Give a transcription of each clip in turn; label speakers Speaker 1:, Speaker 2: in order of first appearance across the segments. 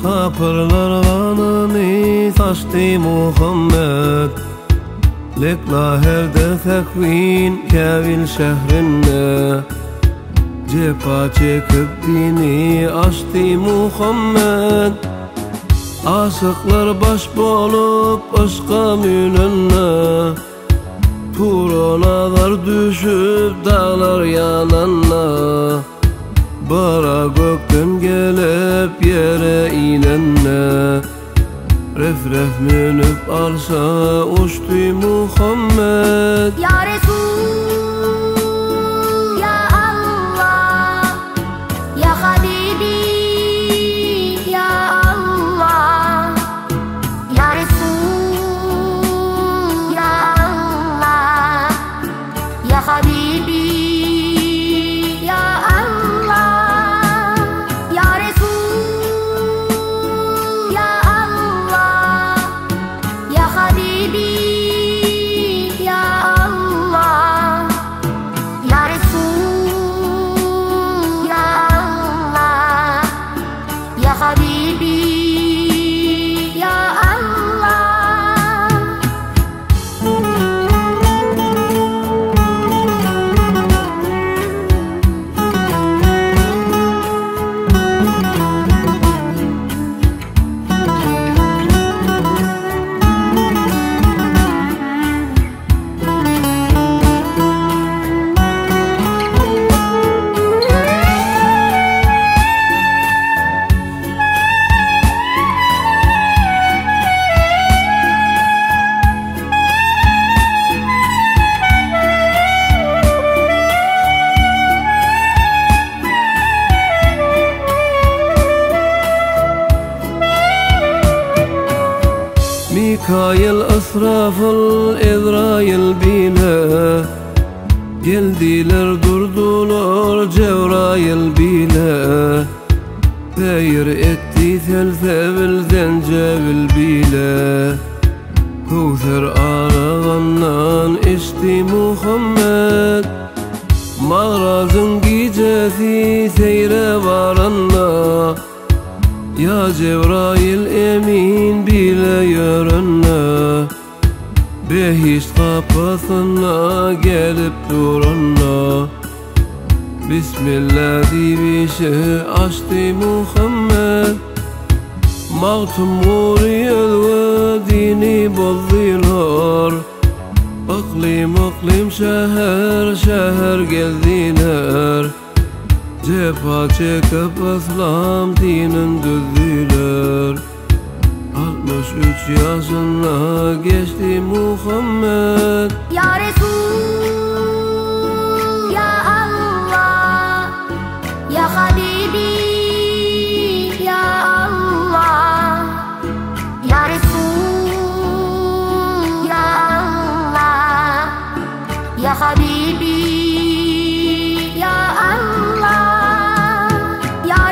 Speaker 1: Kapırlarını taştı Muhammed, lekla herde tekvin Kevil şehrinde. Cepa çekip dini açtı Muhammed, aşıklar baş bolup aşka münenne. Turonalar düşüp dağlar yananna, bara gökten gelip yere inenne. Ref ref münüp arşa uçtu Muhammed.
Speaker 2: Ya Resul, ya Allah, ya Habibi, ya Allah. Ya Resul, ya Allah, ya Habibi, ya Allah. Ya Resul, ya Allah, ya Habibi, ya Allah. Ya Resul, ya Allah, ya Habibi, ya Allah.
Speaker 1: Mikail, Asrafil, Ezrail bile geldiler, durdular Cebrail bile. Seyir etti Selsebil, Zencevil bile. Kevser arağından içti Muhammed, mağrazın gecesi seyre varanla. Ya Cebrail emin bile yörünne, behişt kapısına gelip duranla. Bismillah dibişi açtı Muhammed, mağtum guriyel ve dini bozdular. Aklim şehir şehir geldiler, cepa çekip İslam dinin düzdüler. 63 yaşına geçti Muhammed.
Speaker 2: Ya Resul, ya Allah, ya Habibi, ya Allah. Ya Resul, ya Allah, ya Habibi, ya Allah. Ya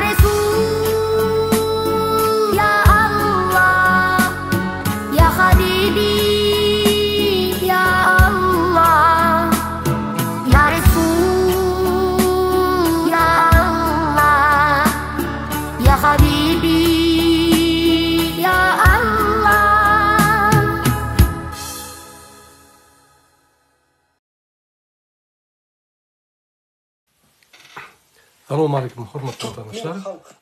Speaker 2: Resul, ya Allah, ya Habibi, ya Allah. Ya Resul, ya Allah, ya Habibi, ya Allah.
Speaker 3: Assalamu alaikum, hurmatly vatandaşlar.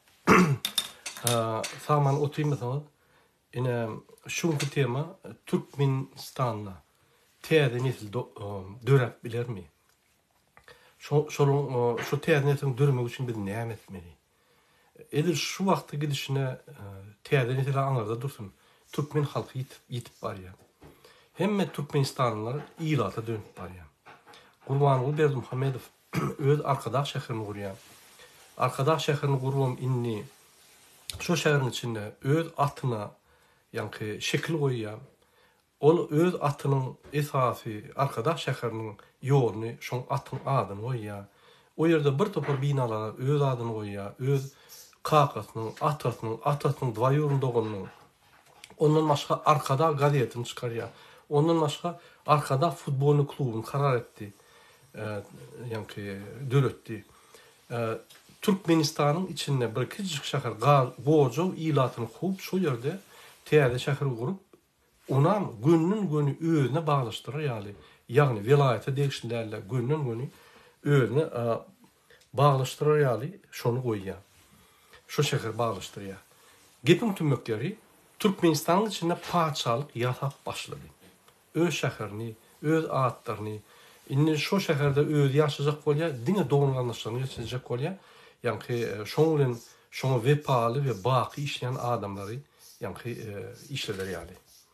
Speaker 3: Saman oturayımız yine şunki tema Türkmenistan'la teyze nesil dörep bilir mi? Şu teyze nesilin dörmek için biz ne etmeli? Edir şu vakti gidişine teyze nesil anlarda dursun. Türkmen halkı yitip var ya. Hem Türkmenistanlılar İlat'a dönüp var ya. Kurbanlı Berdimuhamedov öz arkadaş şehrini kuruyor. Arkadaş şehrini kuruyorum inni. Şu şehrin içinde öz atına yani şekil koyuyor. O öz atının esası arkadaş şehrinin yolunu, şu atın adını koyuyor. O yerde bir topar binalara öz adını koyuyor. Öz kakasının, atasının dva yorunduğunun. Ondan başka arkada gazetini çıkarıyor. Ondan başka arkada futbolunu klubunu karar etti. Yani döletti. Türkmenistan'ın içinde bir küçük şehir Gozo ilatını kurup şu yerde täze şehir kurup onam günnün günü özüne bağlaştırır yani vilayete değiştirlerle günnün günü özüne bağlaştırır şonu koyuyor. Şu şehir bağlaştırıyor. Gepin tümökleri Türkmenistan'ın içinde paçalık yatak başladı. Öz şehrini, öz adlarını, inni şu şehirde öz yaşayacak kolya, dine doğumlanışlarını yaşayacak kolya, yani şonu vepalı ve baki işleyen adamları yani işleder yani.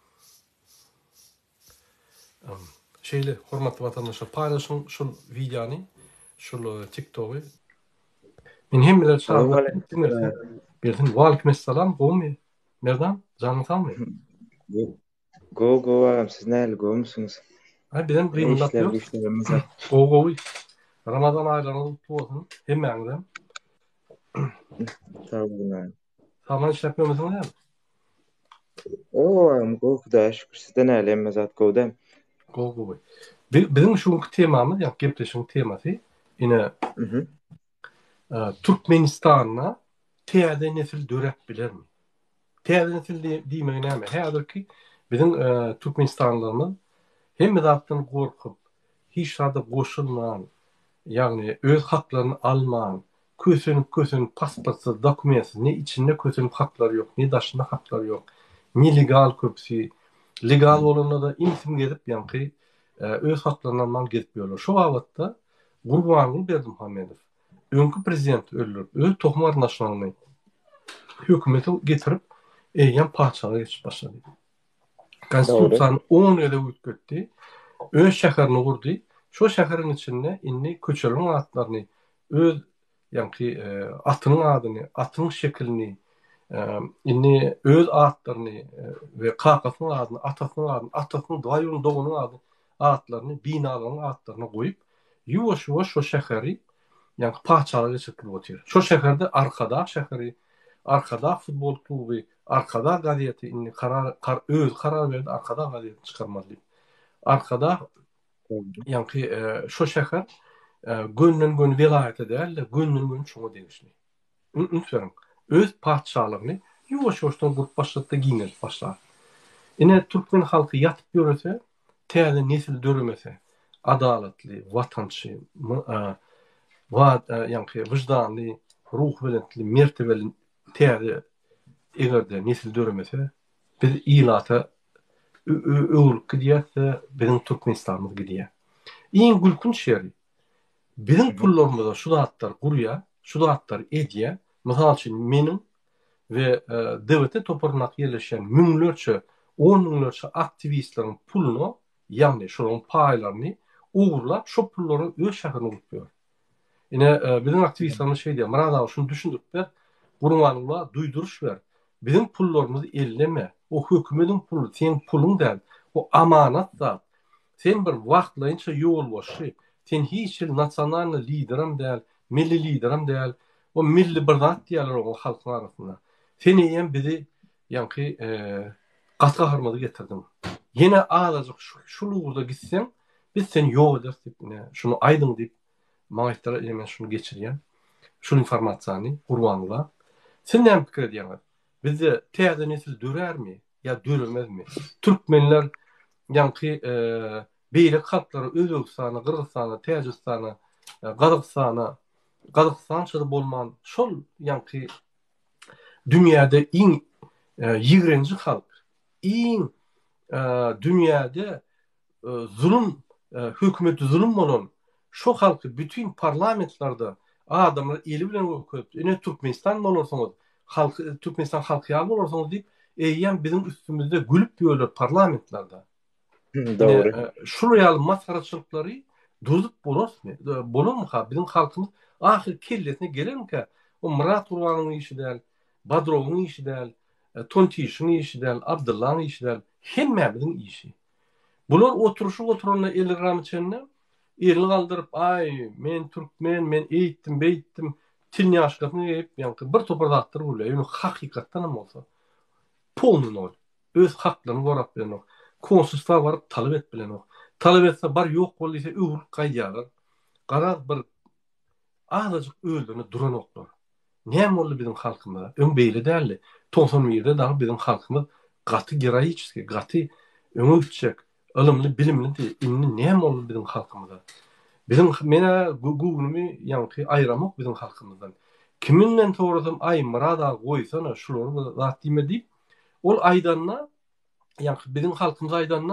Speaker 3: Şeyle hormatly vatandaşlar paylaşın şu videonu, şu TikTok'u. Men hemmeler çağırdım. Birden Waalaikumsalam gomy. Merdan, canın sağmy?
Speaker 4: Go ağam siz näle go musunuz?
Speaker 3: Ay bilen gymlat
Speaker 4: İşler
Speaker 3: yok.
Speaker 4: güçlerimiz
Speaker 3: Go. Ramazan aylarını tutulsun. Hemmeňden.
Speaker 4: sağ olun ağam.
Speaker 3: Saman işlepmemizin näme?
Speaker 4: O ağam go Hudaýa şükür sizden näle emme zat go'dam.
Speaker 3: Go. Bizim şu temamız, ýa gepleşiň temasy ine Türkmenistan'a täze nesil dörep bilermi? Täze nesil diýmek näme? Häzirki bizim Türkmenistanlylarymyz hemme zatdan gorkup, hiç şada goşulman, yani öz haklaryny alman, kösünüp pasportsuz, dokumentsiz, ne içinde kösünüp haklary yok, ne daşında haklary yok, ne legal köpsi, legal bolanda da imsim gelip yani öz haklaryny alman gelip ýollar. Şu wagtda Gurbanguly Berdimuhammedow, öňkü prezident öldürip, öz tohumar naşynyny hökümeti getirip, eýen paçalyk geçip başlady. Konstitusiýany 10 ýylda ötgetdi. Öz şäherini kurdy. Şu şäheriň içinde inni köçelerin atlaryny, öz yani atynyň adyny, atynyň şekilini, inni öz atlaryny we kakasynyň adyny, atasynyň daýyň doganyň adyny, atlaryny, binalaryň atlaryny goýup, ýuwaş-ýuwaş şu şäheri yani paçalyk geçirip otyr. Şu şäherde arkada şäheri, arkada futbol kluby, arkada gazeti inni öz karar berdi, arkada gazeti çykarmaly. Arkada yani şu şäher günden gün vilayete däl, günden gün şoňa degişli. Unutmaň, öz paçalygyny ýuwaş-ýuwaşdan gurup başlatdy, giňel başlar. Ine türkmen halky ýatyp ýörese, täze nesil döremese, adalatly, watançy, yani wyjdanly, ruh bilenli, mertebeli täze egerde nesil döremese, biz ilata öwrük gidýärse, bizim Türkmenistanymyz gidýär. Iň gülkünç şeri, bizim pullarymyza şu zatlar gurýar, şu zatlar edýär. Mysal üçin meniň we dewlete toparnak ýerleşen müňlerçe, 10 müňlerçe aktivistleriň puluny, ýagny şolaryň paýlaryny ugurlap, şu pullary öz şäherine gurupýar. Ine bizim aktivistlerimiz şey diýär, "Murad şunu düşündük ber, Gurbanguly duýduruş ber. Bizim pullarymyzy elleme. O hökümetiň pulu, sen pulun däl. O amanat zat. Sen bir wagtlaýynça ýol boşy. Sen hiç nasional lideram däl, milli lideram däl. O milli bir zat diýerler o halkyň arasynda. Sen ýen bizi ýanky gatga getirdim. Yine azalyk şu lugurda gitsem, biz sen ýok ederdik. Şunu aýdyň diýip maňa hemen şunu geçirýän. Şu informasiýany Gurbanguly. Sen näme pikir edýäň? Bizi täze nesil dörermi ya döremezmi? Türkmenler ýanky beýle halklary Özbekistana, Kyrgyzstana, Täjikistana, Gazakstana şol bolman, şol ýanky dünýäde iň ýigrenji halk, iň dünýäde zulüm, hökümeti zulüm bolan şu halky bütün parlamentlarda adamlar eli bilen öküp, ine Türkmenistan bolarsaňyz, Türkmenistan halky ýaly bolarsaňyz diýip, eýen bizim üstümizde gülüp ýörler parlamentlarda.
Speaker 4: Doğru.
Speaker 3: Şu ýaly masgaraçylyklary durup bolarmy? Bolarmy ha? Bizim halkymyz ahir kellesine gelenkä, o Murat Gurbanulyň işi däl, Badrowyň işi däl, Tontiýeşiň işi däl, Abdullahyň işi däl, hemme bizim işi. Bular oturanyna eli ramçenne elini galdyryp, ay men türkmen, men eýitdim, tilini ýaşgatyny ýep, ýanky bir topar zatlar bolýar. Ýöne hakykatdan hem bolsa. Polny nol. Öz haklaryny gorap bilen, konsulsa baryp talap et bilen. Talap etse bar ýok bolýsa öwrük gaýýar. Garaz bir azajyk öldüne duran oklar. Näme boldy bizim halkymyza? Öň beýle däldi. 91-de daha bizim halkymyz gaty geraýçyske, gaty öňe üçjek, ilmli, bilimli diýip, inni näme boldy bizim halkymyza? Bizim mena gugunumy ýanky aýramak bizim halkymyzdan. Kiminlen torasam ay murada goýsana şolary zat diýme diýip, ol aýdanna ýanky bizim halkymyz aýdanna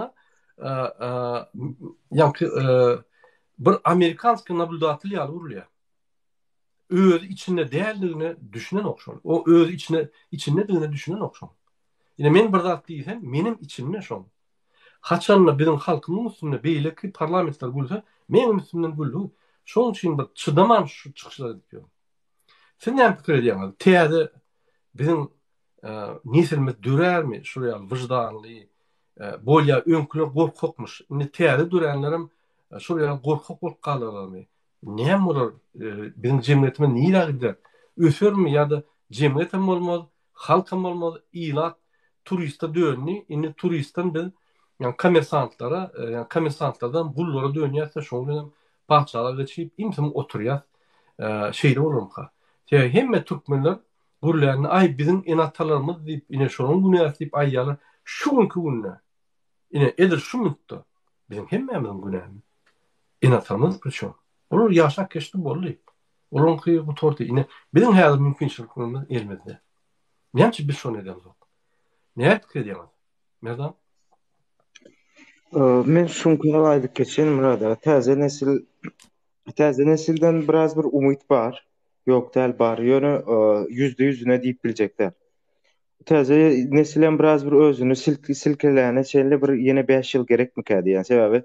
Speaker 3: ýanky bir amerikanski nablüdatyl ýaly urulýar. Öz içinde däldigine düşünen okşon. O öz içinde digine düşünen okşon. Ine men bir zat diýsem, menim içimde şol. Haçanla bizim halkymyň üstünde beýle ki parlamentler bolsa, menim üstümden boldy. Şoň üçin bir çydaman şu çykyşlar diýýär. Sen näme pikir edýäň? Täze bizim nesilimiz dürärmi? Şuraya wyjdanly, bolýa öňküle gorkakmyş. Ine täze düränlerim şuraya gorkak bolup galarlarmy? Näme bolar? Bizim jemgyýetime niýe gider? Ösürmi ýa-da jemgyýetem bolmaz, halkam bolmaz, ilat turista dönni, inni turistten biz yani komersantlara, yani komersantlardan gullara dönýärse şoň bilen bahçalara geçip imtim oturýar. Şeýle bolarmyka. Ýa hemme türkmenler gurlaryny ay bizim enatalarymyz diýip ine şonuň günäsi diýip aýýarlar. Şuňky günne. Ine edir şu mutda. Bizim hemmemiziň günämi. Enatalarymyz birçok. Olur yaşak geçti bolly. Olonky bu torty ine bizim häzir mümkinçiliklerimiz elmezde. Näçe biz şonu ederiz? Näme pikir edýäň? Merdan?
Speaker 4: Men şunkyna aýdyp geçen Murada, täze nesilden biraz bir umyt bar. Yok däl bar. Ýöne %100'üne diýip biljekler. Täze nesilen biraz bir özünü silkeläne çenli bir ýene 5 ýyl gerekmik diýen sebebi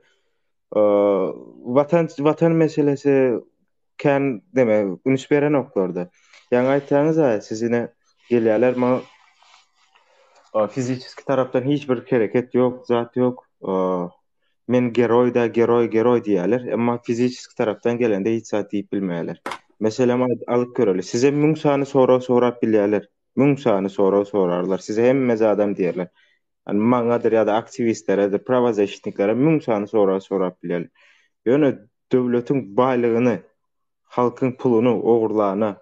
Speaker 4: watan meselesi kän deme üns beren oklardy. Ýa-ni aýtsaňyz sizine gelýärler ma fiziski tarapdan hiç bir hareket yok, zat yok. Men geroy diýerler, emma fiziski tarapdan gelende hiç zat diýip bilmeýärler. Mesela alıp göreli. Size müň sany sorap bilýärler. Müň sany sorarlar. Size hemme adam diýerler. Yani maňadyr ýa-da aktivistlere, prawazaşitniklere müň sany sorap bilýärler. Ýöne döwletiň baýlygyny, halkyň puluny ogurlana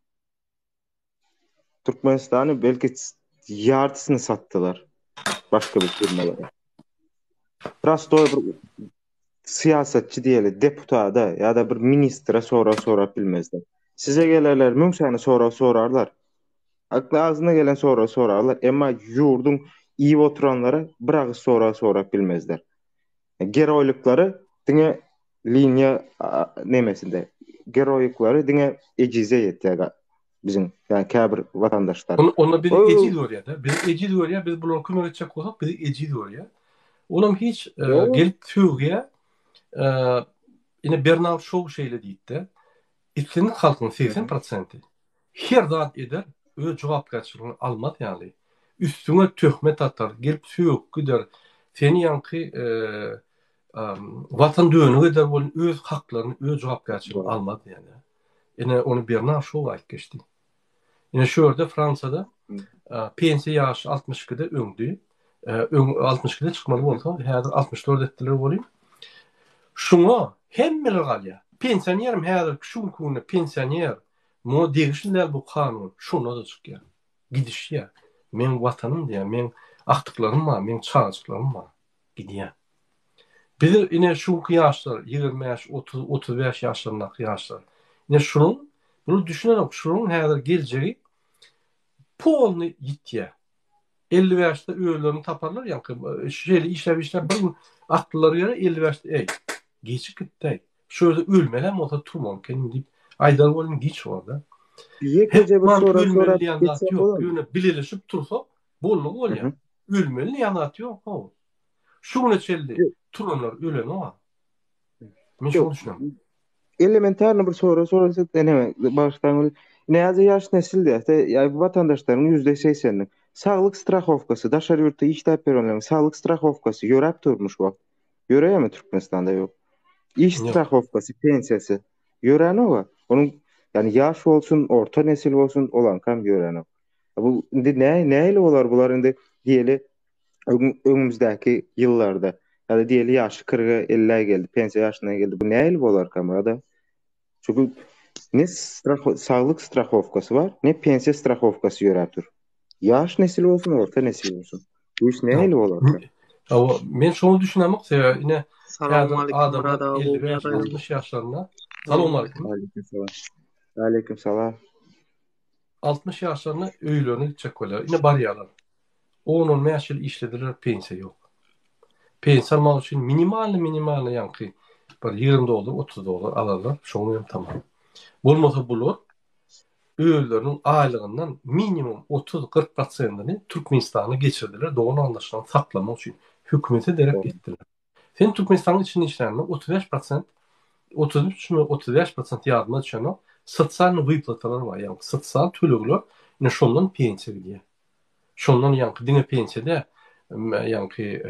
Speaker 4: Türkmenistany belki yardysyny satdylar başga bir firmalara. Prostoy bir siyasatçı diýeli, deputada ýa-da bir ministre sorap bilmezler. Size gelerler, müň sany sorarlar. Akly azyna gelen sorarlar, emma ýurdun iyi oturanlara bir agyz sorap bilmezler. Geroýlyklary diňe linýa nemesinde. Geroýlyklary diňe ejize ýetýär bizim yani käbir vatandaşlar.
Speaker 3: Ona bir eci diyor da. Biz eci diyor ya. Biz bunu okuma edecek olsak biz eci diyor ya. Olam hiç gelip tüyüge yine Bernard Shaw şeyle deyip de İçinin halkının 80% her zat eder öz jogapkarçylygyn almaz yani. Üstüne töhmet atar. Gelip tüyük gider. Seni yankı vatan dönüğü eder bolun öz haklarını öz jogapkarçylygyn almaz yani. Yine onu Bernard Shaw aýt geçdi. Yine şurada Fransa'da pensiya ýaşy 62'de öňdi. 62'de çıkmalı bolsa, häzir 64 etdiler bolayım. Şuna hemmeler galya. Pensionerim häzir şu günü pensioner mo degişler bu kanun şuna da çykýar. Gidiş ya. Men watanım diýär, men akdyklarym bar, men çağçyklarym bar. Gidýär. Biz ine şu ýaşlar 20 ýaş, 30, 35 ýaşlaryndaky ýaşlar. Ine şunun bunu düşünerek şunun häzir geljegi polny ýitýär. 50 ýaşda öýlerini taparlar ýa-ki şeýle işläp bir aklyları ýere 50 ýaşda geçip gitdi. Şöyle ölmelem olsa turmam kendim diýip aýdar bolun giç orada.
Speaker 4: Ýekece bir sorap
Speaker 3: yok. Ýöne bileşip tursa bollu bolýar. Ölmeli ýanat ýok. Ho. Şunu çeldi. Turanlar ölen o. Men şunu düşünýär.
Speaker 4: Elementarny bir sorasak deneme başdan näze ýaş nesil diýär. Ýa vatandaşlaryň %80'iniň saglyk strahowkasy, daşary ýurtda işläp berenlerin saglyk strahowkasy ýörap durmuş wagt. Ýöreýärmi Türkmenistanda ýok? İş strahowkasy, pensiýasy ýörän o. Onuň yani ýaş bolsun, orta nesil bolsun olan kam ýörän o. Bu indi näle bolar bular indi diýeli öňümüzdäki ýyllarda ýa-da diýeli ýaşy 40-50 geldi, pensiýa ýaşyna geldi. Bu näle bolar kamada? Çünkü Ne sağlık strahowkasy bar, ne pensiya strahowkasy ýöräpdir. Ýaş nesil bolsun, orta nesil bolsun. Bu iş nähili bolardy?
Speaker 3: Men şonu düşünämek sebäbi ine
Speaker 5: Salamu
Speaker 3: häzir
Speaker 5: alaikum
Speaker 3: adamlar
Speaker 5: brada,
Speaker 3: 55-60 ýaşlarynda. Salamu alaikum.
Speaker 4: Aleyküm salam. Aleyküm salam.
Speaker 3: 60 ýaşlaryna öýlerini gitjek bolýar. Ine barýarlar. 10 ýaşyl işlediler, pensiya ýok. Pensiya almak üçin minimal ýanky bir $20, $30 alarlar. Şoňa hem tamam. Bolmasa bular öýleriniň aýlygyndan minimum 30-40%-ni Türkmenistana geçirdiler. Doğru anlaşılan saklamak üçin hökümete derek gittiler. Sen Türkmenistan'ın içinde işlerinde 35%, 33-35% yardıma düşen o sotsial wyplatalar var. Yani sotsial tölegler ne şondan pensiya diye. Şondan yankı dine pensiyada yankı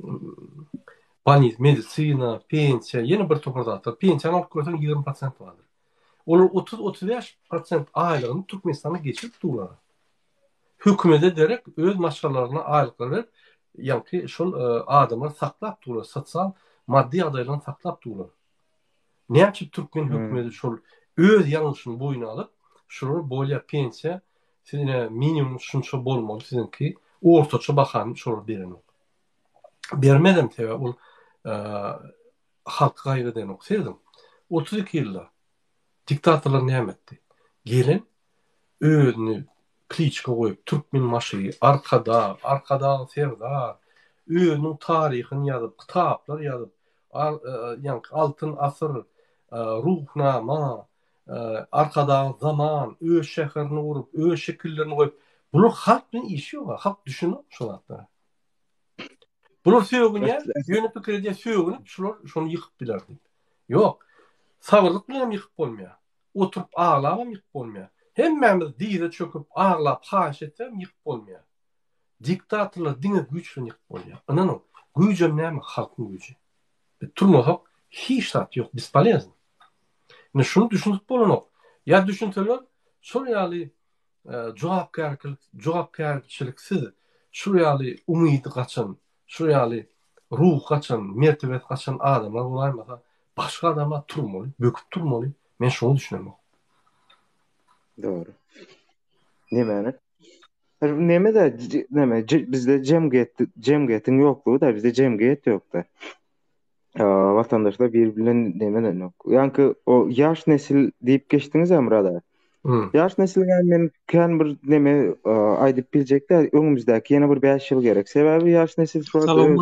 Speaker 3: medisina, pensiya, yeni bir topardatlar. Pensiyanı alıp görsen 20% vardır. Olur 30-35% aylığını Türkmenistan'a geçirip durlar. Hükümete derek öz maşralarına aylıklar verip yankı şol adamlar saklap durlar. Sotsial maddi adaylarını saklap durlar. Näçe Türkmen hükümeti şol öz ýalňyşyny boýuna alyp, şol bolýa pensiya sizine minimum şunça bolmaly sizinki ortaça bakan şol beren. Bermedem tebe ol halk gaýrydan oksaydım. 32 ýylda diktatorlar näme etdi? Gelin özüni kliçka goýup Türkmen maşy arkada sevdar özüniň taryhyny ýazyp kitaplar ýazyp altın asır ruhnama arkada zaman öz şäherini urup öz şekillerini goýup bular halk bilen işi ýok. Halk düşünür şolatda. Bular söýgüne ýöne pikirde söýgüne şular şonu ýykyp bilerdi. Ýok. Sabırlyk bilen ýykyp bolmaýar. Oturup ağlap ýykyp bolmaýar. Hemmemiz diýre çöküp ağlap haş etsem ýykyp bolmaýar. Diktatorlar diňe güýçle ýykyp bolýar. Anany güýjem näme? Halkyň güýji. Turmasak hiç tat yok. Bisполезно. Ne şunu düşünüp bolanok. Ya düşünseler şol ýaly jogapkärçiliksiz, şol ýaly umydy gaçan, şol ýaly ruh gaçan, mertebet gaçan adamlar bolarmasa başga adama turmaly, böküp turmaly. Men şonu düşünemok.
Speaker 4: Doğru. Näme? Näme de bizde jemgyýetiň ýoklugy da bizde jemgyýet ýok-da. Vatandaşlar birbirlerine demeden yok. Yani o yaş nesil deyip geçtiniz ya Murada. Yaş nesil men kan bir neme aýdyp biljekler. Öňümüzdäki ýene bir 5 ýyl gerek. Sebebi yaş nesil şu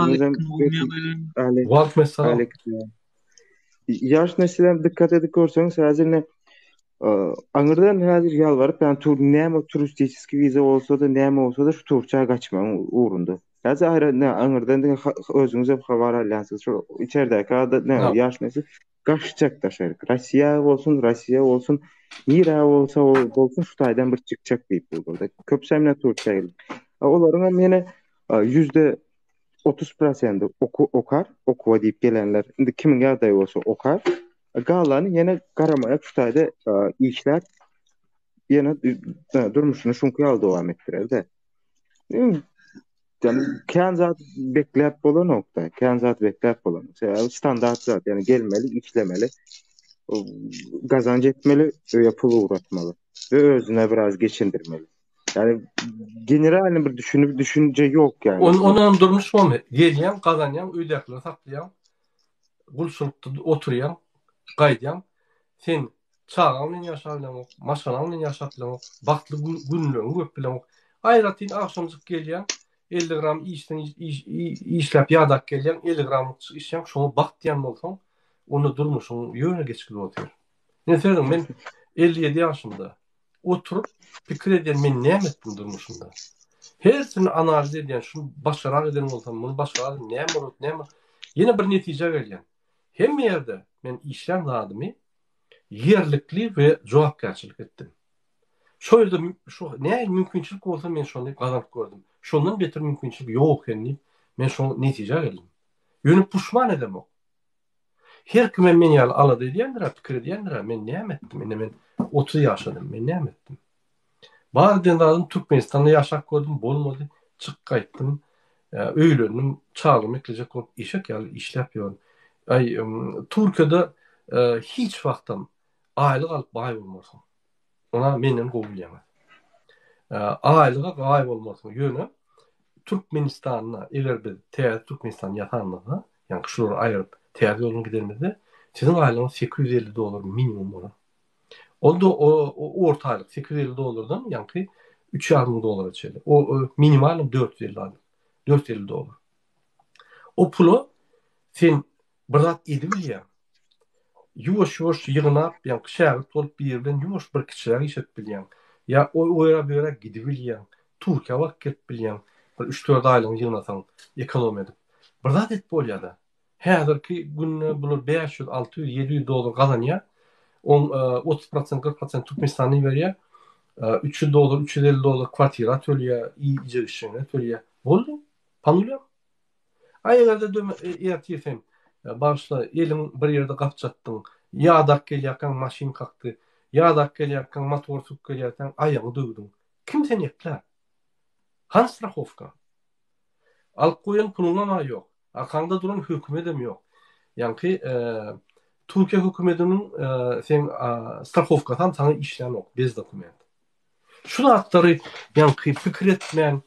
Speaker 4: yaş nesile dikkat edip görseňiz häzir ne aňyrdan häzir ýalbaryp yani näme turistiski viza bolsa da näme bolsa da şu turça gaçmaň uğrunda. Häzir aňyrdan özüňize habar alýansyz. Şu içeridäki adam yaş nesil gaçjak daşaryk. Rossiýa bolsun, Ira bolsun şu taýdan bir çykjak diýip boldy. Köp semine turça geldi. Olaryň mene %30% okar, okuwa diýip gelenler. Indi kimin ýagdaýy bolsa okar. Galany ýene garamaýak şu taýda işler ýene durmuşyny şunky ýaly dowam etdirer-de. Yani kän zat bekläp bolan nokta, kän zat bekläp bolan. Standart zat, yani gelmeli, işlemeli, gazanç etmeli, öýe pul uğratmaly we özüne biraz geçindirmeli. Yani generalny bir düşünje ýok yani.
Speaker 3: Onan durmuş bolmy? Gelýän, gazanýan, öýdäkleri saklaýan, gulçulukda oturýan, gaýdýan. Sen çağan bilen ýaşap bilen, maşalan bilen ýaşap bilen, bagtly günlüğüň köp bilen. Aýratyn akşamsyk gelýän 50 gram işläp ýadak gelýän 50 gramlyk işläp şonu bagt diýen bolsaň, onu durmuşyň ýöne geçkili otur. Ne diýerim men 57 ýaşymda oturup pikir edýän men näme etdim durmuşymda. Hersini analiz edýän, şunu başarak eden bolsam, bunu başarak näme bolat, näme ýene bir netije gelýän. Hem ýerde men işlem zadymy ýerlikli we jogapkärçilik etdim. Şo ýerde şu näme mümkinçilik bolsa men şonu gazanıp gördüm. Şondan beter mümkinçilik ýok ekeni men şo netije geldim. Ýöne puşman edem o. Her kime men ýaly alady diýendir, pikir edýändir, men näme etdim? Men 30 ýaşadym, men näme etdim? Bardan adam Türkmenistanda ýaşap gördüm, bolmady, çyk gaýtdym. Öýlendim, çağırym eklejek bolup işek ýaly işläp ýörüm. Türkiýede hiç wagtdan aylyk alyp baý bolmasyň. Ona menden gowul ýaňa. Aylyga gaý bolmasyň ýöne Türkmenistanyna eger biz täze Türkmenistan ýatanlyga, ýani şular aýryp täze ýoluny gidermizde, sizin aýlygyňyz $850 minimum bolar. Onda o orta aylyk $850'dan ýani $3,500 çeli. O minimal $450. O pulu sen bir zat edip bilýär. Ýuwaş-ýuwaş ýygnap, ýani şähert bolup bir ýerden ýuwaş bir kiçiler işet bilýän. Ya o ýere gidip bilýän. Turkiýa wagt gelip bilýän. 3-4 aýlyň ýygnasaň ekonom edip. Bir zat et bolýar-da. Häzirki günne bular $500, $600, $700 gazanýar. 30%, 40% Türkmenistanyň berýär. $300, $350 kwartira tölýär, iýje işine tölýär. Boldy. Panulýar. Aýlarda ýatyrsam, başla eliň bir ýerde gapçatdyň, ýadak gelýärken maşyn kakdy, ýadak gelýärken motor süp gelýärken aýagy döwdüň. Kim seni ýetler? Han strahowka. Alyp goýan pulundan ýok. Arkaňda duran hökümetem ýok. Ýani Türkiýe hökümetiniň sen strahowkadan sana işlänok, bez dokument. Şu hatlary ýani pikir etmän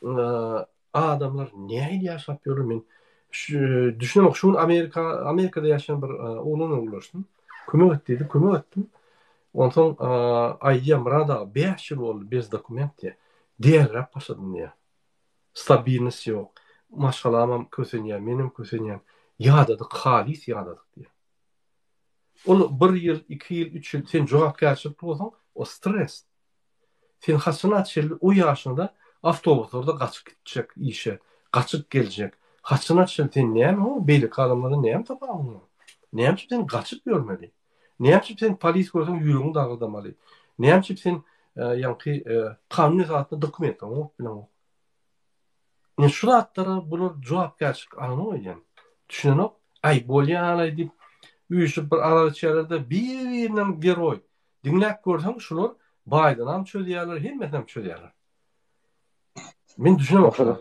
Speaker 3: adamlar näme ýaşap ýörür men düşünmek şun Amerikada ýaşayan bir oğluna ulaştım. Kömek ettim. Ondan aýdýam rada 5 ýyl boldy bez dokument diye. Diýerler başladym diye. Stabilness ýok. Maşgalamam kösenýär, menim kösenýär. Ýadadyk, halis ýadadyk diye. Onu 1 ýyl, 2 ýyl, 3 ýyl sen jogapkärçilik bolsaň, o stres. Sen haçyna çelli o ýaşynda awtobuslarda gaçyp gitjek işe, gaçyp geljek. Haçyna çelli sen näme o beýlik adamlardan näme tapalım? Näme sen gaçyp görmeli? Näme sen polis görseň ýüregiň dagydamaly? Näme sen ýani kanun zatynda dokument bilen. Ne şu hatlara bular jogapkärçilik almaýan. Düşünýän, ay bolýan diýip üýüşüp bir ara çerlerde bir geroy. Dinläp görseň şular baýdan ham çözýärler, hemmetem çözýärler. Men düşünýän.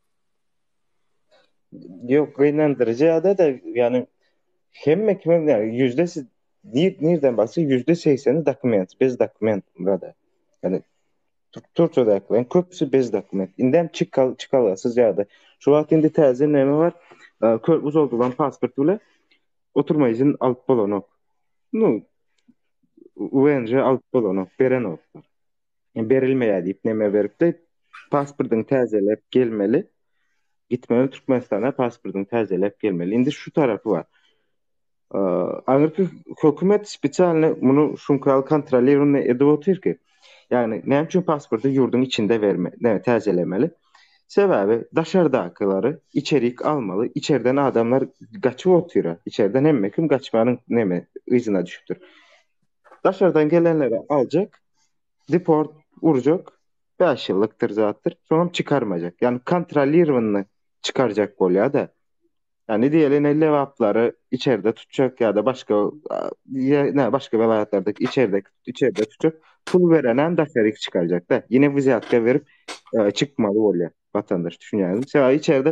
Speaker 4: Yok, gynandyrjy da yani hemme kimler yüzdesi nereden baksa %80'i dokument, bez dokument burada. Yani Türkçe'de aklan köpüsü bez dokument. İnden çıkalasız ya da şu wagt indi täze näme var? Köp uzoldulan pasport bile oturma izin alıp bolanok. Nu UNC alıp bolanok, berenok. Yani berilmeýär diýip näme beripdi? Pasportyň täzelep gelmeli. Gitmeli Türkmenistan'a pasportunu täzelep gelmeli. Indi şu tarafı var. Aňyrky hökümet spesialny bunu şunkal kontrollerini edip otur ki, yani näme üçin pasportu ýurdun içinde verme, täzelemeli. Sebäbi daşardakylary içerik almaly, içeriden adamlar gaçyp otyra. İçeriden hemme kim gaçmanyň näme yzyna düşüpdir. Daşardan gelenleri aljak, deport urjak, 5 ýyllyktır zattır. Sonra çıkarmayacak. Yani kontrollerini çıkaracak bolýar da. Yani diýelim lewapları içeride tutacak ya da başka vilayetlerdeki içeride tutacak. Pul verenen daşaryk çıkaracak da. Yine vizatka verip çıkmalı bolýar vatandaş düşünýäňiz. Sebäbi içeride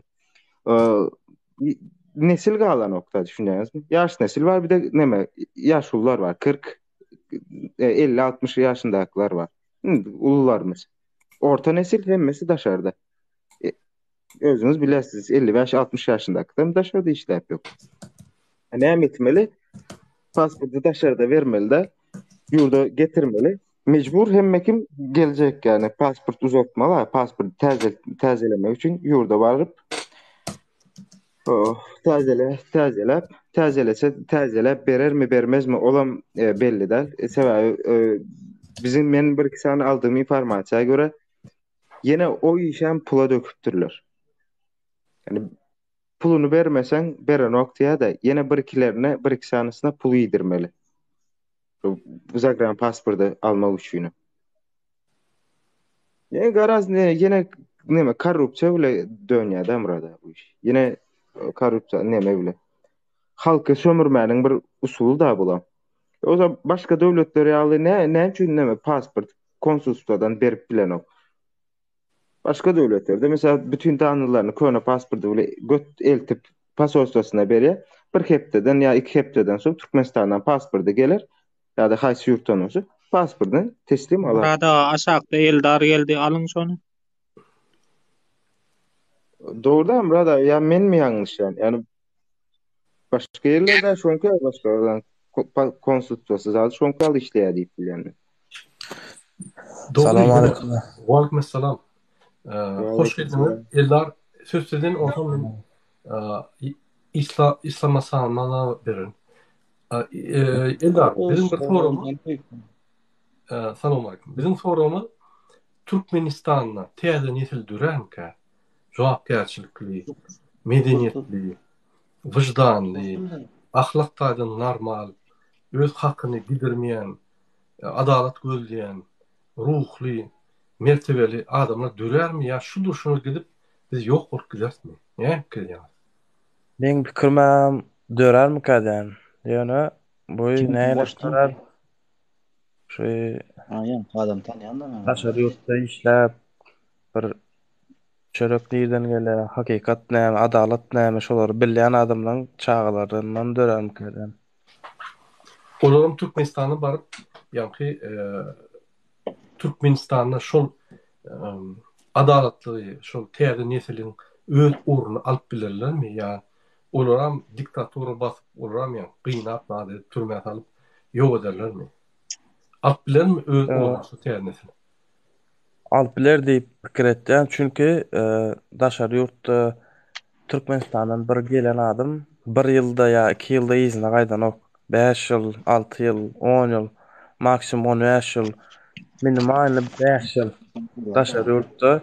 Speaker 4: nesil galan nokta düşünýäňizmi? Yaş nesil var, bir de näme ýaşullar var. 40 50-60 ýaşyndakylar var. Ulularymız. Orta nesil hemmesi daşarda. Özünüz bilesiz 55-60 ýaşyndakylar daşarda işläp ýok. Näme etmeli? Pasportu daşarda vermeli de ýurda getirmeli. Mecbur hemme kim geljek yani pasport uzatmaly, pasport täzelemek üçin ýurda baryp täzelep berermi bermezmi olam belli däl. Sebäbi men bir sany aldığım informasiýaga göre yine o işen pula döküpdürler. Yani pulunu bermesen beren noktaýa da yine bir iki sanysına pul ýedirmeli. Bu zagran pasportu almak üçin. Yani garaz yine näme korrupsiýa bile dönýär burada bu iş. Yine korrupsiýa näme bile. Halky sömürmäniň bir usuly da bolar. O zaman başka döwletler ýaly näme üçin näme pasport konsulstwadan berip bilenok. Başka döwletlerde mesela bütün danylaryny köne pasportu bile eltip pasolstwasyna berýär. Bir hepdeden ya 2 hepdeden soň Türkmenistandan pasportu gelir. ýa-da haýsy ýurtdan bolsa pasportyny teslim alar.
Speaker 5: Burada aşakda Eldar geldi, alyň şonu.
Speaker 4: Doğrudan burada ya men mi yanlış yani? Yani başka yerlerde şonka başka konstitusiýasy zaly şonka işleýär diýip bilýän.
Speaker 3: Salamu
Speaker 6: aleyküm.
Speaker 3: Wa aleyküm selam. Hoş geldiniz. Eldar sözlerden ortam İslam'a sağlamana verin. Eldar bizim bir forumu salamu aleyküm. Bizim forumu Türkmenistan'la täze nesil dürenke jogapkärçilikli, medeniýetli, wyjdanly, ahlakdaýdan normal, öz hakyny bildirmeýän, adalat gözleýän, ruhly, mertebeli adamlar dürärmi ýa şudur şunu gidip biz ýok bolup gidersmi? Näme kirýär?
Speaker 6: Men pikirmem dörärmi kadan? Ýöne bu näleşdirer? Şu
Speaker 7: Aýan adam tanýanda
Speaker 6: taşar ýurtda işläp bir çörekliýden gele hakykat näme, adalat näme şolary bilýän adamlaryň çağlaryndan dörärmi kadan?
Speaker 3: Olaram Türkmenistan'a barıp ýa-ni Türkmenistan'a şol adalatly, şol täze neslin öz uruny alyp bilerlermi ýa olaram diktatora basyp olaram ýa gynap nady türmäge salyp ýok ederlermi? Alyp bilermi öz uruny täze nesli?
Speaker 6: Alyp biler diýip pikir etdim. Çünki daşar ýurtda Türkmenistandan bir gelen adam 1 ýylda ýa 2 ýylda izine gaýdanok 5 ýyl, 6 ýyl, 10 ýyl, maksimum 15 ýyl, minimal 5 ýyl daşar ýurtda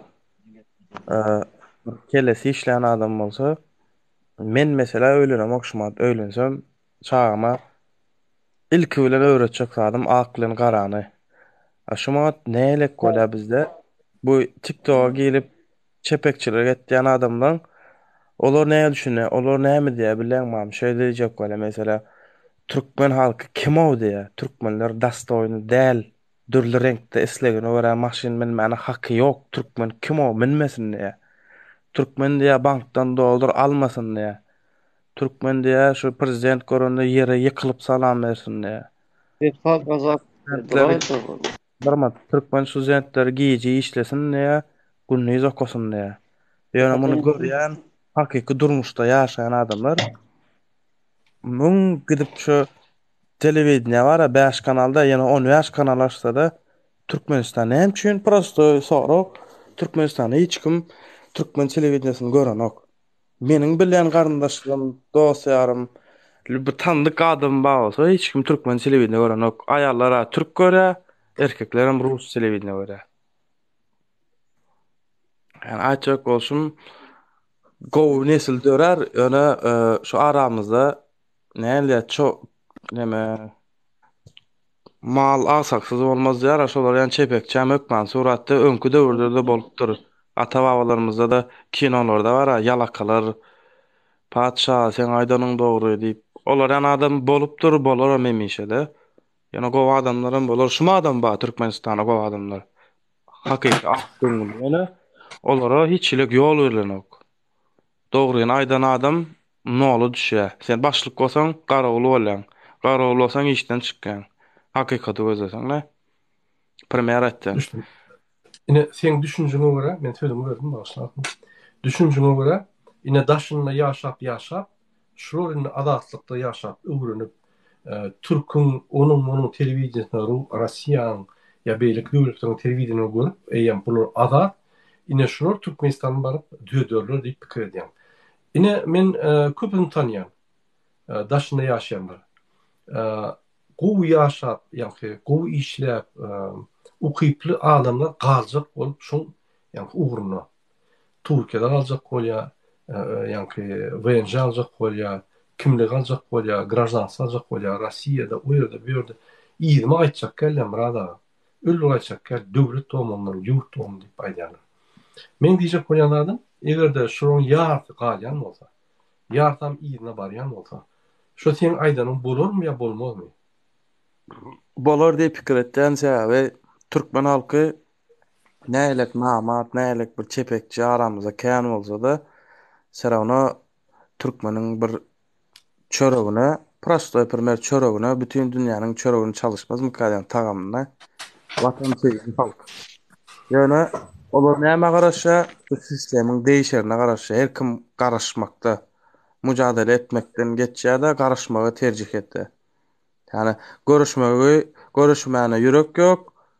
Speaker 6: kelesi işleyen adam bolsa, men mesela öýlenem okşumad, öýlensem çağıma ilki bilen öwretjek adam aklyny garany. Aşumat nälik gola bizde bu TikTok'a gelip çepekçiler etdiýän adamlar olar näme düşünýär, olar näme diýär bilenmem. Şeýle diýjek gola mesela Türkmen halky kim o diýär. Türkmenler dastoýny däl, dürli renkde islegine görä maşyn minmäne haky ýok. Türkmen kim o minmesin diýär. Türkmen diýär bankdan doldur almasyn diýär. Türkmen diýär şu prezident görende ýere ýykylyp salam bersin diýär. Barma Türkmen studentleri giýiji işlesin diýär, günni zokosun diýär. Ýöne muny görýän hakyky durmuşda ýaşaýan adamlar mün gidip şu telewiziýa bara 5 kanalda ýa-ni 15 kanal açsa da Türkmenistan hem üçin prosto sorok Türkmenistany hiç kim Türkmen telewiziýasyny görenok. Meniň bilýän garyndaşlarym, dostlarym, bir tandyk adam bar bolsa hiç kim Türkmen telewiziýasyny görenok. Aýallara türk görä, erkeklerim rus telewiziýasyny görä. Yani aýtjak bolsam gowy nesil dörer, ýöne şu aramyzda näle çok neme mal asaksız olmaz diýär, şolar ýa-ni çepekçi ökmen suratda öňkü döwürlerde bolupdyr. Ata-babalarymyzda da kinolarda bar, yalakalar, padşah, sen aýdanyň dogry diýip. Olar ýa-ni adam bolupdyr, bolar memişede. Ýa-ni gowy adamlarym bolar. Şuma adam bar Türkmenistana gowy adamlar. Hakyky akdyň ýöne olara hiçlik ýol verilenok. Dogry aýdan adam nolu düşýär. Sen başlyk bolsaň garawul bolan. Garawul bolsaň işden çykkan. Hakykaty gözleseň, premier etdi.
Speaker 3: Ine sen düşünjüňe görä, men sözümi berdim başlap. Düşünjüňe görä, ine daşynda ýaşap, şuruny adatlykda ýaşap, öwrenip, Türkün onun telewiziýasyna, Russiýanyň ýa beýlik döwletleriň telewiziýasyny görüp, eýem bular adat, ine şular Türkmenistana baryp düýderler diýip pikir edýän. Ine men köpüni tanıyan, daşynda ýaşayanlar. Gowy ýaşap, ýa-ni gowy işläp, ukyply adamlar galjak bolup şoň ýa-ni uğruna Türkiýede galjak bolýar, ýa-ni WNJ galjak bolýar, kimlik galjak bolýar, grajdansyk galjak bolýar, Rossiýada, o ýerde, bu ýerde ýygyma aýtjak gelýär brada. Öldür aýtjak gel, döwlet tomanynyň ýurt tomy diýip aýdýarlar. Men diýjek bolýanlardan egerde şoň ýarty galýan bolsa, ýartam ýygyna barýan bolsa, şo sen aýdanyň bolarmy ýa bolmazmy?
Speaker 6: Bolar diýip pikir etdim sebäbi Türkmen halky nälik namat, nälik bir çepekçi aramyzda kän bolsa da serewne Türkmeniň bir çöregine prostoy primer çörögüne bütün dünýäniň çörögüni çalışmaz mykadyan tagamyna watan çeýin halk. Ýöne olar näme garaşa bu sistemiň değişerine garaşa her kim garaşmakda mücadele etmekden geçýär-de garaşmagy terjih etdi. Yani görüşmäne ýürek ýok.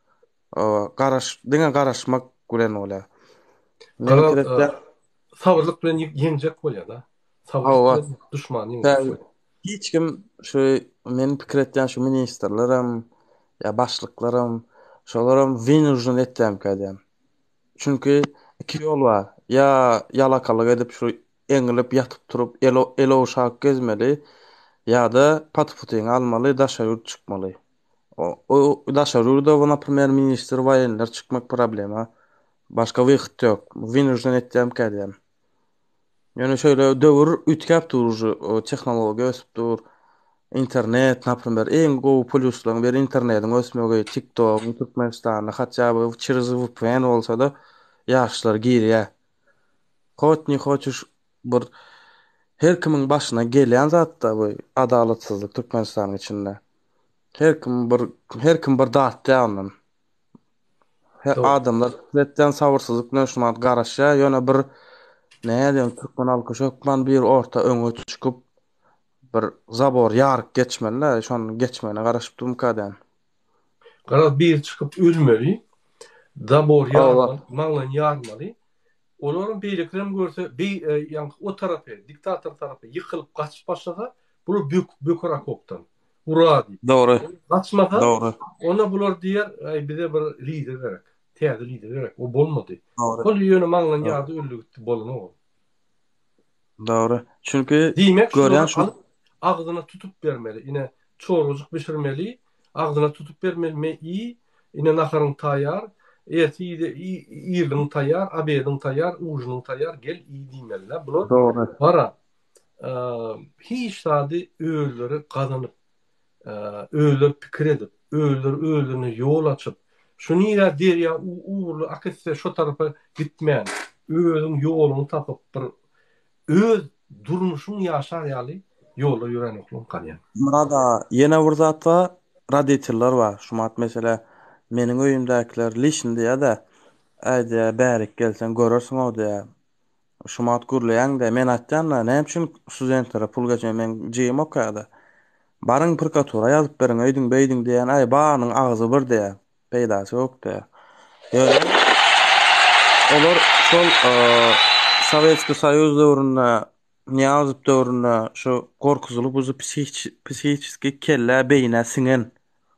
Speaker 6: Garaşmak gülen ola. Men
Speaker 3: Garal
Speaker 6: kiretde
Speaker 3: sabırlyk bilen ýeňjek bolýar da. Sabırlyk
Speaker 6: Hawa.
Speaker 3: bilen düşman ýeňjek.
Speaker 6: hiç kim şu men pikir etýän şu ministrlerim ya başlyklarym şolaram winujun etdim kadam. Çünkü iki yol var. Ya yalakalyk edip şu eňilip yatyp turup elo uşak gezmeli ya da patputyň almaly, daşa ýurt çykmaly. O daşa ýurda bana premier ministr waýenler çykmak problema. Başka wagt ýok. Winujun etdim kadam. Yani şöyle dövür ütkap duruşu o tehnologiya ösüp dur. İnternet, naprimер, en gowy pluslar bir internetin ösmegi, TikTok, Türkmenistanyň hatça bu çyryzy VPN bolsa da ýaşlar girýär. Hotny hoçuş bir her kimin başyna gelýän zat da bu adalatsyzlyk Türkmenistanyň içinde. Her kim bir dat ýanyn.
Speaker 3: Doğru.
Speaker 6: Adamlar netden sabırsyzlyk nöşmat garaşa ýöne bir nädem Türkmen halky şokman bir orta öňe çykyp bir zabor ýaryk geçmeli, şonu geçmene garaşyp durmukadam.
Speaker 3: Garal bir çykyp ölmeli. Zabor
Speaker 6: Allah.
Speaker 3: ýarmaly, maňlan ýarmaly. Olaryň beýleklerini görse, ýa o tarapy, diktator tarapy ýykylyp gaçyp başlasa, bu bökerak okdan. Ura diýip.
Speaker 6: Doğru.
Speaker 3: Gaçmasa,
Speaker 6: Doğru.
Speaker 3: ona bular diýer, bize bir lider gerek. Täze lider gerek. O bolmady.
Speaker 6: Doğru.
Speaker 3: Ol ýöne maňlan ýardy öldürdi bolan o.
Speaker 6: Doğru. Çünkü
Speaker 3: Diýmek
Speaker 6: görýän
Speaker 3: şu
Speaker 6: şu
Speaker 3: agzyna tutup bermeli. Ine çoruzuk bişirmeli, agzyna tutup bermeli. Ine naharyň taýar, ýa-da ýylyň taýar, abedyň taýar, ujynyň taýar, gel diýmeli. Bular
Speaker 6: doğru.
Speaker 3: bara hiç sady öýleri gazanyp, öýler pikir edip, öýlerini ýol açyp, şunu ýa derýä uğurlu aketse şu tarapa gitmän, öýüň ýoluny tapyp bir öz durmuşyň ýaşar ýaly ýolda ýören oklum kalýan.
Speaker 6: Murada yine bir zat var, raditiller var. Şumat mesela meniň öýümdäkiler lişin diýär da aýda bärik gelsen görersiň o diýär. Şumat gürleýän de men aýtdym da näme üçin studentlere pul geçen men jyým okada. Barın prokuratura ýazyp beriň öýdüň beýdiň diýen aý baanyň agyzy bir diýär. Peýdasy ýok diýär. Ýöne olar şol Sovetski Soýuz döwründe Niyazip döwründe şu gorkuzulup uzu psihiski kelle beýine siňen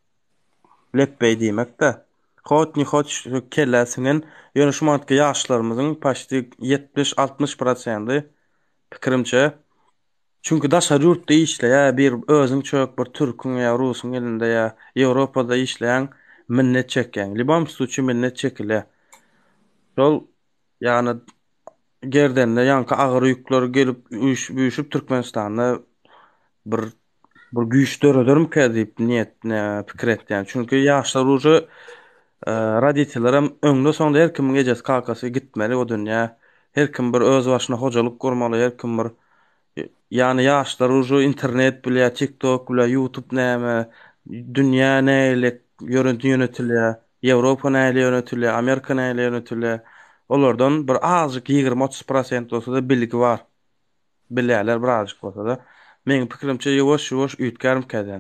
Speaker 6: lepbeý diýmekde. Hotny hoç kelle siňen ýöne şumatky ýaşlarymyzyň paşty 70-60% pikirimçe. Çünkü daşa ýurtda işleýär bir özüň çök bir türküň ýa rusyň elinde ýa Ýewropada işleýän minnet çekýän. Libam suçy minnet çekile. Şol ýani gerdende ýanky agyr ýükler gelip büýüşüp Türkmenistanda bir güýç döredürm kädip niýetine pikir etdiň. Çünkü ýaşlar uje raditillerim öňde soňda her kimiň ejesi kakasy gitmeli o dünýä. Her kim bir öz başyna hojalyk gurmaly, her kim bir ýani ýaşlar uje internet bilen, TikTok bilen, YouTube näme, dünýä näle ýönetilýär, Ýewropa näle ýönetilýär, Amerika näle ýönetilýär. Olardan bir azıcık 20-30% olsa da bilgi var. Bilýärler bir azıcık olsa da. Meň pikirimçe ýewaş-ýewaş üýtgärm käden.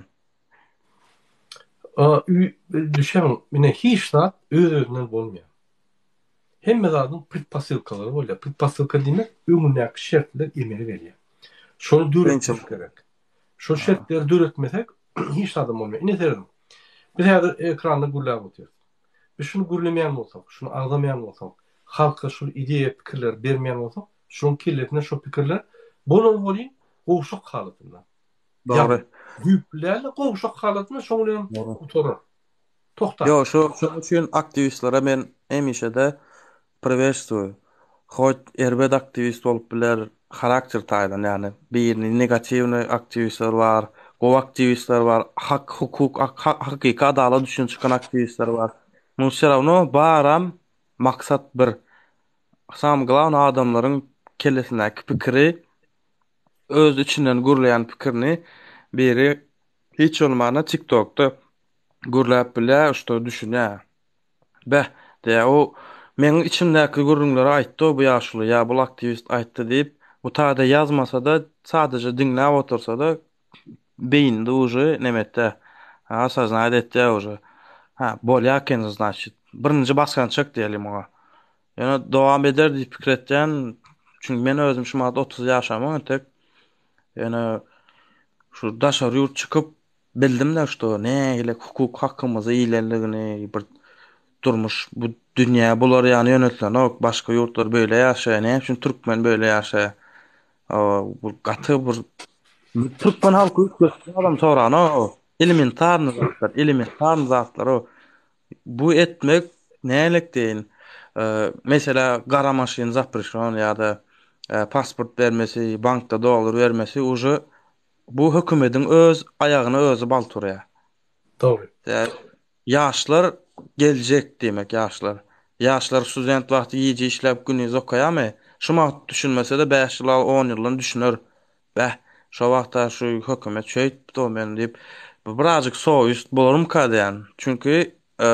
Speaker 3: Düşen mine hiç zat öz-özünden bolmaýar. Hemme zatyň предпосылкалary bolýar. Предпосылка diýmek öňündäki şertler emeli berýär. Şonu döretmek gerek. Şu şertleri döretmesek hiç zat bolmaýar. Ine derim. Biz häzir ekranda gurlap otyrýar. Biz şunu gurlamaýan bolsak, şunu agdamaýan bolsak, halka şu ideýa pikirler bermeýän bolsak, şoň kelletine şu pikirler bolýan gowşak halatynda.
Speaker 6: Doğru.
Speaker 3: Büyüklerle gowşak halatynda şoň bilen oturar. Toktar.
Speaker 6: Yo, şu üçin aktivistlere men emişe de priветствую. Hoç erbet aktivist bolup biler, karakter taýdan, ýani bir negativni aktivistler var, gow aktivistler var, hak, hukuk, hakyky adalet üçin çykan aktivistler var. Bu şerawno baram maksat bir. Sam glavny adamlaryň kellesindäki pikiri öz içinden gurlayan pikirini Biri hiç olmana TikTok'ta gurlap bile işte düşünä. Beh, de o menin içimdäki gurrunlar aýtdy bu ýaşly ya bu aktivist aýtdy diýip bu taýda ýazmasa da sadece dinläp otursa da beýinde uje nemette ha saznat etdi uje. Ha bolýarken значит birinji basgan çek diýelim oňa. Ýöne dowam eder diýip pikir etden çünki men özüm şu 30 ýaşamyň tek ýöne şu daşary ýurt çykyp bildim-de şu nägile hukuk hakkymyzy iýlendigini bir durmuş bu dünya bular yani yönetilen ok başka yurtlar böyle yaşayan ne için Türkmen böyle yaşa bu katı bir Türkmen halkı üstü adam soran o elementar zatlar o bu etmek nelik değil mesela gara maşin zaprişon ya da pasport vermesi bankta dolar vermesi uje bu hökümetin öz ayağını özü balturaya.
Speaker 3: Doğru.
Speaker 6: Yaşlar gelecek demek yaşlar. Yaşlar student vakti iyice işlep günüz okuyamy. Şuma düşünmese de 5 yıl 10 yılını düşünür. Şu vaqta şu hökümet şöýt domen deyip birazcık soýust bolarum kadyan. Çünkü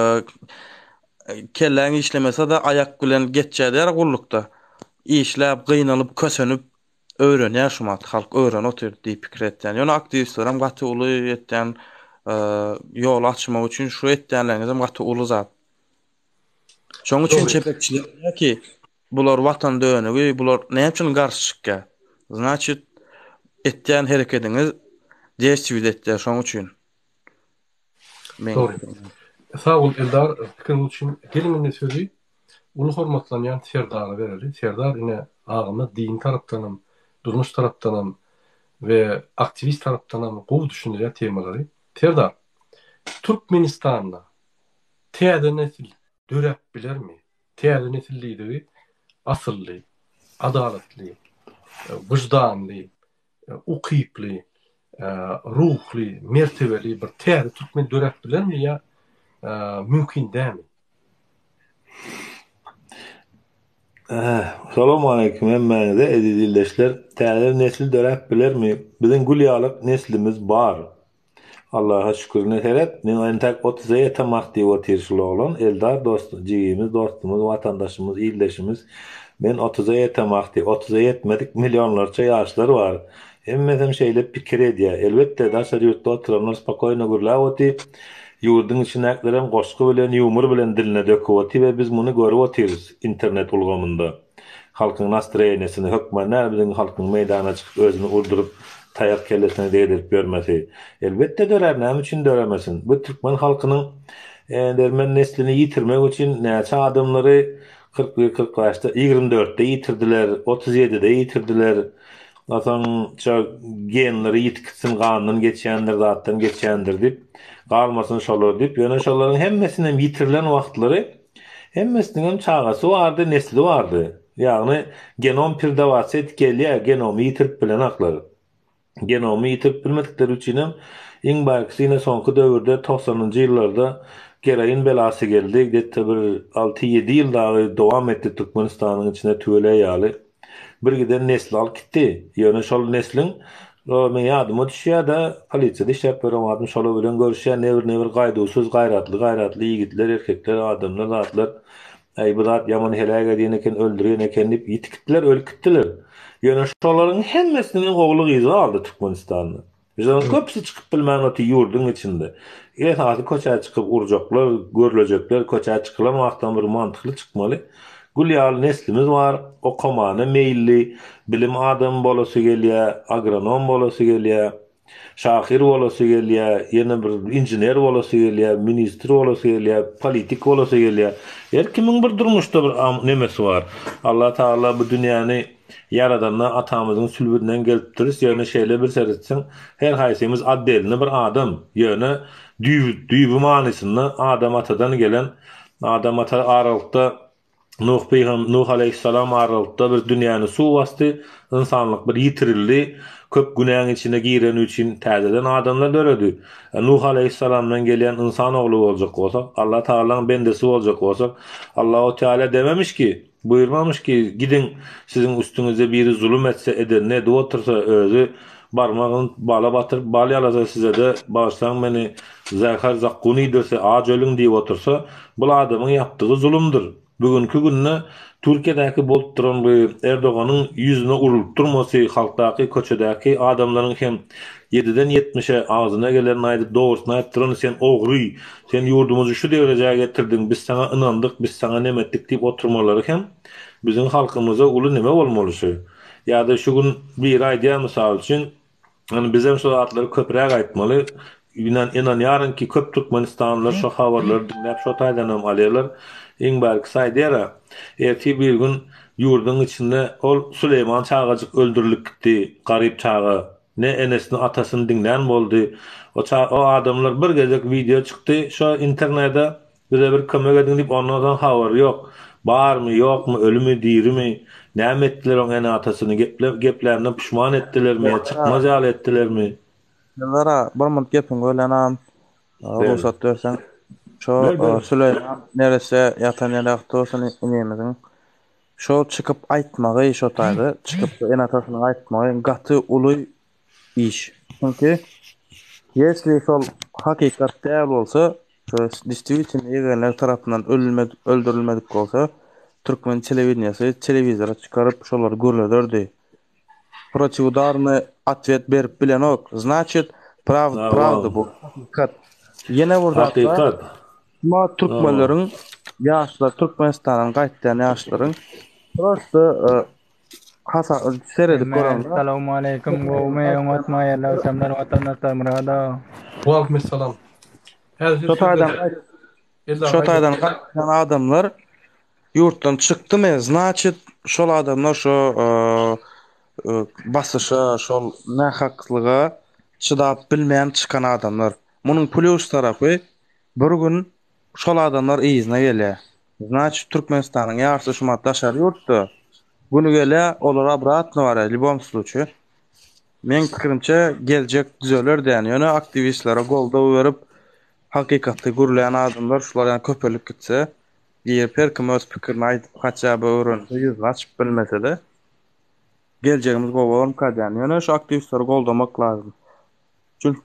Speaker 6: kellen işlemese de ayak bilen geçjäder gullukda. İşlep gıynalıp kösönüp öğrenýär şuma halk öğren otur diýip pikir etden. Ýöne aktivistlerim gaty uly etden yol açmak üçin şu etdenleriniz gaty uly zat. Şoň üçin çepekçiler ki bular watan dönügi, bular näme üçin garşy çykka? Значит, etden hereketiniz destüýt etdi şoň üçin.
Speaker 3: Doğru. Sağ ol Eldar, fikrin için gelin ne söyleyeyim. Ulu hormatlanyan Serdar'a vereli. Serdar yine ağımda din taraftanım, durmuş taraftanım ve aktivist taraftanım gowy düşünýär temaları. Serdar, Türkmenistan'da täze nesil döräp bilermi? Täze nesilligi asylly, adaletli, wyjdanly, ukyply, ruhly, mertebeli bir täze Türkmen döräp bilermi ya mümkin dämi?
Speaker 8: Salamu aleyküm emmenize edildileşler. Täze nesil döräp bilermi? Bizim gulyalyk neslimiz bar. Allah'a şükür ne heret. Men entek 30'a yetemak diye otirişli olan Eldar dostu, jigimiz, dostumuz, vatandaşımız, iyleşimiz. Men 30'a yetemak diye, 30'a yetmedik milyonlarca yaşlar var. Emmezem şeyle pikir ediyor. Elbette daşar yurtta oturanlar spakoyna gurla oti. Yurdun içineklerin goşku bilen, yumur bilen diline dökü oti ve biz bunu görüp otiririz internet ulgamında. Halkın nastroyenesini hökmenler bizim halkın meydana çıkıp özünü urdurup tayak kellesine değdirip görmesi. Elbette dörer, näme üçin döremesin? Bu Türkmen halkının dermen neslini yitirmek için näçe adımları 40 yaşta 24'te yitirdiler, 37'de yitirdiler. Zaten çok genleri yitkitsin kanunun geçenler zaten geçendir deyip kalmasın şolar deyip yöne şoların hemmesinin yitirilen vaktları hemmesinin çağası vardı, nesli vardı. Yani genom pirde varsa etkiliye genomu yitirip bilen akları. Genomu yitirip bilmedikleri üçinem in barkisi yine sonku dövürde 90'ıncı yıllarda Gerayin belası geldi. Dette bir 6-7 yıl daha devam etti Türkmenistan'ın içine tüvele yağlı. Bir giden nesli al gitti. Yöne şol neslin men yadıma düşýär da polisiýada işläp beremadım. Şola bilen görüşýär never gaýdusuz gaýratly ýigitler, erkekler, adamlar, zatlar. Bu zat yaman helage diýen eken, öldürýän eken diýip ýitikdiler, ölkitdiler. Yöne şolaryň hemmesini gowly gyzy aldy Türkmenistanda. Bizden köpsi çıkıp bilmän oty ýurdun içinde. Hadi koçağa çıkıp urjaklar, görülecekler, koçağa çıkılan wagtdan bir mantykly çıkmaly. Gulýal neslimiz var, okumana meýilli, bilim adam bolasy gelýär, agronom bolasy gelýär, şahir bolasy gelýär, ýene bir injener bolasy gelýär, ministr bolasy gelýär, politik bolasy gelýär. Her kimiň bir durmuşda bir nemesi var. Allah Taala bu dünýäni yaradanna atamyzyň sülbünden gelipdiris, ýöne şeýle bir seretsen, her haýsymyz addelini bir adam, ýöne düýbü manysyny adam atadan gelen, adam ata aralykda Nuh aleyhisselam aralykda bir dünýäni suw bastı, insanlyk bir ýitirildi, köp günäň içine giren üçin täzeden adamlar döredi. Nuh aleyhisselamdan gelen insan oglu boljak bolsa, Allah Taala'nın bendesi boljak bolsa, Allahu Teala dememiş ki, buyurmamış ki, gidin sizin üstünüze biri zulüm etse eden ne de otursa özü barmağın bala batırıp bal yalasa size de bağırsan meni Zahar Zakkuni derse ağaç ölün diye otursa bu adamın yaptığı zulümdür. Bugünkü günne Türkiye'deki bolup duran bu Erdoğan'ın yüzüne urulup durması, halktaki, köçedeki adamların hem 7'den 70'e ağzına gelen aydıp doğrusuna ayıptıran sen oğru, sen yurdumuzu şu dereceye getirdin, biz sana inandık, biz sana nemettik deyip oturmaları hem bizim halkımıza ulu neme olmalısı. Ya da şu gün bir ay diye misal için yani bizim şu atları köprüye aytmalı. İnan yarın ki köp Türkmenistanlılar şu haberleri dinlep şu taydanam alıyorlar. En belki saydera. Erti bir gün yurdun içinde ol Süleyman Çağacık öldürülüp gitti. Garip çağı. Ne enesini atasını dinleyen boldu. O adamlar bir gezek video çıktı. Şu internette bize bir kömek edin deyip onlardan haber yok. Bar mı yok mu ölümü diri mi? Ne ettiler o ene atasını geplerinden pişman ettiler mi? Çıkmaz hal ettiler mi?
Speaker 6: Yıllara barmant gepin ölenam. Ruhsat versen.
Speaker 8: Ver, ver.
Speaker 6: Şu Süleyman neresi yatan yere aktosan inemizin. Şu çıkıp aytmagy şu taydı. Çıkıp en atasını aytmagy gatı uluy iş. Çünkü yesli şol hakikat değer olsa şu distribution yegenler tarafından öldürülmedik olsa Türkmen televizyonu televizyona çıkarıp şoları görülürdi. Противударный atvet berip bilen ok. Значит, правда bu. Hakikat. Yine burada
Speaker 8: Hakikat.
Speaker 6: ma Türkmenlerin yaşlar Türkmenistan'ın gaýtdan yaşların prosta seredip görenler.
Speaker 5: Assalamualaikum warahmatullahi wabarakatuh. Vatandaşlar murada.
Speaker 3: Aleykümselam.
Speaker 6: Şotaydan gaýtdan adamlar yurtdan çykdymy? Значит, şol adamlar şo basışa, şol nähaklyga çydap bilmeýän çykan adamlar. Munyň plus tarapy bir gün şol adamlar iýizine gelýär. Значит, Türkmenistanyň ýarşy şumat daşary ýurtda. Bunu gele olar обратно var, любом случае. Men pikirimçe geljek düzeler diýen. Ýöne aktivistlere golda berip hakykatly gürleýän adamlar şular ýa köpelip gitse, ýer perkim öz pikirini aýdyp gaçaby öwrense, ýüz açyp bilmese-de geljegimiz gowy bolýan. Ýöne şu aktivistleri goldamak lazım. Çünki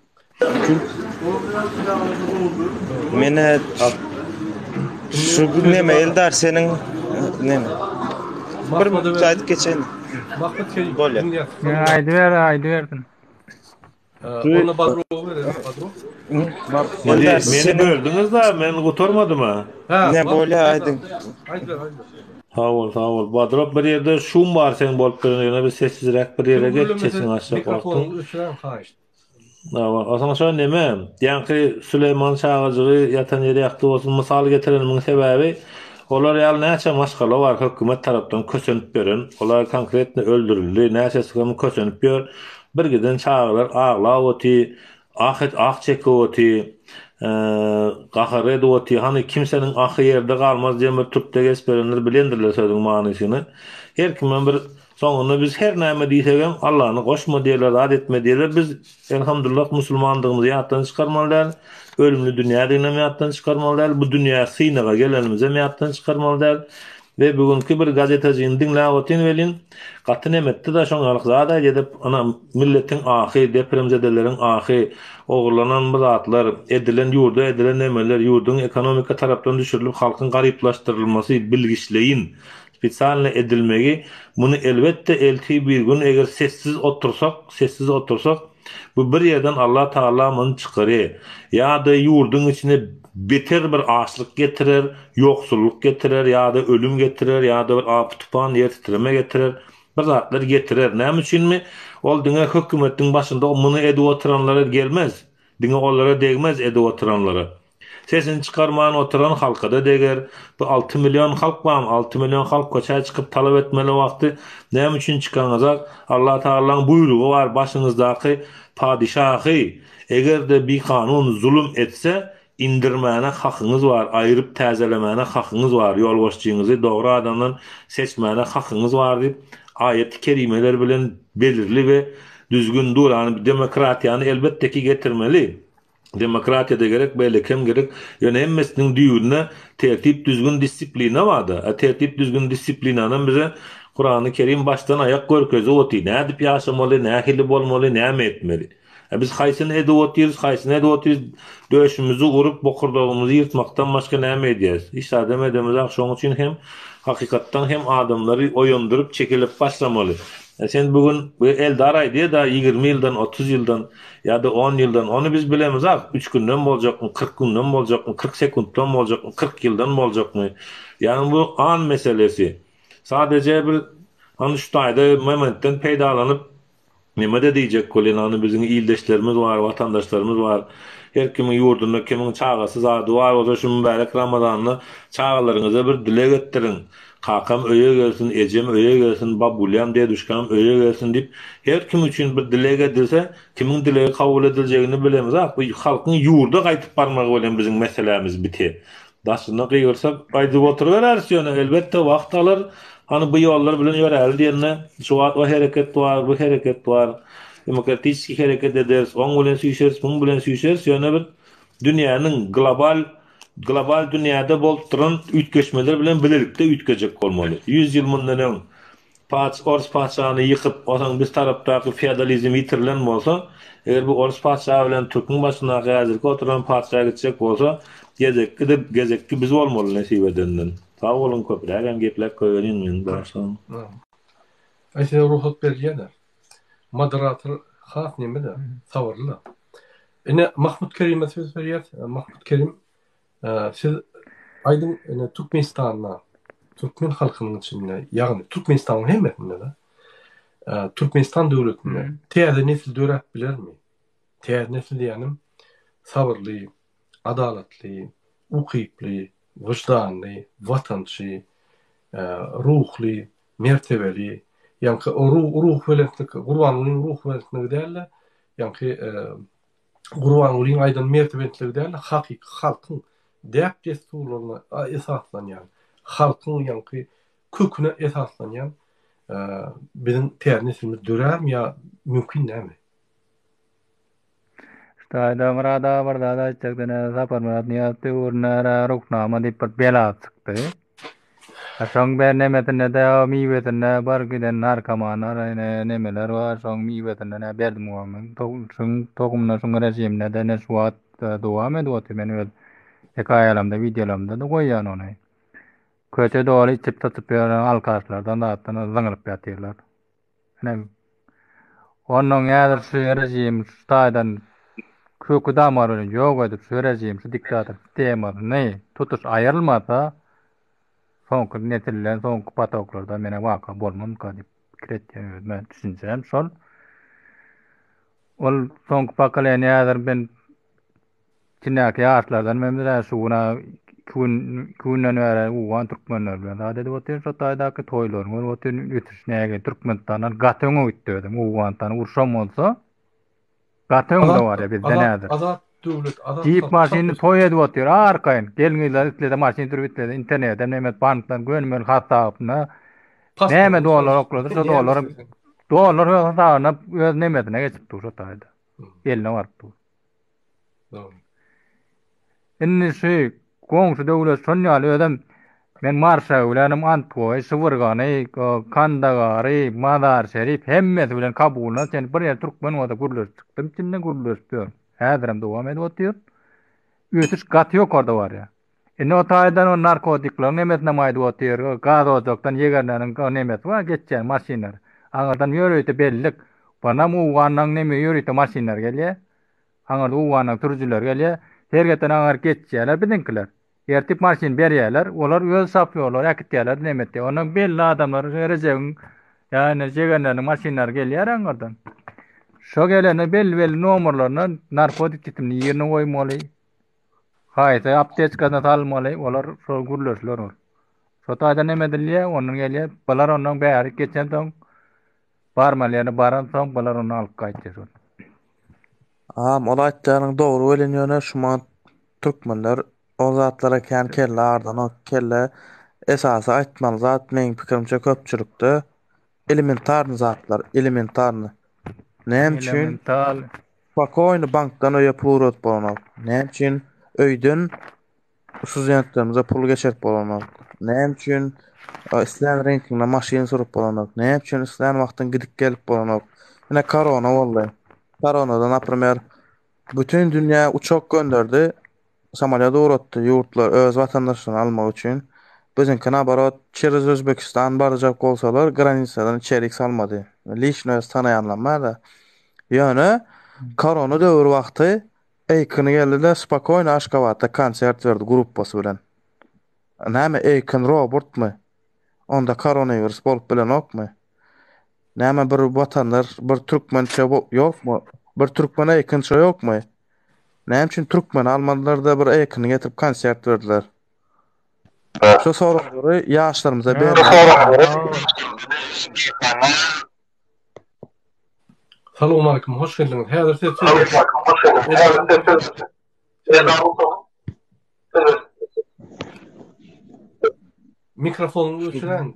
Speaker 9: Mene şu neme Eldar senin neme? Bir müsaade geçelim.
Speaker 3: Mahmut Kerim.
Speaker 9: Bolya.
Speaker 5: Aydı verdin.
Speaker 3: Ona badro verelim, badro.
Speaker 8: Meni böldünüz da men gutarmadım ha.
Speaker 9: Ne bolya aydın.
Speaker 3: Haydi.
Speaker 8: Sağ ol. Badrop bir yerde şum var sen bolup görünýär. Bir sessizrek bir yere geçesin aşağı
Speaker 3: Mikrofonu
Speaker 8: baktın.
Speaker 3: üstüne haýyş.
Speaker 8: O zaman şöyle neme? Diýenki Süleyman Çağacıgy yatan ýere ýakdy bolsun mysal getireniň sebebi olar ýaly näçe maşgala var hökümet tarapdan kösenip beren. Olar konkretni öldürildi. Näçesi kösenip ber. Bir giden çağlar ağlap oty, ah çekip oty, gahar edip oty. Hani kimsenin ahı ýerde galmaz diýen bir türkde gesperenler bilendirler sözüň manysyny. Her kimden bir soňunda biz her näme diýsegem Allahyny goşma diýerler, adet etme diýerler. Biz elhamdülillah musulmandygymyzy ýatdan çykarmalylar. Ölümlü dünýä diňe ýatdan çykarmalylar. Bu dünýä synaga gelenimize ýatdan çykarmalylar. Ve bugünkü bir gazeteciň dinläp otyn welin gaty nemetdi da şoňalyk zada edip ana milletiň ahy, depremzedeleriň ahy, ogurlanan zatlar, edilen ýurda edilen nemeler, ýurdun ekonomika tarapdan düşürilip halkyň garyplaşdyrylmasy bilgiçleýin spesialne edilmegi. Bunu elbette elti bir gün eger sessiz otursak bu bir yerden Allah Taala mını çıkarır. Ya da yurdun içine beter bir açlık getirir, yoksulluk getirir, ya da ölüm getirir, ya da bir aptupan yer titreme getirir. Bir zatlar getirir. Näme üçin mi? Ol diňe hökümetiniň başynda muny edip oturanlara gelmez. Diňe onlara degmez edip oturanlara. Sesini çıkarmayan oturan halka da deger. Bu 6 milyon halk var. 6 milyon halk koçaya çıkıp talep etmeli vakti. Ne için çıkanacak? Allah Teala'nın buyruğu var başınızdaki padişahı. Eğer de bir kanun zulüm etse indirmeyene hakkınız var. Ayırıp tezelemeyene hakkınız var. Yol boşçuğunuzu doğru adamdan seçmeyene hakkınız var deyip ayet-i kerimeler bilen belirli ve düzgün dur. Yani demokratiyanı elbette ki getirmeli. Demokratiyada gerek, böyle kim gerek, yani emmesinin düğününe tertip düzgün disiplina vardı. Tertip düzgün disiplinanın bize Kur'an-ı Kerim baştan ayak görkezi oti. Ne dip yaşamaly, nähili bolmaly, näme etmeli. Biz haýsyny edip otyryz, haýsyny edip otyryz, döşümüzi urup bokurdagymyzy ýyrtmakdan başga näme edýäs? Hiç adam edemezek. Şoň üçin hem hakykatdan hem adamlary oýandyryp çekilip başlamaly. Sen bugün bu Eldar aýdy da 20 ýyldan, 30 ýyldan ýa-da 10 ýyldan onu biz bilemezek. 3 günden boljakmy, 40 günden boljakmy, 40 sekunddan boljakmy, 40 ýyldan boljakmy? Ýani bu an meselesi. Sadece bir anıştayda momentten peýdalanıp nime de diýjek bolan bizim ýyldaşlarymyz bar, watandaşlarymyz bar. Her kimin ýurdunda kimin çagasy zady bar, o da şu mübarek Ramazanyny çagalaryňyza bir dilek etdirin. Kakam öýe gelsin, ejem öýe gelsin, babulyam diýe düşkam öýe gelsin diýip her kim üçin bir dilek edilse, kimin dilegi kabul ediljegini bilemiz. Bu halkyň ýurda gaýtyp barmagy bilen bizim meselemiz biter. Daşyna gyrsak gaýdyp oturuverer ýöne elbetde wagt alır. Hani bu yollar bilen ýöräl diýende şu o hereket var, bu hereket var. Demokratik hereket ederiz, oň bilen süýşeriz, buň bilen süýşeriz. Ýöne bir dünýäniň global dünýäde bolup duran ütgeşmeler bilen bilelikde ütgejek bolmaly. 100 ýyl mundan Ors paçany ýykyp, otaň biz tarapdaky feodalizm ýitirilen bolsa, eger bu Ors paça bilen Türk'ün başyna häzirki oturan paça gitjek bolsa, gezekki biz bolmaly nesip edenden. Sağ olun köpürägem gepler köýerin men başlan.
Speaker 3: Aýsy ruhat berýärler. Moderator has neme de sawarly. Ene Mahmud Kerim'e söz berýär. Mahmud Kerim siz aýdym ene Türkmenistanyna, Türkmen halkynyň içinde, ýagny Türkmenistanyň hemmetinde de Türkmenistan döwletinde täze nesil dörät bilermi? Täze nesil ýanym sawarly, adalatly, ukyply, vicdanly, watançy, ruhly, mertebeli, ýa-ni o ruh welentlik, Gurbanulyň ruh welentligi däl, ýa-ni Gurbanulyň aýdan mertebentligi däl, hakyky halkyň däp desturlaryna esaslanýan, halkyň ýa-ni köküne esaslanýan bizim täze nesilimiz dörärmi ýa mümkin näme?
Speaker 5: Stayda Murada Bardada çekdene Zapar Murad niyatı urnara ruknama dippat bela çıktı. Şoň ber nemetine de miwetine bar giden narkamanar nemeler var. Şoň miwetine berdim muamın. Şoň tokumna şoň rejimne de ne suat dowam edýär. Men öz hekaýalarymda, videolarymda da goýýan ony. Köçe dowly içip tutup ýören alkaşlardan da atdan zaňyryp ýatyrlar. Onuň ýadyr şu rejim Staydan kökü damar bilen ýok edip sürejim şu diktator tema ne tutuş aýrylmasa soňky netiller soňky patoklarda mene waka bolmam kadip kiretýär men düşünjem şol ol soňky pakalaýan ýadyr ben tinäki ýaşlardan men de şuna künden wara uwan türkmenler bilen ade de otyr şu taýdaky toýlaryň otyr ýetişnäge türkmentanlar gatyňy ütdirdim uwantan urşam bolsa gatyň da var ya bizden nädir?
Speaker 3: Azat döwlet, azat.
Speaker 5: Jeep maşyny toý edip otyr, arkaýyn. Gelňiler itlede maşyny türüp itlede internetden nämet bankdan gönmel hatapna. Näme dolar okladı, şu dolar hasabına öz nemetine geçip dursa taýda. Eline baryp dur.
Speaker 3: Doğru.
Speaker 5: Inni şu goňşy döwlet sonýaly ödem men marşa bilenim Antpoy, Sıvırgany, Kandagary, Madar Şerif hemmesi bilen kabulna sen bir ýer türkmen wada gürleşdim, içinden gürleşdim. Häzirim dowam edip otyr. Ötüş gat ýok orada bar ya. Ene o taýdan o narkotikler nemetne maýdy otyr, gaz ozokdan ýegerleriň nemet var, geçýän maşinler. Aňardan ýöreýte bellik. Bana uwanyň neme ýöreýte maşinler gelýär. Aňarda uwanyň türjüler gelýär. Hergeten aňar geçýärler bizinkiler. Yertip maşin berýärler, olar öz sapýarlar, ýakitýärler nemetde. Onuň belli adamlar rejegiň, ýani jegenleriň maşinler gelýär aňardan. Şo gelene belli nomerlaryny narkotik titimni ýerine goýmaly. Haýta aptekadan almaly, olar şo gürleşler ol. Şo taýda neme dilýär, onuň gelýär, balar onuň bäri geçen soň barmalyany baran soň balar onu alyp gaýtýar.
Speaker 6: Ola aýtjagyň dogry bilen ýöne şuma türkmenler o zatlara kän kelle ardan o kelle esasy aýtmaly zat meň pikirimçe köpçülükde elementarny zatlar, elementarny. Näme üçin? Pakoyny bankdan öýe pul öp bolanok. Näme üçin öýden studentlerimize pul geçerip bolanok. Näme üçin isleýän reňkinde maşyn sürup bolanok. Näme üçin isleýän wagtdan gidip gelip bolanok. Ine korona boldy. Koronadan naprimер bütün dünýä uçak gönderdi. Samolyot uğratdy ýurtlar öz watandaşlaryny almak üçin. Biziňki nabarat çerez Özbekistan barjak bolsalar granisadan içerik salmady. Lişne öz tanaýanlanmady. Ýöne korona döwür wagty Eýkiny geldi-de spakoýna Aşgabatda konsert berdi gruppasy bilen. Näme Eýkin Robertmy? Onda koronavirus bolup bilenokmy? Näme bir watandaş, bir türkmençe ýokmy? Bir türkmen Eýkinçe ýokmy? Näme üçin türkmen almanlar-da bir Eýkiny getirip konsert berdiler? Şu soragy ýaşlarymyza berdi.
Speaker 3: Salamu aleyküm, hoş geldiniz. Häzir siz mikrofonuny öçüren,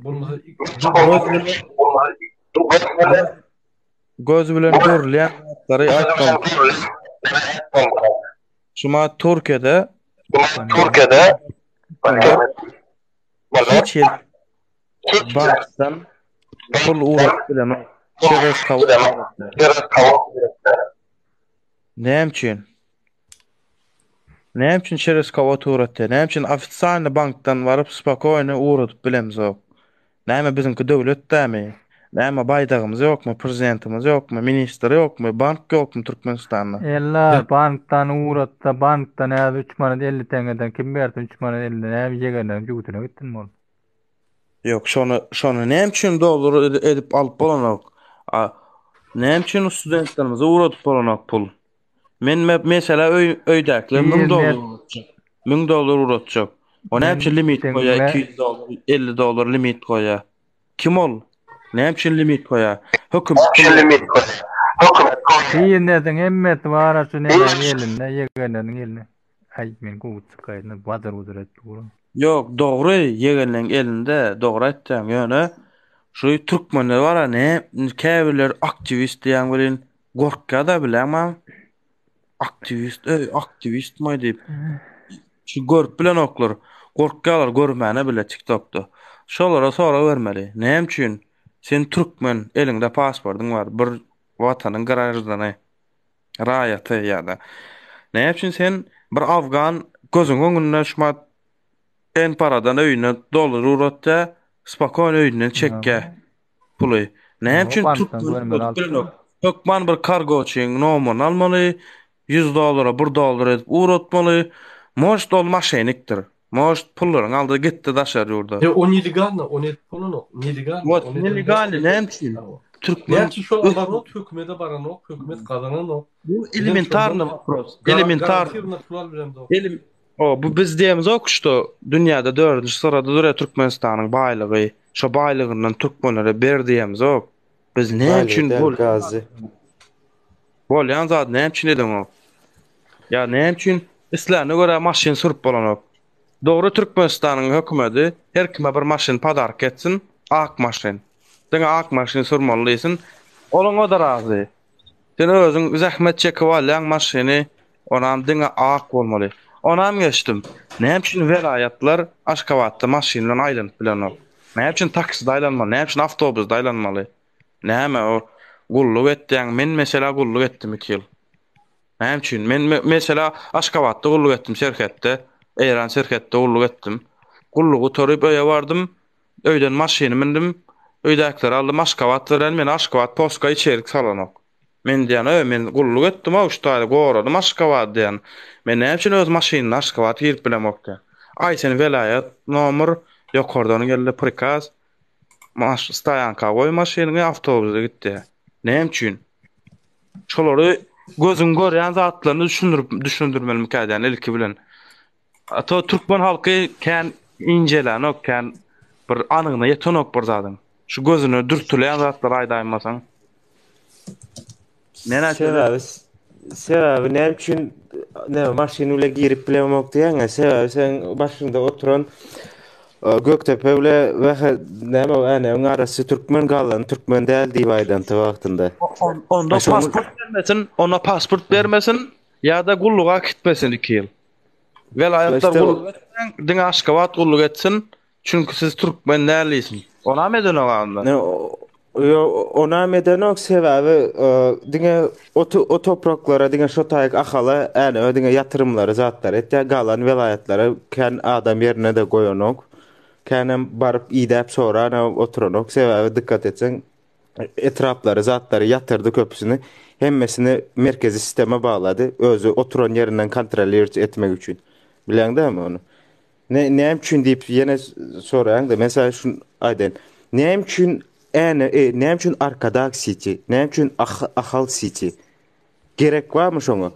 Speaker 6: göz bilen görülýän zatları aýtdym. Şuma Türkiýede hiç ýer bankdan pul uğrak bilen çerez kawa. Näme üçin? Näme üçin çerez kawa uğratdy? Näme üçin ofitsialny bankdan baryp spakoýny uğratyp bilemzok? Näme biziňki döwlet dämi? Näme baýdagymyz ýokmy, prezidentimiz ýokmy, minister ýokmy, bank ýokmy Türkmenistanda?
Speaker 5: Ella bankdan uğratda bankdan 3 manat 50 tengeden kim berdi 3 manat 50 näme ýegenler jugutuna gitdin bol.
Speaker 6: Yok, şonu näme üçin dolar edip alyp bolanok? Näme üçin studentlerimize uğratyp bolanok pul? Men mesela öýdäkler 1000 dolar uğratjak. 1000 dolar uğratjak. O näme üçin limit goýa 200 dolar, 50 dolar limit goýa? Kim ol? Näme üçin limit goýa? Hökümet limit goýa.
Speaker 5: Ýene-de hemmet bara şu näme elinde ýegenleriň elinde. Ay men gut çykaýdyň, bazar uzrat durum.
Speaker 6: Yok, doğru yegenlerin elinde, doğru ettim. Yani şu Türkmenler var ne käbirler aktivist diýen bilen gorka da bilen ama aktivist mi diýip şu görüp bilen oklar gorkalar görmäne bile TikTok'da. Şolara sonra vermeli. Näme üçin? Sen Türkmen, elinde pasportyň var, bir watanyň garajdyny raýaty ýa-da. Näme üçin sen bir Afgan gözüň öňünde şumat en paradan öýüne dolar uğratda spakoýny öýünden çekke puly. Näme üçin Türkmen Hökman bir kargoçyň nomyny almaly, 100 dolara 1 dolar edip uğratmaly. Most ol maşenikdir. Most pullaryň aldy gitdi daşar ýurda.
Speaker 3: O nelegalny, o net puluny, nelegal.
Speaker 6: O nelegal näme üçin?
Speaker 3: Türkmen şu barok hökümete baranok, hökümet kazananok.
Speaker 6: Bu elementarny vopros. Elementar. Bu biz diýemiz okuşdy. Dünýäde 4-nji sırada durýar Türkmenistanyň baýlygy. Şo baýlygyndan türkmenlere ber diýemiz ok. Biz näme üçin bol gazy? Bol ýan zat näme üçin edin ok? Ya näme üçin isläne görä maşyn sürup bolanok? Dogry Türkmenistanyň hökümeti her kime bir maşyn padark etsin, ak maşyn. Diňe ak maşyn sürmelisin. Olaňa da razy. Sen özüň zähmet çekip alýan maşyny onam diňe ak bolmaly. Onam geçtim. Näme üçin welayatlar Aşgabatda maşyn bilen aýlanyp bilenok? Näme üçin taksi daýlanmaly? Näme üçin awtobus daýlanmaly? Näme o gulluk etdiň? Men mesela gulluk etdim 2 ýyl. Näme üçin? Men mesela Aşgabatda gulluk etdim şerhetde. Eýran şerhetde gulluk etdim. Gullugy torup öýe bardym. Öýden maşyny mindim. Öýdäkler aldy Aşgabatda bilen men Aşgabat postka içerik salanok. Men diýen, men gulluk etdim, awştaýda goradym Aşgabat diýen. Men näme üçin öz maşynyny Aşgabat girip bilemokda? Ay sen velayat nomer ýokardan geldi prikaz. Maş stayanka goý maşynyny awtobusa gitdi. Näme üçin? Şolary gözüň görýän zatlaryny düşündirmeli käden ilki bilen. Ata Türkmen halky kän injelenok, kän bir anygyna ýetenok bir zadyň. Şu gözüne dürtülen zatlar aýdaýmasaň.
Speaker 9: Sebebi näme üçin maşyny bilen girip bilemok diýen, sebebi sen başynda oturan Göktepe bile näme ene arasy türkmen galan, türkmen däl diýip aýdan wagtynda.
Speaker 6: Onda pasport bermesin, ona pasport bermesin ýa-da gulluga gitmesin 2 ýyl. Velayatlar gulluk etsen, diňe Aşgabat gulluk etsin, Çünkü siz Türkmen dälisin. Ona mı dönüyorlar?
Speaker 9: Ne ona medenok sebebi diňe o topraklara diňe şo taýyk ahala äne diňe ýatyrymlary zatlar etdi galan welaýatlary kan adam ýerine de goýanok kanem barıp idäp sonra ana oturanok sebebi dikkat etseň etrapları zatları yatırdı köpüsünü hemmesini merkezi sisteme bağladı özü oturan yerinden kontrol etmek için bilen değil mi onu ne için deyip yine sorayan da mesela şun ayden ne için ne için arkada city ne için ahal city gerek var mı şonu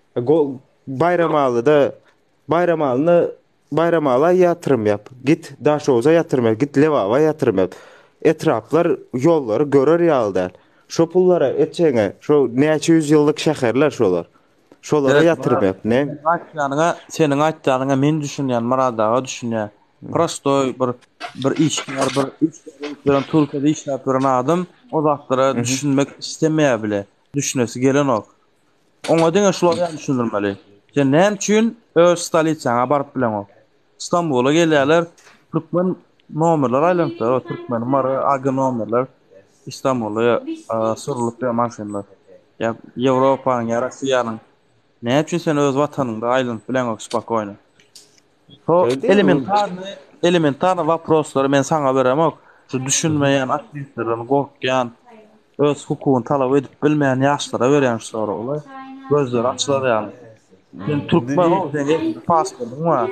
Speaker 9: bayramağına yatırım yap git Daşoğuz'a yatırım yap git Levava yatırım yap etraflar yolları görür yalda şu pullara etçeğine şu neçe yüzyıllık şäherler şolar şolara yatırım yap ne
Speaker 6: senin aýtdygyňa men düşünýän maradaga düşünýär. Prosto bir işler bir Türkiýede işläp duran adam o zatlara düşünmek istemeye bile düşünesi gelen ok. Oňa diňe şolary düşündirmeli. Sen näme üçin öz stoliçaňa baryp bilen ok. İstanbul'a gelýärler, Türkmen nomerler aýlanýar, o Türkmen mara aga nomerler İstanbul'a sürülip ýa maşynlar. Ya Ýewropanyň, ya Russiýanyň. Näme üçin sen öz watanyňda aýlanyp bilen ok spakoýna. So elementarny waproslary men saňa berem ok. Şu düşünmeýän, aktivistlerden gorkýan, öz hukugyny talap edip bilmeýän ýaşlara berýän şolary olay. Gözleri açylar ýaly. Sen Türkmen ol, sen pasportun var.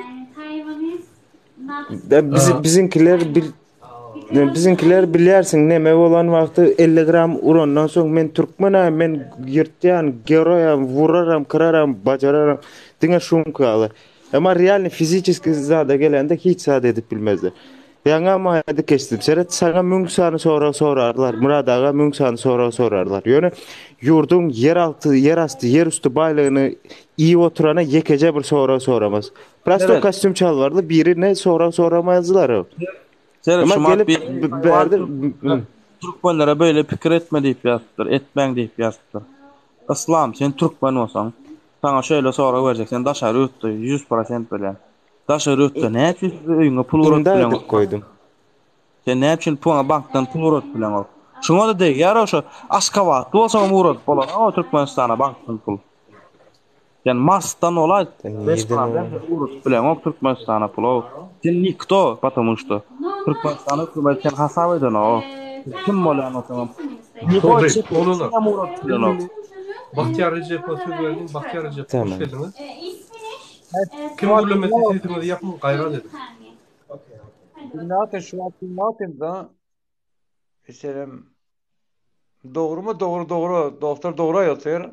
Speaker 9: Bizinkiler bilýärsiň näme bolan wagty 50 gram urandan soň men türkmenem men ýyrtýan geroýam vuraram kıraram bajararam diňe şunkaly ama realny fizikiski zada gelende hiç zada edip bilmezler ýaňa maýady kesdim seret saňa müň sany sorarlar Murad aga müň sany sorarlar ýöne ýurdun yer üstü baýlygyny iyi oturana yekeje bir soramaz prosto kostyum çalvarly biri ne soramazlar
Speaker 6: Ama gelip Türkmenlere böyle pikir etme deyip yazdılar, etmen deyip yazdılar. Islam, sen Türkmen olsan, sana şöyle sonra verecek, sen daşarı öttü, 100% bilen. Daşarı öttü, ne için öýüňe pul urut bilen
Speaker 9: koydum.
Speaker 6: Sen ne için pul banktan pul urut bilen ol. Şuna da deyik, yara şu askavat, olsan urut bolan, ama Türkmenistana banktan pul. Yani Mars'tan olay, urut bilen o Türkmenistana pul. Sen nikto, потому что Türkmenistan'ı hükümetten hasap eden o. Kim bolan o tamam.
Speaker 3: Bahtiyar Recep'e söz verdim. Bahtiyar Recep hoş geldiniz. Kim gürlemesi sesini yapın gayret edin.
Speaker 10: Dinletin da mesela doğru mu doğru doktor doğru yazıyor.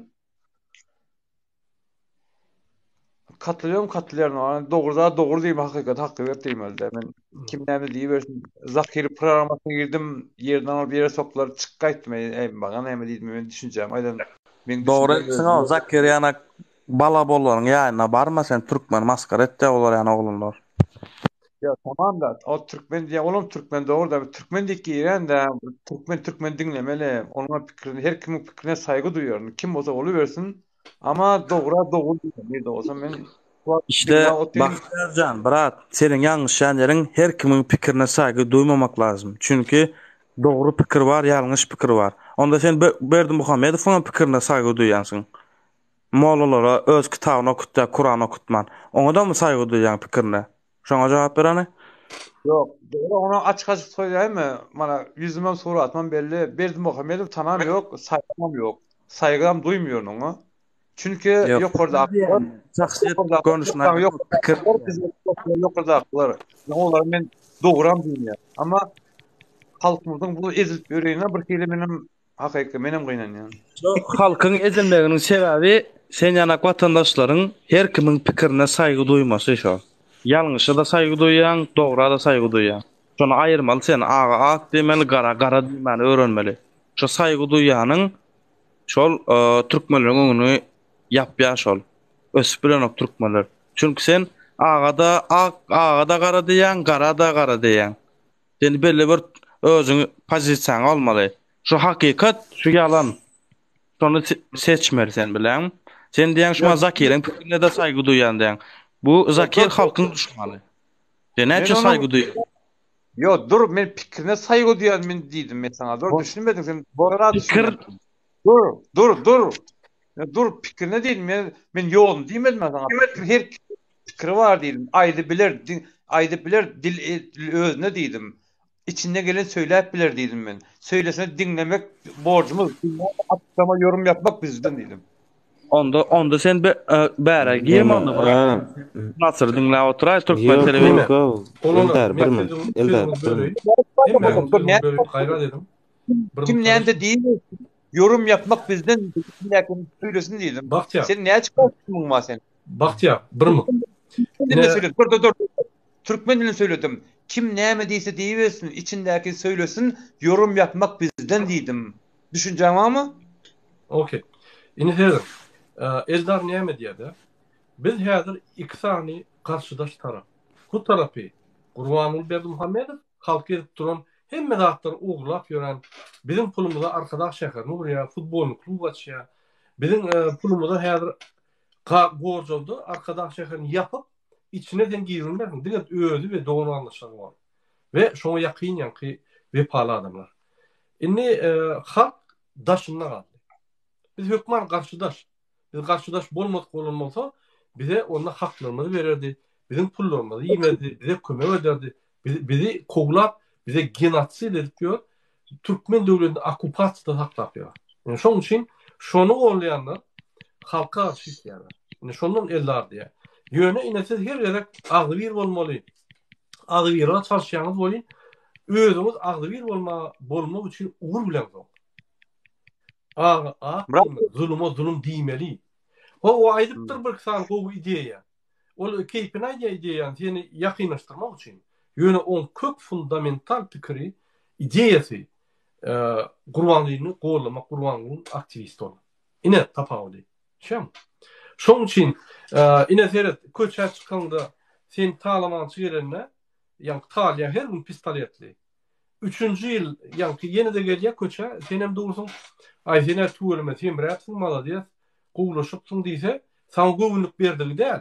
Speaker 10: Katılıyorum. Yani doğru değil mi? Hakikat değil mi? Ben kimden diye versin. Zakir programına girdim. Yerden alıp bir yere soktular. Çıkkaytım. Bana ne değil mi? Ben düşüneceğim. Aynen.
Speaker 6: Doğru etsin o. Zakir yana bala bolların yayına barma sen Türkmen maskar ette olar yani oğlunlar.
Speaker 10: Ya tamam da o Türkmen diye oğlum Türkmen doğru da Türkmendeki İran da Türkmen dinlemeli. Onun fikrine her kimin fikrine saygı duyuyorum. Kim olsa oluversin. Ama doğru değil de olsa ben
Speaker 6: işte bak Ercan brat senin yanlış ýerlerin her kimin pikrine saygı duymamak lazım. Çünkü doğru pikir var, yanlış pikir var. Onda sen Berdim Muhammedow'un pikrine saygı duýansın. Mollalara öz kitabyny okutda, Kur'an okutman. Oňa da mı saygı duýan pikrine? Şoňa jogap berani?
Speaker 10: Yok, onu açık söyleyeyim. Bana yüzüme soru atmam belli. Berdim Muhammedov tanam yok, saygım yok. Saygım duymuyor onu. Çünkü yok orada akıllar.
Speaker 6: Şahsiyet konuşmak
Speaker 10: yok. Yok orada akıllar. Onları ben doğuram diyeyim. Ama halkımızın bu ezilip yüreğine bir kere benim hakiki benim kıynan yani.
Speaker 6: Halkın ezilmeginin sebebi sen yanak vatandaşların her kimin pikrine saygı duyması şu. Yanlışa da saygı duyan, doğruya da saygı duyan. Şonu ayırmalı sen ağa demeli, gara demeli, öğrenmeli. Şu saygı duyanın şol Türkmenlerin onu yapya şol. Ösüp bilen ok Türkmenler. Çünkü sen ağa da gara diyan, gara da gara diyan. Sen belli bir özüň pozisiýaň almaly. Şu hakikat, şu yalan. Şonu seçmeli sen bilen. Sen diýen şuma Zakir'in pikrine de saygı duyan diýen. Bu Zakir halkyň düşmany. Näçe saygı duýan?
Speaker 10: Yo dur men pikrine saygı duyan men diýdim men sana. Dur düşünmedin sen. Bora
Speaker 6: Pikir
Speaker 10: düşünmedin. Dur. Ya dur pikrine değil men yoğun diýmedim ben sana. Her pikri var diýdim. Aýdy biler dil özüne diýdim. İçinde gelen söyleyip bilir diýdim men. Söylesene dinlemek borcumuz. Açıklama yorum yapmak bizden diýdim.
Speaker 6: onda sen bäre giýem onda. Nasır dinle oturay Türkmen
Speaker 9: Yok,
Speaker 6: televizyon.
Speaker 9: yok. Eldar, bir min. Eldar, bir min.
Speaker 3: Kayra dedim.
Speaker 10: Kim näde diýdi? Yorum yapmak bizden lakin söylesin diýdim.
Speaker 3: Bahtiyar.
Speaker 10: Sen näçe çıkarttın ma sen?
Speaker 3: Bahtiyar, bir mi?
Speaker 10: Dinle söyle. Dur. Türkmen dilini söyledim. Kim näme diýse diýiversin, içindäki söylesin, yorum yapmak bizden diýdim. Düşünjäň barmy?
Speaker 3: Okey. Ine dedim. Eldar näme diýdi? Biz häzir iki sany garşydaş tarap. Bu tarapy Gurbanuly Berdimuhammedow halk edip duran hemme zatlar uglap ýören bizim pulumyza arkadaş şäher Nuriýa futbol klubu açýar. Bizim pulumyza häzir gorjuldy arkadaş şäherini ýapyp içine den girilmezmi? Diňe özü we dogry anlaşylan bar. Ve şoňa ýakyn ýanky wepaly adamlar. Inni halk daşynda galdy. Biz hökman garşydaş. Biz garşydaş bolmadyk bolanmasa bize onda haklarymyzy bererdi. Bizim pullarymyzy ýemedi, bize kömek ederdi. Bizi koglap, bize genotsid edip ýör. Türkmen döwletini okupasiýada saklap ýör. Yani şoň üçin şonu gollayanlar halka garşy isleýärler. Yani şondan Eldar diýär. Ýöne inesiz her ýere agdyr bolmaly. Agdyra çalşýanyz bolýan. Özüňiz agdyr bolmak üçin ugur bilen zor. Zulüm diýmeli. O aýdypdyr bir san gowy ideýa. Ol keypine ideýa seni ýakynlaşdyrmak üçin. Ýöne on kök fundamental pikiri ideýasy Gurbanulyny gollamak, Gurbanulyň aktivist bolmak. Ine tapawdy. Şem. Şoň üçin ine seret köçä çykanda sen talamançy gelende ýa talya her gün pistoletli. 3-nji ýyl ýa-ki ýene-de gelýär köçä senem dogrusyň aýsene tuwelme temräpsiň maladiýet gowlaşypsyň diýse sana gowluk berdigi däl.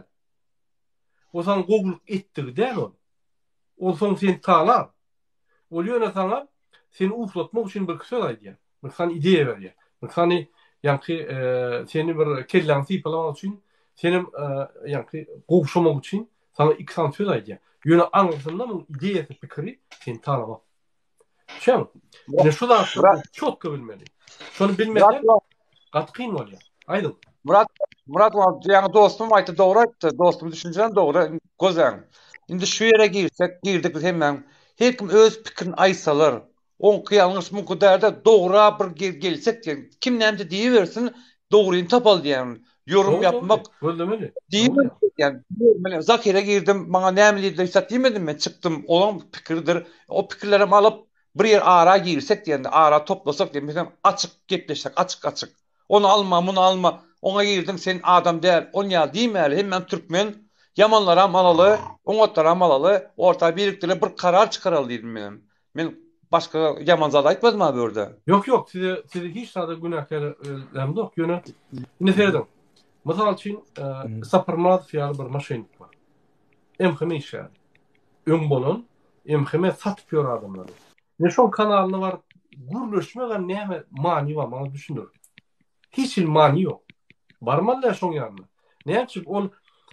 Speaker 3: O sana gowluk etdigi däl ol. Ol soň sen talar. Ol ýöne sana seni uflatmak üçin bir söz aýdýar. Bir sana ideýa berýär. Bir sana ýa-ki seni bir kelläň sypalamak üçin senim ýa-ki gowşamak üçin sana iki san söz aýdýar. Ýöne aňyrsynda bu ideýasy pikiri sen talamak. Şem. Ne şu da çok bilmeli. Şonu bilmeden gatkyn bolýar. Aýdym.
Speaker 10: Murat ýa-ni dostum aýtdy, dogry aýtdy. Dostum düşünjän dogry, gozaň. Indi şu ýere girdik biz hemmen. Her kim öz pikirini aýsalar, on kıyanlış mümkün derde dogry bir gelsek diýen. Kim näme diýibersin, dogryny tapal diýen. Yorum yapmak
Speaker 3: öldürmeli.
Speaker 10: Diýmek yani men Zakir'e girdim, maňa näme diýip diýmedim men çykdym. Olan pikirdir. O pikirlerimi alıp bir yer ara girsek diýende, ara toplasak diýen, açyk gepleşsek, açyk. Onu alma, bunu alma. Ona girdim sen adam däl. On ýa diýmeli, hemmen türkmen yamanlara malaly, oňatlara malaly, orta birlikdirip bir karar çykaraly diýdim men. Men başka yaman zat aýtmadym abi orada.
Speaker 3: Yok, size hiç sada günahkarlarım yok. Yine seyredim. Mesela için Saparmaz fiyarı bir maşinik var. Emhime işler. Ön bolun, emhime satıp yor adamları. Ne şon kanalını var, gurleşme ve neyme mani var, bana düşünür. Hiç mani yok. Barmalı şon yanına. Ne yapacak? On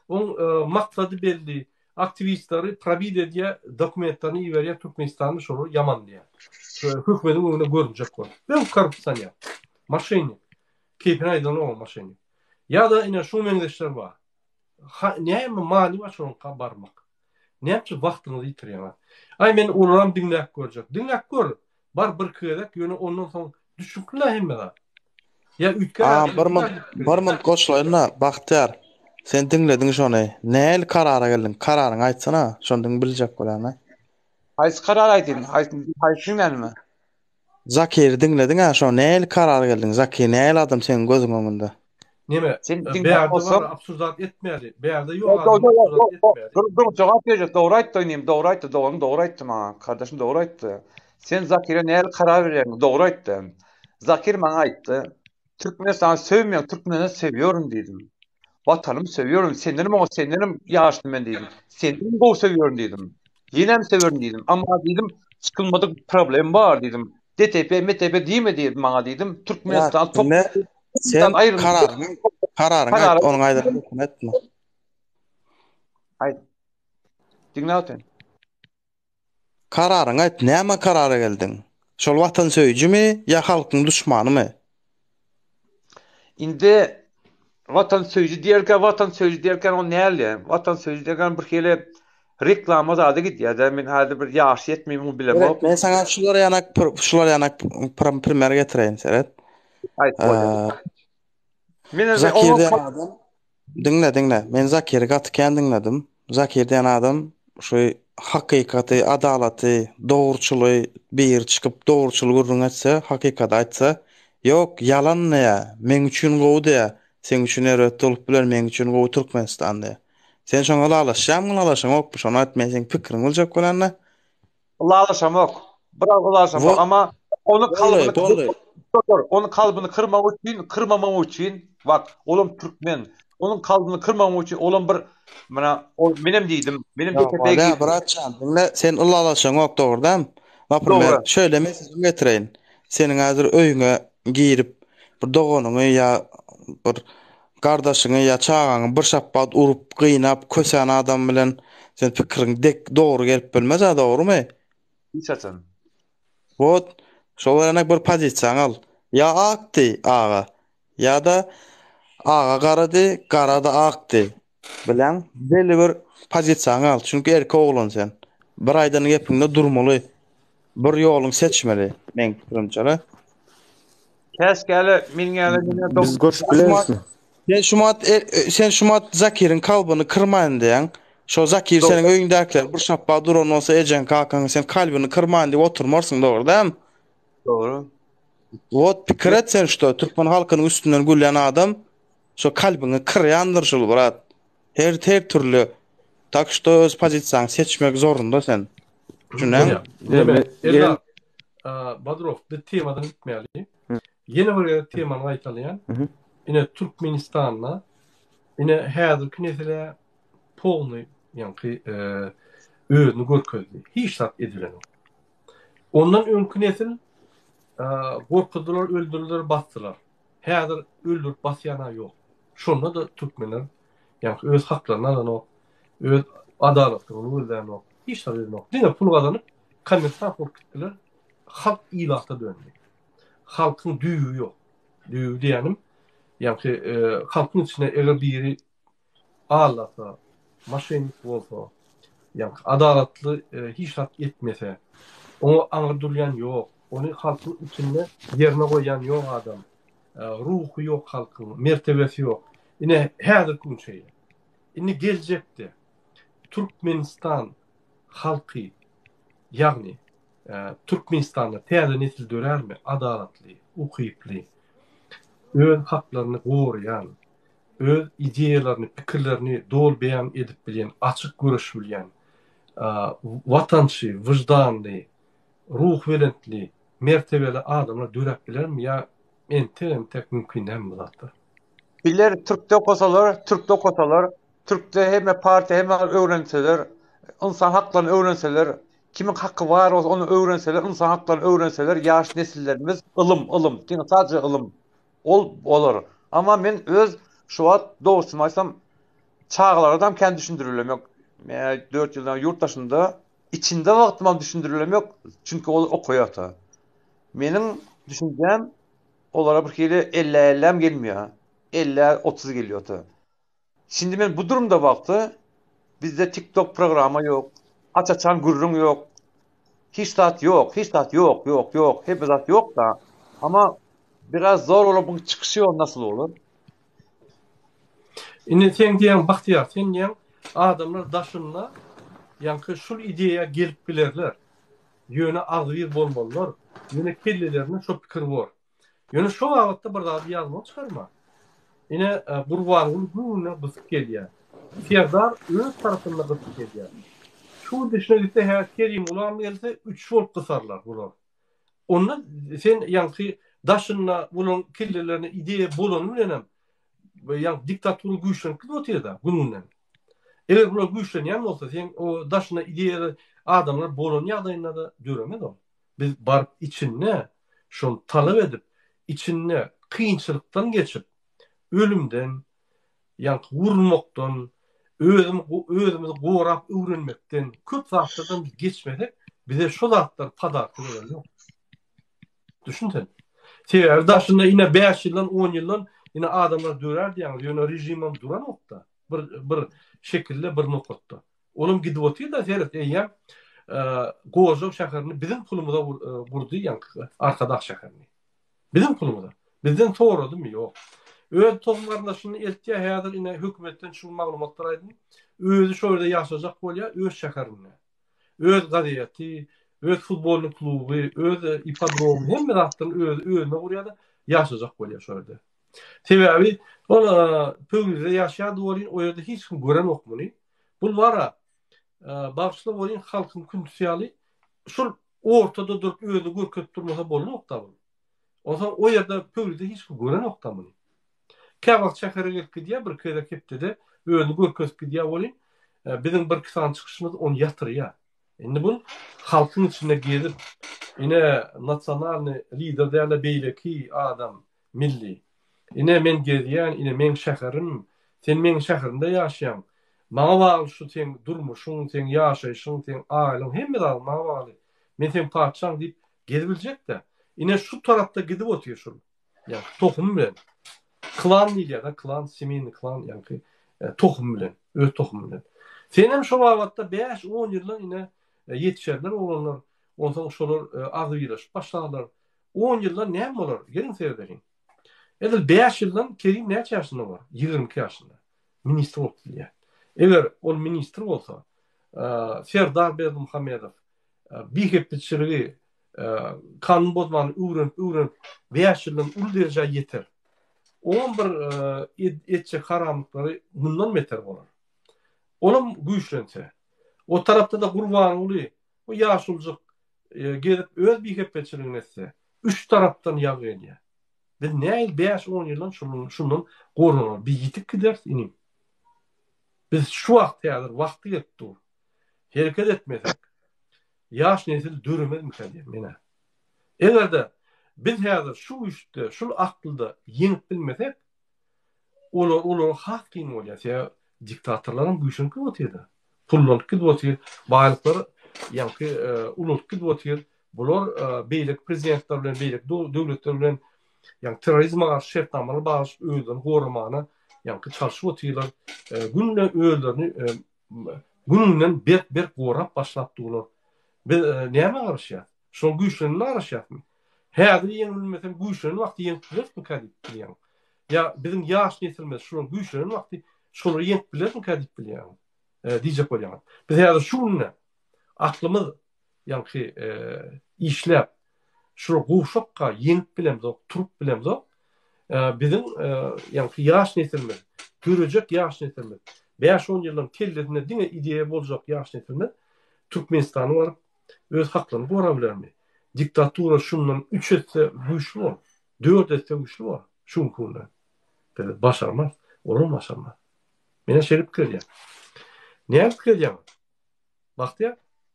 Speaker 3: maksadı belli. Aktivistleri probide diye dokumentlerini iveriye Türkmenistan'ı şoru yaman diye. Hükmetin önüne görünecek var. Ve bu karpısan ya. Maşini. Keyfine aydan o maşini. Ya da yine şu mengeçler var. Ne mani var şunun barmak. Ne yapacak? Vaktini yitiriyor. Ay men uğranan dinlek görecek. Dinlek gör. Bar bir kıyacak. Yönü ondan sonra düşünküler hem de. Ya ülkeler...
Speaker 6: Barman koçlayına Bahtiyar. Sen dinledin şonu. Näil karara geldin? Kararyny aýtsana. Şondan biljek bolany.
Speaker 10: Haýsy karar aýdyn? Haýsy näme?
Speaker 6: Zakir dinledin ha? Şo näil karar geldin? Zakir näil adam senin gözüň öňünde?
Speaker 3: Neme?
Speaker 10: Sen
Speaker 3: dinledin olsa absurdat etmeli. Beýerde ýok absurdat etmeli.
Speaker 10: Dur, jogap berjek. Dogry aýtdy, dogry aýtdy, dogry aýtdy ma. Kardeşim dogry aýtdy. Sen Zakir'e näil karar berýän? Dogry aýtdın. Zakir maňa aýtdy. Türkmenistan sevmiyorum, Türkmenleri seviyorum dedim. Vatanımı seviyorum, senerim yaşlı ben dedim. Senerim bu seviyorum dedim. Yinem severim dedim. Ama dedim çıkılmadık problem var dedim. DTP, MTP değil mi dedim bana dedim.
Speaker 6: Ya
Speaker 10: Türkmenistan top
Speaker 6: dinle, sen
Speaker 10: ayrılmış.
Speaker 6: kararını
Speaker 10: Karar.
Speaker 6: ayt, onun aydın etme.
Speaker 10: Hayır. Dinle.
Speaker 6: Kararını ayt, näme karara geldin? Şol watan söýüji mi, ya halkyň düşmany mı?
Speaker 10: Indi vatan sözü derken o näle? Vatan sözü derken bir hele reklama da gidýär. Da men hadi bir ýaş yetmeýim bilemok.
Speaker 6: Evet, men sana şulara yanak primer getireýin seret.
Speaker 10: Ayt boýa. Men
Speaker 6: Zakir diýen adam, dinle. Men Zakir'i gatykän dinledim. Zakir diýen adam şu hakykaty, adalaty, dogruçylygy bir çıkıp dogruçylyk urun etse, hakykat aýtsa, yok yalan näme? Men üçin gowy diýär. Sen üçin eröt bolup biler, men üçin gowy Türkmenistan diýär. Sen şoňa alaşýan, alaşan ok, şonu aýtmaýan sen pikirin boljak bolanna.
Speaker 10: Alaşamok. Biraz alaşamok ama onun kalbini kırmamak için bak oğlum Türkmen onun kalbini kırmamak için oğlum bir benim dedim benim
Speaker 6: Ya bırakcan dinle sen alaşan ok doğrudan. Napırmer şöyle mesajı getireyin. Senin hazır öýüňe girip bir dogonuňy ya bir gardaşyňy ya çağaňy bir şapbat urup gynap kösen adam bilen sen pikirin dek doğru gelip bilmez ha doğrumy?
Speaker 10: Hiçatan.
Speaker 6: Wot şolaryna bir pozisiýa al. Ya akdy ağa ya da ağa garady, garada akdy. Bilen belli bir pozisiýa al. Çünki erkek oglan sen. Bir aýdan gepinde durmaly. Bir ýoluň seçmeli. Men pikirimçe.
Speaker 10: Käsgäle minňäle
Speaker 9: Biz görüşüp bilerismi?
Speaker 6: Sen şumat Zakir'in kalbini kırmayın diyen, şu Zakir senin öýüňdäkiler bir şappa duran olsa ejen kakan sen kalbini kırmayın diye oturmarsın doğru değil mi?
Speaker 10: Doğru.
Speaker 6: Wot pikir et sen şu Türkmen halkynyň üstünden gülýän adam şu kalbini kırýandyr şol brat. Her türlü tak što öz pozisiýaň seçmek zorunda sen. Şundan
Speaker 3: Badrov bir temadan gitmeli. Yine bir temany aýtalýan. Ine Türkmenistanla ine häzirki nesile polny ýa-ni özüni görkezdi. Hiç sat edilen. Ondan öňkü nesil gorkudylar, öldürdiler, basdylar. Häzir öldürüp basýana ýok. Şonda da Türkmenler ýa-ni öz haklaryny alan öz adalatyny özlerine ok. Hiç sat edilen ok. Diňe pul gazanyp kommersiýa gitdiler. Halk ilahta döndü. Halkyň düýü ýok. Düýü diýenim ýa-ni halkyň içine eger biri ağlasa, maşenik bolsa, ýa-ni adalatly hiçat etmese, onu aňdyrýan ýok, onu halkyň içinde ýerine goýan ýok adam. Ruhy ýok halkyň, mertebesi ýok. Ine häzirki günçe. Ine geljekde Türkmenistan halky ýagny Türkmenistan'da täze nesil dörermi? Adalatly, ukyply, öz haklaryny goruyan, öz ideýalaryny, pikirlerini dol beýan edip bilýän, açyk görüş bilýän, watançy, wyjdanly, ruh welentli, mertebeli adamlar dörep bilermi? Ya tek mümkin hem bulatda.
Speaker 10: Biler Türk'te okusalar, Türk'te hem parti hem öğrenseler, insan haklarını öğrenseler, kimin hakkı var olsa onu öğrenseler, insan haklarını öğrenseler, yaş nesillerimiz ılım. Yine sadece ılım olur. Ama men öz şu an doğrusunu aysam çağlardan kendi düşündürülem yok. 4 yıldan yurt dışında içinde vaktimam düşündürülem yok. Çünkü o okuyata. Benim düşüncem olara bir kere 50-50'm gelmiyor. 50-30 geliyor. Şimdi ben bu durumda baktı. Bizde TikTok programı yok. Açan gurrun yok. Hiç saat yok. Hep zat yok da. Ama biraz zor olup bu çıkışı nasıl olur?
Speaker 3: Ine sen diýen Bahtiyar, sen diýen adamlar daşynla ýa-ni şol ideýa gelip bilerler. Ýöne agyr bolmalylar. Ýöne kellelerine şo pikir bor. Ýöne şo wagtda bir zat ýazma çykarma. Ine burwarlyň güne bysyp gelýär. Fiýadar öz tarapynda bysyp gelýär. Şu düşünürse her kerim ulan gelse 3 volt kısarlar bular. Ondan sen ýa-ni daşynla bulan kellelerine ideýa bolan bilenem. Ýa-ni diktator güýçlenip gidýär da gününden. Eger bular güýçlenýän bolsa sen o daşyna ideýa Adamlar bolon ýagdaýynda da döremed ol. Biz barıp içinne şol talap edip içinne kıyınçılıktan geçip ölümden ýa-ni vurulmakdan özümizi gorap öwrenmekden köp zatlardan geçmesek bize şu zatlar padarty beren ýok. Düşünsen. Teýär daşynda ine 5 ýyldan 10 ýyldan ine adamlar dörerdi ýa-ni ýöne rejimem duran nokta. Bir şekilde bir nokta. Olum gidip otyr da seyret eýýär Gozow şäherini bizim pulumyza gurdy ýa-ni arkadaş şäherini. Bizim pulumyza. Bizden toğradymy? Ýok. Öz tohumlaryndaşyny eltýär häzir ine hökümetden şu maglumatlar aýdym. Özü şöyle ýaşajak bolýar öz şäherinde. Öz gaziýeti, öz futbol kluby, öz ipodrom, hemme zatdan özüne gurýar ýaşajak bolýar şöyle. Sebäbi ola pöwrüde ýaşaýar bolýan o ýerde hiç kim gören okmuny. Bul wara bagşly bolýan halkyň kündüsýaly şol ortada durup özü görkezip durmasa bolmokda bu. O ýerde pöwrüde hiç kim gören okmuny. Käwagt şäherine gelip gidýär bir köýde kepde özüni görkezip gidýär bolýan. Bizim bir kısan çıkışımız onu yatırıyor. Şimdi bu halkın içinde gelip yine nasyonalny lider derle beýleki adam milli. Yine men gezýän, yine men şäherim, sen men şäherinde ýaşaýan. Maňa bagly şu sen durmuşyň, sen ýaşaýşyň, sen aýlyň hemme de maňa bagly. Men sen parçaň diýip gezibiljek de. Yine şu tarapda gidip otýar şu. Ya tohum bilen. Klan diýär da, klan, semiyni klan ýa-ni tohum bilen, öz tohum bilen. Senem şu wagtda 5-10 ýyldan ine ýetişerler olanlar, ondan şolar agdyýlaş başladylar. 10 ýyldan näme bolar? Gelin seyredin. Edil 5 ýyldan Kerim näçe ýaşynda bar? 22 ýaşynda. Ministr boldy diýär. Eger ol ministr bolsa, Serdar Berdimuhammedow bir hepçiligi kanun bozmany öwrenip 5 ýyldan ul derejä ýeter. 11 etçe haramlıkları bundan beter bolar. Olum güýçlense. O tarapda da Gurban uly, o ýaşuljuk gelip öz bir hepçiligini etse, 3 tarapdan ýag edýär. Biz näil 5-10 ýyldan şundan gorunlar. Bir ýitip gider inim. Biz şu wagt wagty ýetdi. Hereket etmesek, ýaş nesil döremez mi diýär mene. Egerde biz häzir şu işde, şu aklda ýeňip bilmesek, olar hakyň bolýar. Diktatorlaryň güýçüni köpetýär. Pullanıp gidýär, baýlyklar ýa-ni ulanıp gidýär. Bular beýlik prezidentler bilen, beýlik döwletler bilen ýa-ni terrorizme garşy şertnamalar baş özlerini gorumana ýa-ni çalyşyp otyrlar. Günle özlerini gününden bir gorap başlapdylar. Biz näme garşýar? Şol güýçlerini garşýarmy? Häzir ýeňilmesem güýçlerini wagty ýeňip bilýär. Ya bizim ýaş nesilimiz şol güýçlerini wagty şolary ýeňip bilýär. Diýjek bolýar. Biz häzir şunu aklymyz ýa-ni işläp şu goşakka ýeňip bilemzok, turup bilemzok. Bizim ýa-ni ýaş nesilimiz, görecek ýaş nesilimiz 5-10 ýyldan kellerine diňe ideýa boljak ýaş nesilimiz Türkmenistany baryp öz haklaryny gora bilermi? Diktatura şundan 3 etse güýçlü bol, 4 etse güýçlü bol. Şunkundan. Başarmaz, olur başarmaz. Mene şerip kirýär. Näme kirýär? Bakdyýar.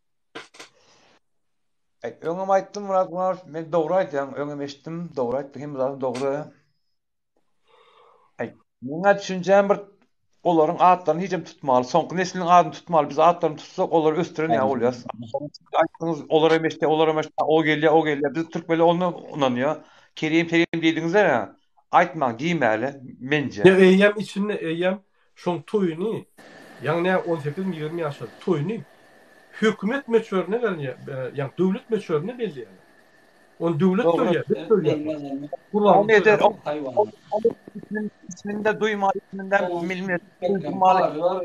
Speaker 10: Öňem aýtdym Murat, men dogry aýtdym, öňem eşitdim, dogry aýtdym, hem de dogry. Meňe düşünjem bir olaryň atlaryny hiçem tutmaly, soňky nesliniň adyny tutmaly. Biz atlaryny tutsak, olar östüren ýa bolýar. Aýtdyňyz, olar emeşde, o gelýär. Biz türkmeli onu unanýar. Kerim diýdiňizler ya. Aýtmaň diýmäli mence.
Speaker 3: Eýem içinde eýem şoň toýuny, ýa-ni 18-20 ýaşar toýuny hökümet meçörüne gelýär, ýa-ni döwlet meçörüne belliýär. On döwlet söylüyor. Kur'an
Speaker 10: isminde duyma, isminden milmet duymalı.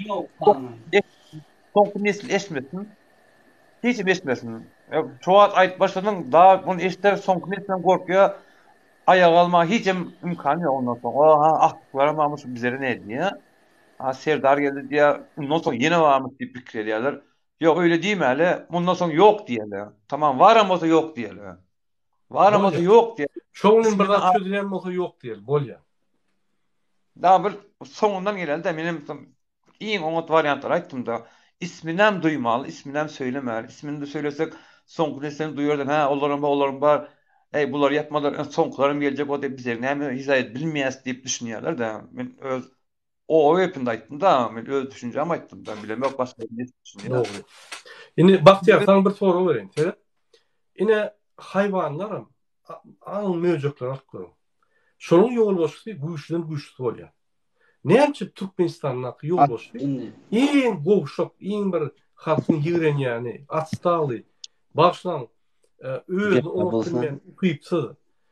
Speaker 10: Son nesil esmesin. Hiç esmesin. Çoğat ayet başladın daha bunu eşler son nesilden korkuyor. Ayak alma hiç imkanı yok ondan sonra. Aklıklara varmış bizlere ne diye. Serdar geldi diye ondan sonra yine varmış diye fikir ediyorlar. Yok öyle değil mi hele? Bundan sonra yok diyeler. Tamam var ama yok diyeler. Var ama yok diye.
Speaker 3: Çoğunun birden çözülen olsa yok diyelim. Bol ya.
Speaker 10: Daha bir sonundan gelen de benim iyi onot varyantlar ayttım da isminem duymaly, isminem söylemäli. İsmini de söylesek soňky neslen duyardan, ha olaryň bar, ey bular yapmalar, soňklaryň geljek o diýip bize näme hizayet bilmeýäs diýip düşünýärler da. Men öz o öpünde aýtdym da, men öz düşünjemi aýtdym da, bilemek başga ne düşünýär.
Speaker 3: Doğru. Ine Bahtiyar sana bir soru vereyim. Ine hayvanlarım ağın möjekler aklarım. Şonun yol boşluğu güçlüden güçlü bolýar. Näçe Türkmenistanyň yol boşluğu iň gowşak, iň bir halkyň ýigrenýäni, atstaly, başlan öz oňatmyan kıypsy,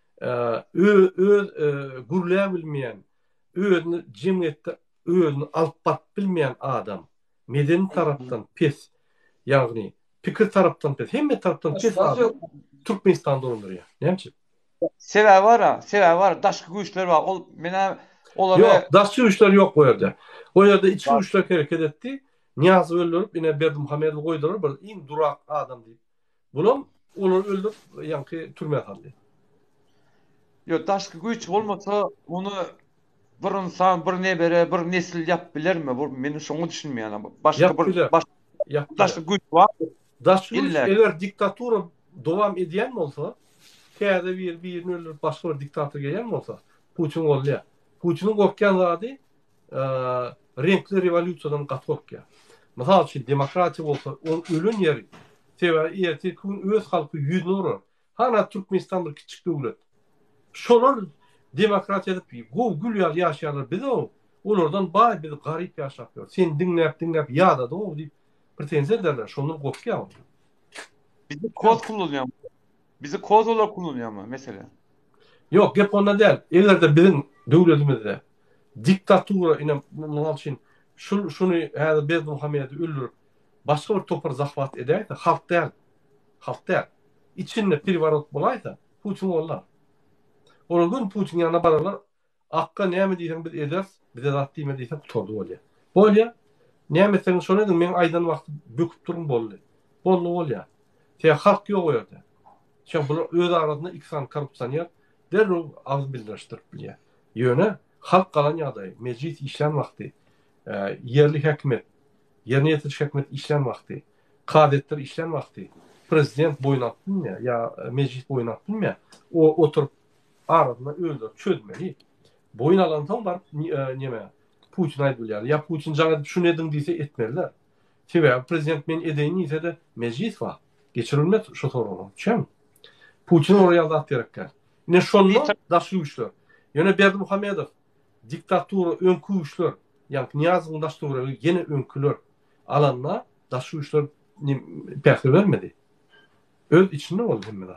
Speaker 3: öz gurlä bilmeýän, özüni jemgyýetde özüni alyp bak bilmeýän adam medeni tarapdan pes, ýagny pikir tarapdan pes, hemme tarapdan pes adam Türkmenistanda olunur. Näçe?
Speaker 10: Sebäbi var, daşky güýçler bar. Ol mena olar.
Speaker 3: Yok, daşky güýçler ýok bu ýerde. O ýerde içki güýçler hereket etdi. Niyazy öldürüp ine Berdimuhammedowy goýdular, bir iň durak adam diýip. Bulam onu öldürüp ýanky türmäge saldy.
Speaker 10: Yo, daşky güýç bolmasa onu bir insan, bir nebere, bir nesil yap bilermi? Bu meni şoňu düşünmeýän. Başga bir daşky güýç bar.
Speaker 3: Daşky güýç eger diktatura dowam edýän bolsa, käde bir öldürüp başga bir diktator gelýän bolsa, Putin bolýar. Putinin gorkyan zady renkli revolýusiýadan gatgokya. Mysal üçin demokratiýa bolsa, ol ölün ýeri. Sebäbi kun öz halky ýüzüne urar. Hana Türkmenistan bir kiçik döwlet. Şolar demokratiýa diýip, gow gülýär ýaşaýarlar biz o. Olardan baý bir garyp ýaşapýar. Sen diňläp ýa-da o diýip pretensiýa ederler. Şonlar gorkýar.
Speaker 10: Bizi kod kullanýar. Bizi kod olar kullanýarmy mesela?
Speaker 3: Yok, gep onda değil. Egerde bizim döwletimizde diktatura inem bunun için şunu Berdimuhammedowy öldürüp başga bir topar zahvat edýärdi, halk değil. Halk değil. İçinde privarot bolaysa Putin bollar. Olar gün Putin ýanyna bararlar. Akka näme diýsen biz eders, bize zat diýme diýsen tutardy bolýar. Bolýar. Näme sen şonu edin, men aýdan wagt böküp durun boldy. Bolýar. Halk ýok o ýerde. Şol bular öz arasynda iksan korrupsiýa derru ağız bildiriştirip bilýär. Ýöne halk galan ýagdaý, meclis işlän wagty, yerli häkimet, ýerine ýetiriş häkimet işlän wagty, kadetler işlän wagty, prezident boýnap bilmeýär, ýa meclis boýnap bilmeýär. O oturup arasynda öldür, çözmeli. Boyun alandan bar näme? Putin aýdyp bilýär. Ýa Putin jaňa şunu edin diýse etmerler. Sebäbi prezident men edeýin diýse de meclis var. Geçirilmez şu sorunu. Çem? Putin oraya da atyarakkan. Ne şonno daşy güýçler. Ýöne Berdimuhammedow diktatura öňkü güýçler, ýa Niyazyň daşdura ýene öňküler alanna daşy güýçler pähri bermedi. Öz içinde boldy hemmede.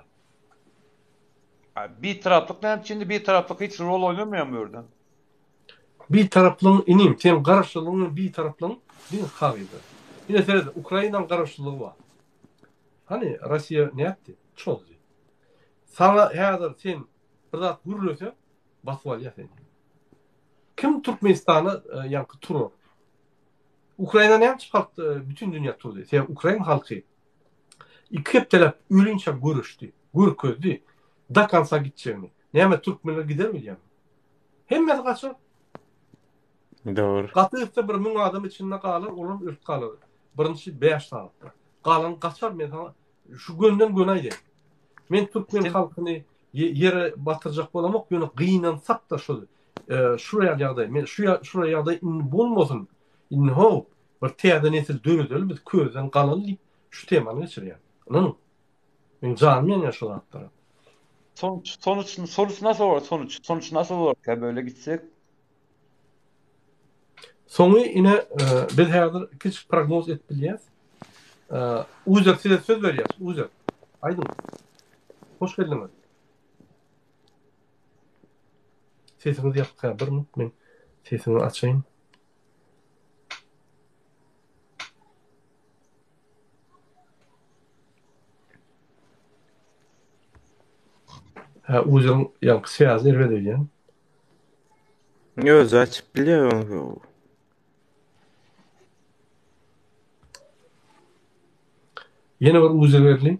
Speaker 10: Bir taraplyk näme içinde bir taraplyk hiç rol oynamaýan bu ýerden.
Speaker 3: Bir taraplyň inim, sen garaşlygyň bir taraplyň bir hagydy. Ine serede Ukrainaň garaşlygy bar. Hani Russiya ne yaptı? Çoldy. Sana häzir sen bir zat gürlese basyp alýar seni. Kim Türkmenistany ýanky turur? Ukraina näme çykartdy? Bütün dünýä turdy. Sen Ukraina halky iki hepdelep ölünçe görüşdi. Görkezdi. Da kansa gitjegini. Näme türkmenler gider mi diýem? Hemme gaçar.
Speaker 9: Doğru.
Speaker 3: Gatypda bir 1000 adam içinde galar, olam ölt galar. Birinçi 5 saat. Galan gaçar men şu gönden gönaýdy. Men türkmen halkyny ýere batyrjak bolamak ýöne gynansak da şol. Şuraya ýagdaý, men şuraya ýagdaý bolmasyn. Hop, bir täze nesil döredel biz közden galan diýip şu temany geçirýär. Men janmyň ýaşalatdyr.
Speaker 10: Sonuç nasıl olur? Sonuç nasıl olur ki böyle gitsek?
Speaker 3: Soňy ine biz häzir kiçik prognoz etip bilýäs. Uzer size söz berýär. Uzer. Aydın. Hoş geldiňiz. Sesinizi ýapyp bir minut men sesini açayım. Uzun ýanky siyasi erwedýän.
Speaker 9: Özü açıp bilýär.
Speaker 3: Yine bir uzer berli.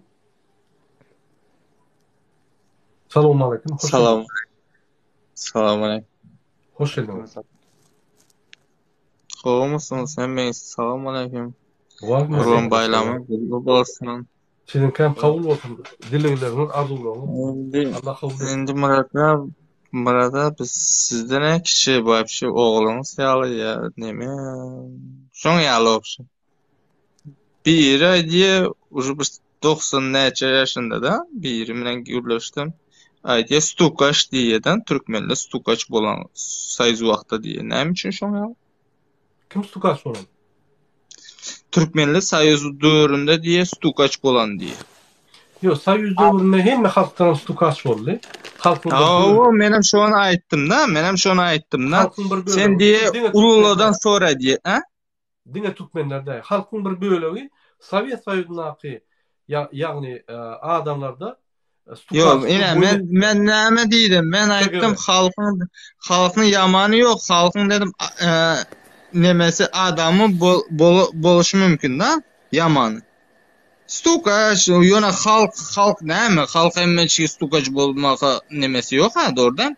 Speaker 3: Salamu alaykum.
Speaker 11: Salam alaykum.
Speaker 3: Hoş geldiňiz.
Speaker 11: Howmysyňyz? Hemmeňiz salam alaykum.
Speaker 3: Kurban
Speaker 11: bayramı bolsun.
Speaker 3: Sizin hem kabul olsun. Dilekleriniz, arzularınız. Allah kabul etsin.
Speaker 11: Endi Murada biz sizden kişi bu hepsi oğlunuz yalı ya neme. Şoň yalı opşu. Bir ay diye уже 90 neçe yaşında da biri bilen görleşdim. Aydiye Stukaç diýeden türkmenle Stukaç bolan sayız wagtda diye. Näme üçin şoň yalı?
Speaker 3: Kim Stukaç bolan?
Speaker 11: Türkmenle sayız döwründe diye Stukaç bolan diye.
Speaker 3: Yo, sayız döwründe hemme halkdan Stukaç boldy. Halkın
Speaker 11: O menem şonu aýtdym da, sen diye ululadan sonra diye, ha?
Speaker 3: Dine Türkmenlerde halkın bir bölegi Sovet Soýuzynyňky ýagny adamlarda
Speaker 11: Yo, men näme diýdim? Men aýtdym halkyň ýamany ýok, halkyň dedim nemesi adamy boluşy mümkin da, ýamany. Stukaç, ýona halk näme? Halk hemmeçi Stukaç bolmaga nemesi ýok ha, doğrudan.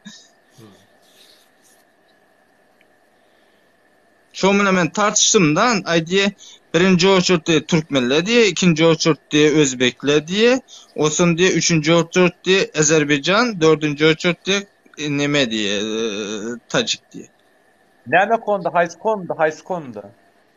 Speaker 11: Şo mene men tartışdymdan, aýdy birinji oçurtda türkmenler diye, ikinji oçurtda özbekler diye, osun diye, üçüncü oçurtda Azerbaycan, dördüncü oçurtda neme diye, Tacik diye.
Speaker 10: Näme konda, haýsy konda?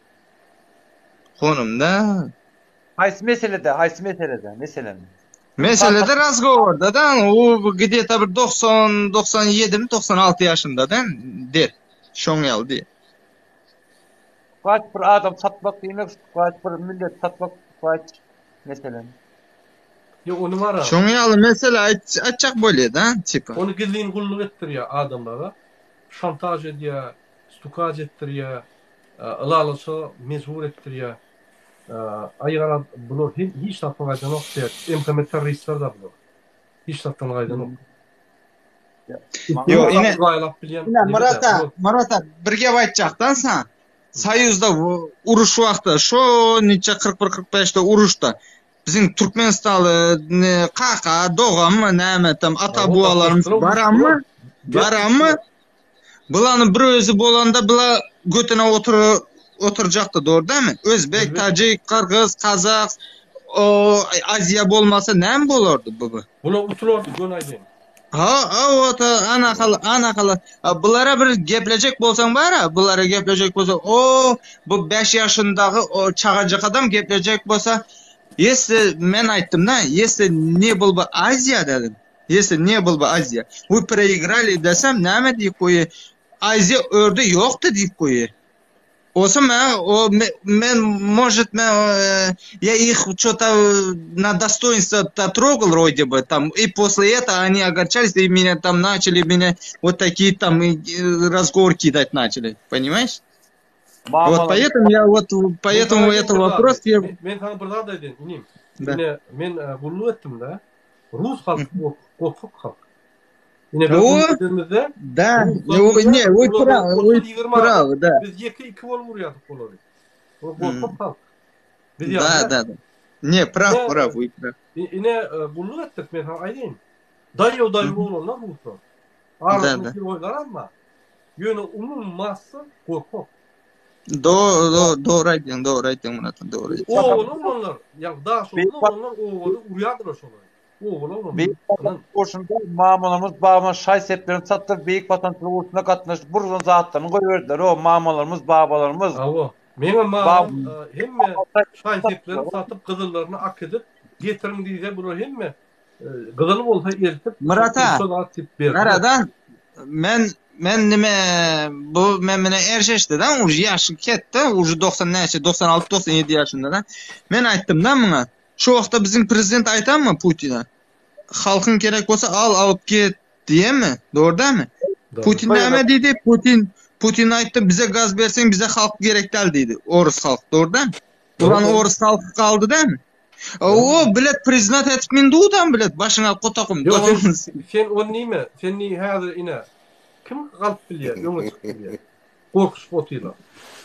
Speaker 11: Konumda.
Speaker 10: Haýsy meselede,
Speaker 11: Meselede razgoworda da, o где-то bir 90, 97 mi, 96 yaşında da der. Şoň ýaly diye.
Speaker 10: Kaç bir adam satmak demek, kaç bir millet satmak, kaç meselen.
Speaker 3: Yo, onu var ha.
Speaker 11: Şoň ýaly mesele açak bolýar da, tipa.
Speaker 3: Onu gizliň gulluk etdirýär adamlara. Şantaj edýär, Stukaç etdirýär, ılalyşy mezbur etdirýär. Aýyran bular hiç tapma gaýdan ok diýär. Emkeme terroristler da bular. Hiç tapma gaýdan ok.
Speaker 11: Yo, ine Marata bir gep aýtjakdan sen. Sayızda uruş wagtda, şo neçe 41-45'te uruşda bizim Türkmenistanlı Kaka, Doğanmı, näme tam ata bualarımız baramı? Bulanın bir özü bolanda bula götüne oturjaktı, doğru değil mi? Özbek, Tacik, Kırgız, Kazak, o Aziya bolmasa näme bolardy bu?
Speaker 3: Bula utulardy gönaýdy.
Speaker 11: Ana kala. Bulara bir geplecek bolsaň bara, bulara geplecek bolsa, bu 5 yaşındaky o çagajak adam geplecek bolsa, men aýtdym da, ne bul bu Aziya dedim. Ne bul bu Aziya. Bu проиграли desem näme diýip goýy? Aziya ördi ýokdy diýip goýy. Osa men может я их что-то на достоинство трогал вроде бы там, и после этого они огорчались и меня там начали вот такие там разговор кидать начали, понимаешь? Вот поэтому я поэтому это вопрос я
Speaker 3: men sana bir daha dedim inim. Yine men gullu ettim da Rus halkı korkak halk. Yine dediğimizde
Speaker 11: да, прав, да.
Speaker 3: Biz 2 bol vuruyorduk bunları. O korkak halk.
Speaker 11: Да. Не, прав, вы прав.
Speaker 3: Yine gullu ettik men sana aydın. Dayı olanlar Ruslar. Arasındaki oylar ama yönü umum massa korkak.
Speaker 11: Doğru aýdýan Murat, doğru.
Speaker 3: Onlar, ya daha sonra onlar oğlu uyadılar sonra.
Speaker 10: Oşunda mamalarımız babamın şay seplerini sattı, Büyük Vatan Kuruluşu'na katlaştı. Buradan zatlarını koyuverdiler. O mamalarımız, babalarımız.
Speaker 3: Benim mamam hemme şay seplerini satıp kızıllarını ak edip getirin diye bunu hemme kızılı olsa eritip
Speaker 11: Maradan men nime bu mene erşeşdi da uj ýaşy ketdi, uj 90 näçe 96 97 ýaşynda da. Men aýtdym da muňa. Şu wagtda bizim prezident aýtanmy Putin'e? Halkyň gerek bolsa alıp ket diýemi? Doğru dämi? Putin näme diýdi? Putin aýtdy, bize gaz berseň bize halk gerek däl diýdi. Orus halk, doğru dämi? Buran orus halky kaldy dämi? O bilet prezident etip mindudan bilet başyna kotakum.
Speaker 3: Sen o nime? Sen ni häzir ine kim galyp bilýär? Ýöňe çykyp bilýär. Korkuş botylar.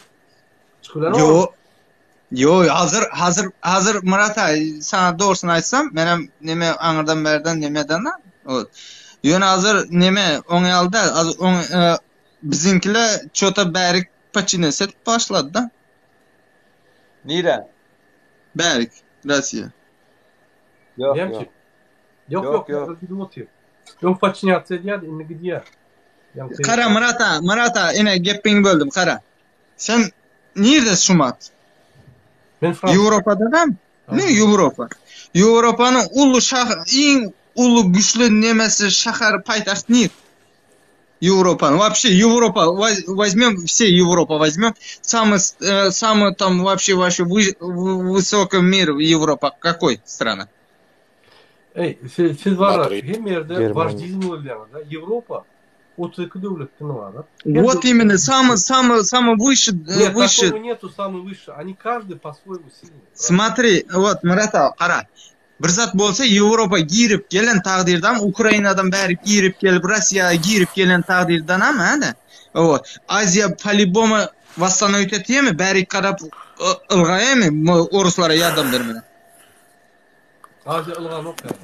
Speaker 11: Yo, hazır Murat sana doğrusunu aýtsam, menem neme aňyrdan berden nemeden da. Ýöne hazır neme oňalda bizimkiler çota bärik paçine set başlady da.
Speaker 10: Nire?
Speaker 11: Berk, Rusya.
Speaker 10: Yok
Speaker 3: Diyem
Speaker 10: yok.
Speaker 3: ki. Yok
Speaker 10: Yok,
Speaker 3: yok.
Speaker 10: yok.
Speaker 3: Gidim otuyor. Yok paçinyat ediyor. İnni gidiyor. Yani
Speaker 11: Kara Murata, ine gepini böldüm, kara. Sen nerede Sumat?
Speaker 3: Ben Fransız.
Speaker 11: Avrupa'da da mı? Ne Avrupa? Avrupa'nın ulu en ulu güçlü nemesi şahar paytaxt ne? Европа. Вообще Европа. Возьмем все Европа возьмем. Самый там вообще высокий мир Европа. Какой страна?
Speaker 3: Ey, siz var
Speaker 12: Madrid.
Speaker 3: hem yerde
Speaker 9: Germanya.
Speaker 3: vardizm oluyor da. Avrupa 32 devletten var.
Speaker 11: Вот именно самый выше.
Speaker 3: Нет,
Speaker 11: выше.
Speaker 3: такого нету самый выше. Они каждый по-своему сильный.
Speaker 11: Смотри, вот Мурата, қара. Bir zat bolsa Европа girip gelen takdirden Ukrayna'dan beri girip gelip Rusya'ya girip gelen takdirden ama hadi. Вот. Азия по-любому восстановить ettiye mi? Beri karab ılgaya mı? Oruslara yardım vermeden.
Speaker 3: Azya ılgan yok yani.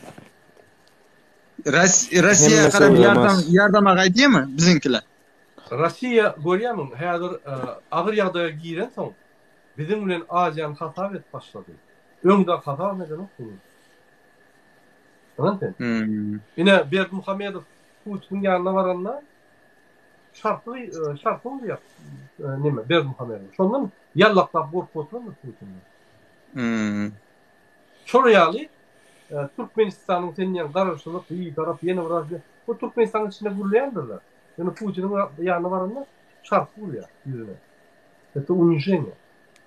Speaker 11: Rossiya
Speaker 9: Hemmesi
Speaker 11: qarab
Speaker 9: ulamaz.
Speaker 11: yardım agaydiye mi bizimkiler?
Speaker 3: Rossiya görüyorsun, hazır ağır yağdaya giren son. Bizim bilen Aziyan hata et başladı. Öňde hata neden yok bunun? Anladın? Yine Berk Muhammedov Putin'in yanına varanlar şartlı oluyor. Neme Berk Muhammedov. Şondan yallaqlap korkup oturur Putin'den. Şorayalı Türkmenistan'ın senin qarşılık iyi taraf yeni var. Bu Türkmenistan'ın içinde gurlayandırlar. Yani Putin'in yanına varanlar şartlı oluyor yüzüne. Это унижение.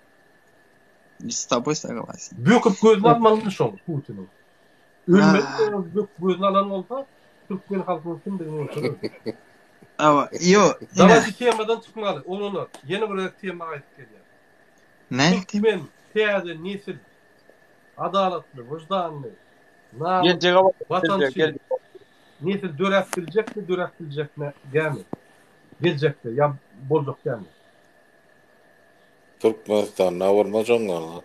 Speaker 11: С тобой согласен.
Speaker 3: Böküp gözünü almalıdır şon Putin'in. Ölmedi böküp gözünü alan olsa Türkmen halkının kim bilir oturur.
Speaker 11: Ama yo.
Speaker 3: Davacı temadan çıkmalı. Onu yeni bir tema aytıp geliyor.
Speaker 11: Ne?
Speaker 3: Türkmen teyade nesil adaletli, vicdanlı,
Speaker 10: Gelecek ama
Speaker 3: vatandaşı nesil dörektirecek mi? Gelmi. Gelecektir. Ya bozacak gelmi.
Speaker 12: Türkmenistan'a varmacanlar.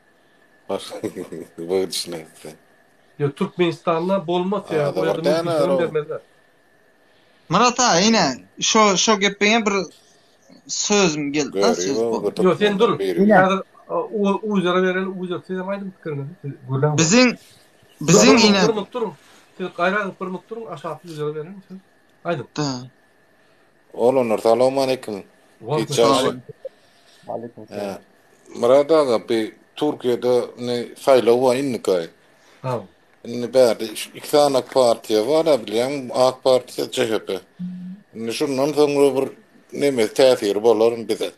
Speaker 12: Bu düşünüyorsun.
Speaker 3: Ya Türkmenistan'la bolmat ya. O yadımın kişiden vermezler.
Speaker 11: Murata yine şu gepine bir sözüm geldi. Söz bu.
Speaker 3: Yok sen dur. Hazır o üzere veren o üzere size maydım fikrini.
Speaker 11: Bizim yine
Speaker 3: durun. Siz gayran pırmık durun aşağı üzere verin misiniz? Aydın.
Speaker 12: Oğlum selamun aleyküm. Murat ağa bir Türkiye'de ne sayılı var inni kay.
Speaker 3: Tamam.
Speaker 12: İnni berde iki tane partiye var da bileyim AK Parti CHP. İnni şundan sonra bir neme tesir bolarım bize.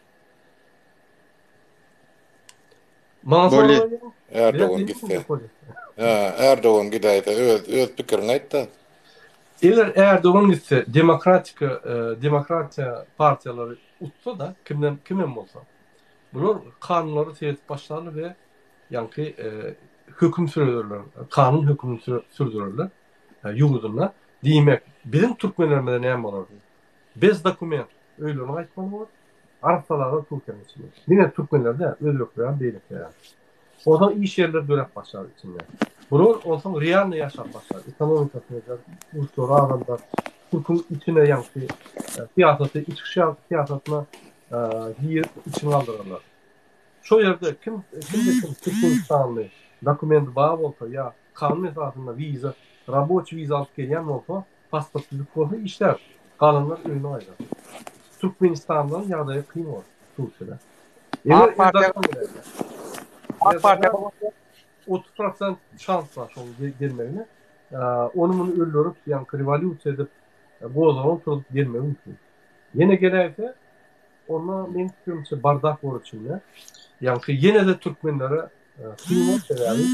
Speaker 12: Erdoğan gitti. Erdoğan gideydi. Öz fikrini aytdı.
Speaker 3: Eğer Erdoğan gitse demokratiya partiyaları utsa da kimden olsa. Bunlar kanunları seyretip başlarlar ve yankı hüküm sürdürürler. Kanun hükmünü sürdürürler. Yurudunlar. Demek bizim Türkmenlerinde ne yapmalardı? Bez dokument. Öyle onu aytmalı olur. Arsalarda Türkmen içinde. Yine Türkmenlerde özlükleyen değilik yani. O zaman iş yerleri dönep başlar içinde. Bunu o zaman realne yaşap başlar. Ekonomikasını yazar. Uçları adamlar. Türk'ün içine yankı siyaseti, iç siyasetine giyir içine aldırırlar. Şu yerde kim Türkmenistanlı dokument bağ olsa ya kanun esasında viza, raboç viza alıp gelen olsa pasportluluk olsa işler. Kalanlar önüne aylar. Türkmenistan'dan yağdaya kıyım var. Türkçe'de.
Speaker 10: AK Parti
Speaker 3: 30% şans var şu gelmeyene. Onu bunu öldürüp yani revolüt edip bu o zaman tutup gelmeyi mümkün. Yine gelirse ona benim fikrimce bardak var içinde. Yani yine de Türkmenlere kıymet verelim.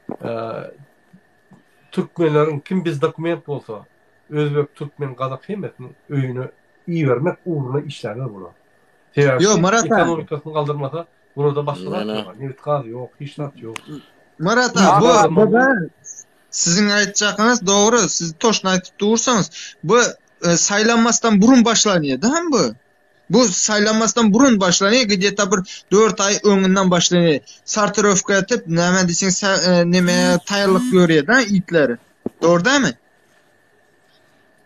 Speaker 3: Türkmenlerin kim biz dokument olsa Özbek Türkmen kadar kıymetini öyünü iyi vermek uğruna işlerler buna.
Speaker 11: Yo Murat
Speaker 3: ekonomikasını kaldırmasa burada başkalar var. Neftkaz yok, işlat yok.
Speaker 11: Murat bu sizin aytacağınız doğru. Siz toşna aytıp durursanız bu saylanmasdan burun başlanıyor değil mi bu? Bu saylanmasdan burun başlanıyor. Где-то bir 4 ay öňünden başlanıyor. Sartırovka etip näme diýsen neme taýarlyk görýär da itleri. Doğru değil mi?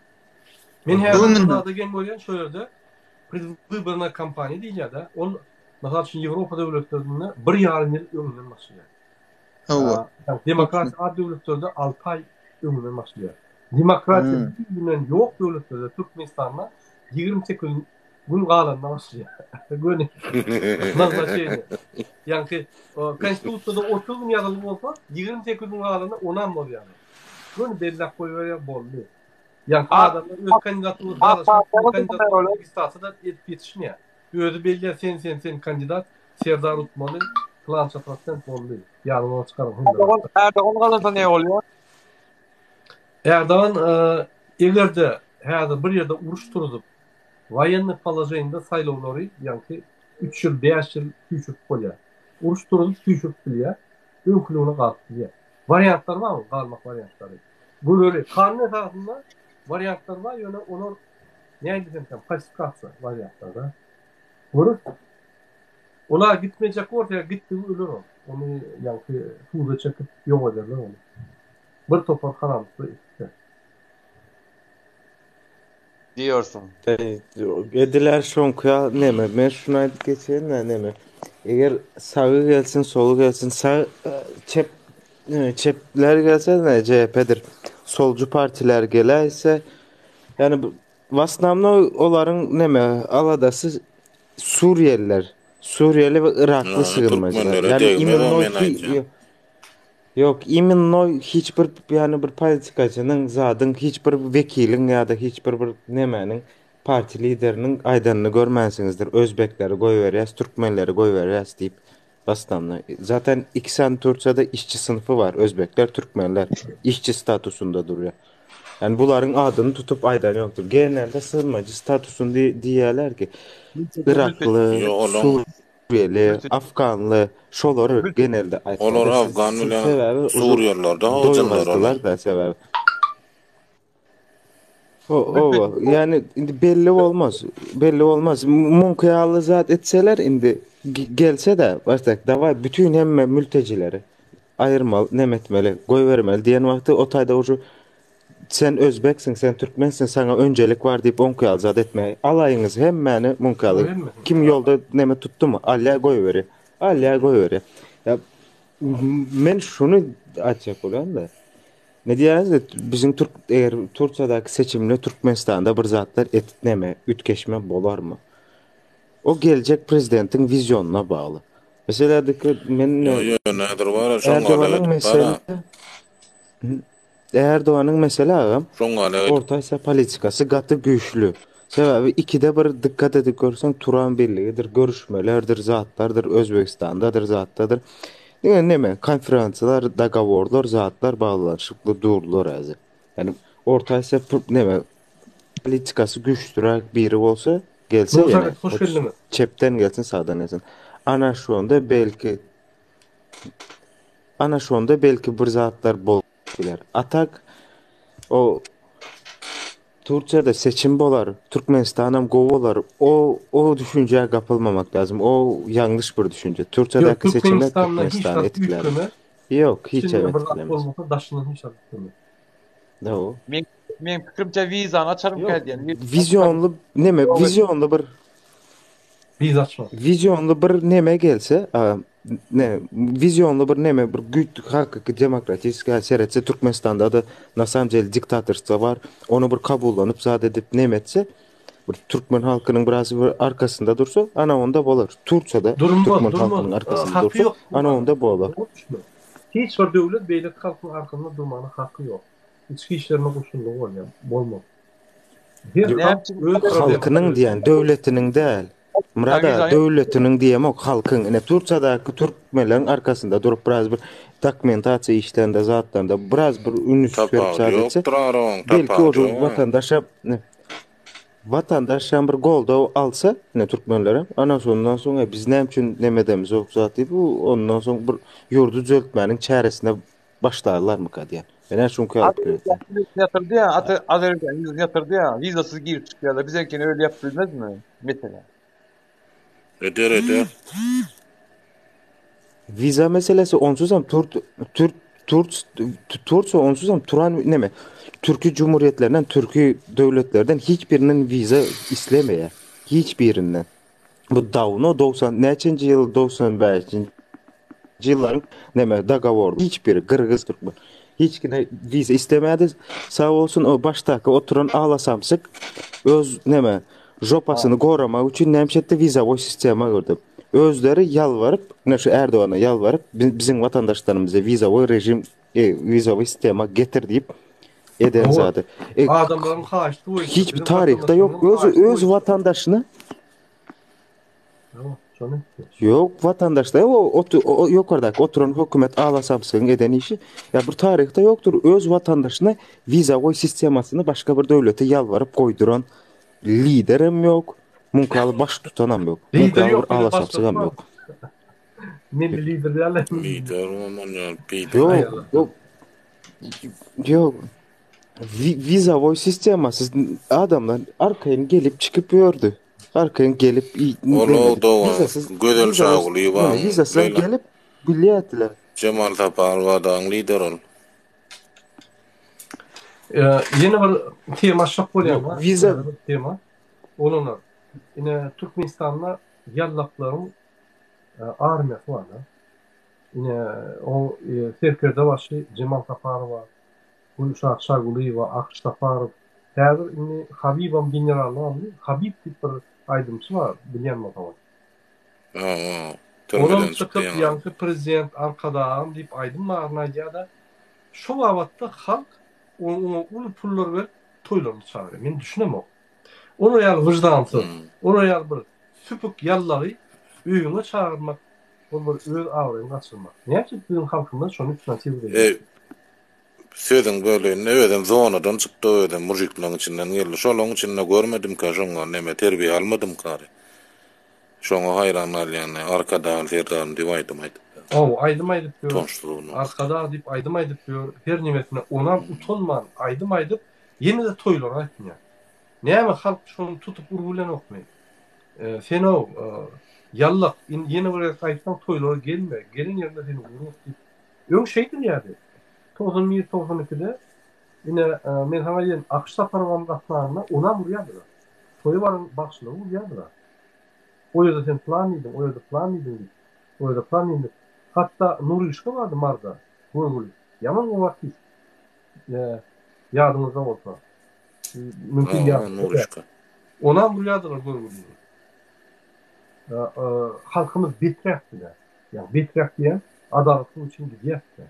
Speaker 3: Men her zaman da gen görýän şu ýerde predwybорная kampanya diýilýär da. Mesela şimdi Avrupa devletlerinde 1,5 yıl ömründen başlıyor.
Speaker 11: Hawa.
Speaker 3: Demokrasi ad devletlerde 6 ay ömründen başlıyor. Demokrasi bilen yok devletlerde Türkmenistan'da 28 gün kalanına başlıyor. Göne. Nasıl şeydi? Yani konstitusiyada 30 gün yazılı olsa 28 gün kalanına onan var yani. Göne belli koyuyor bollu. Yani adamlar öz kandidatlığı kandidatlığı istatı da yetişmiyor. Özü belli sen kandidat Serdar Utman'ın plan çaprattan bollu. Yani onu çıkarım.
Speaker 10: Erdoğan kalırsa ne oluyor?
Speaker 3: Erdoğan evlerde her bir yerde uruş turup военный положение'de saylovları yani 3 yıl 5 yıl küçük koyuyor. Uruş turup küçük biliyor. Önkülüğüne kalkıyor. Varyantlar var mı? Kalmak varyantları. Bu böyle kanun esasında varyantlar var yani onu ne diyeceğim falsifikasyon varyantlarda. Bunu ona gitmeyecek ortaya gitti ölür o. Onu yani tuğda çekip yok ederler onu. Bir topar karanlıkta işte.
Speaker 10: Diyorsun.
Speaker 9: Ediler şonkuya neme? Men şunu ayıp geçeyim de neme? Eğer sağı gelsin, solu gelsin, sağ çepler gelse ne CHP'dir. Solcu partiler geleyse yani vasnamna onların neme aladası Suriyeliler. Suriyeli ve Iraklı sığınmacılar. Yani imin noy hiçbir yani bir politikacının zadın hiçbir vekilin ya da hiçbir nemenin parti liderinin aydanını görmensinizdir. Özbekleri goýberýäs, Türkmenleri goýberýäs deyip bastamla. Zaten ikisen Türkçe'de işçi sınıfı var. Özbekler, Türkmenler işçi statusunda duruyor. Yani bunların adını tutup aydan yoktur. Genelde sığınmacı statusunu diýerler ki Iraklı, Suriyeli, Afganlı, şolary genelde aytılır.
Speaker 12: Olar Afganlı, Suriyeliler da hocanlar
Speaker 9: da sebäbi. O yani indi belli olmaz. Belli olmaz. Munkayalı zat etseler indi gelse de baştak dava bütün hemme mültecileri ayırmalı, nemetmeli, goýbermeli diýen wagty o taýda uşu sen Özbeksin, sen Türkmensin, sana öncelik var deyip onkayalı zat etmeyi. Alayınız hemmeni munkayalı. Kim yolda neme tuttu mu? Alya goýberir. Alya goýberir. Ya men şunu açacak olan da ne diýeriz bizim eğer Türkiýedäki seçimle Türkmenistanda bir zatlar etneme, ütkeşme bolarmy? O gelecek prezidentin vizyonuna bağlı. Mesela men
Speaker 12: näder bar şoňa
Speaker 9: Erdoğan'ın mesela ortaysa politikası gatı güçlü. Sebebi ikide bir dikkat edip görsen Turan birliğidir, görüşmelerdir, zatlardır, Özbekistan'dadır, zattadır. Neme konferanslar, dagaworlar, zatlar bağlanışıklı durdular azı. Yani ortaysa neme politikası güçlü biri olsa gelse yani çepten gelsin sağdan gelsin. Ana şu anda belki bir zatlar bol biler. Atak o Türkiye'de seçim bolar, Türkmenistan'am govolar. O düşünceye kapılmamak lazım. O yanlış bir düşünce. Türkiye'deki seçimler Türkmenistan'ı etkiler. Yok, hiç etkilemez.
Speaker 3: Daşının hiç etkilemez.
Speaker 9: Ne o?
Speaker 10: Men fikrimçe vizanı açarım geldi.
Speaker 9: Vizyonlu neme? Vizyonlu bir
Speaker 3: viza açma.
Speaker 9: Vizyonlu bir neme gelse, vizyonlu bir neme bir güç hakkı demokratik siyasetse Türkmenistan'da da nasamcel diktatörlük var. Onu bir kabullanıp zat edip nemetse bir Türkmen halkının biraz arkasında dursa ana onda bolar. Türkçe'de Türkmen halkının arkasında dursa ana onda bolar.
Speaker 3: Hiç bir devlet beylik halkının arkasında durmanın hakkı yok. İçki işlerine koşulduğu var ya. Bolmaz.
Speaker 9: Halkının diyen devletinin değil. Murada devletinin diyemek halkın. Yani Türkçedeki Türkmenlerin arkasında durup biraz bir dokumentasiya işlerinde zatlarında biraz bir ünlü sadece belki o vatandaşa bir golda alsa ne Türkmenlere ana sonundan sonra biz ne için nemedemiz o zaten bu ondan sonra bir yurdu düzeltmenin çaresine başlarlar mı kadiyen? Ben her çünkü
Speaker 10: yatırdı ya Azerbaycan yatırdı ya vizasız girip çıkıyorlar. Bizimkini öyle yapılmaz mı mesela?
Speaker 12: Eder.
Speaker 9: Viza meselesi onsuzam Türkiye onsuzam Turan neme? Türkiye Cumhuriyetlerinden, Türkiye devletlerden hiçbirinin viza istemeye. Hiçbirinden. Bu dawno 90 neçinci ýyl 95-nji ýyllaryň näme dagaworly hiçbiri Kırgız Türkmen hiç kine viza istemedi. Sağ olsun o baştaki oturan ağlasamsyk öz näme jopasyny goramak üçin nämişetde viza boy sistema gördü. Özleri yalvarıp, şu Erdoğan'a yalvarıp bizim vatandaşlarımıza viza boy rejim viza boy sistema getir deyip eden zaten.
Speaker 3: Adamların haçtı o
Speaker 9: hiçbir tarihte yok. Öz vatandaşını yok vatandaşlar o yukarıdaki oturan hükümet ağlasamsın eden işi ya bu tarihte yoktur. Öz vatandaşına viza koy sistemasını başka bir devlete yalvarıp koyduran liderim yok. Munkalı baş tutanam yok.
Speaker 3: Lider yok.
Speaker 9: Ağlasamsın yok.
Speaker 3: Ne lider derler?
Speaker 12: Lider olman
Speaker 9: yok. Viza koy sisteması adamlar arkaya gelip çıkıp gördü. Arkaya gelip
Speaker 12: gödel şagılı var.
Speaker 9: Vizası gelip biletler.
Speaker 12: Cemal Taparwa'dan lider ol.
Speaker 3: Yeni bir tema şok bolýan.
Speaker 9: Viza
Speaker 3: tema. Onlar yine Türkmenistan'da yallakların armiyası var. Yine o Serker'de başı Cemal Taparwa, Gülşah Şagılı ve Akış Taparov. Häzir indi Habibam generaly, Habib diýip bir aýdymçy var, bilýän bolsa. Onun çıkıp ýa-ni prezident arkadan diýip aýdymlar näýdi? Şu wagtda halk onu pullar berip toýlaryny çağırýar. Men düşünemem. Onu ýa-ni wyjdansyz, onu ýa-ni bir süpük ýallary öýüne çağırmak, onu bir öz awraýyny açyrmak. Näçe bizim halkymyz şonu düşünýär.
Speaker 12: Sözün böyle ne ödem zonadan çıktı ödem mujiklerin içinden geldi. Şolong içinde görmedim ka şoňa neme terbiye almadım kary. Şoňa hayran yani arkada terdan diýip aýdym.
Speaker 3: Aýdym diýip arkada diýip aýdym diýip her nimetine onam utanman aýdym diýip ýene de toýlar aýtmýar. Näme halk şonu tutup urgulan okmy. Sen o yallak ýene bir aýtsan toýlar gelme. Gelin ýerde seni uruk diýip. Öň şeýdir ýa-da. 91-92'de yine men sana diyen Akış Taparwa'nın gatnaryna ona vurýardylar. Toýu barın başçylygy vurýardylar. O ýerde sen plan edin, o ýerde plan edin. O ýerde plan edin. Hatta Nurişka vardı marda. Gurgul. Yaman o vakit. Ýadymyzda bolsa. Mümkin ýa-da. Ona vurýardylar Gurgul. Halkymyz beträkdiler. Yani beträk diýen adalatly üçin gidýärdi.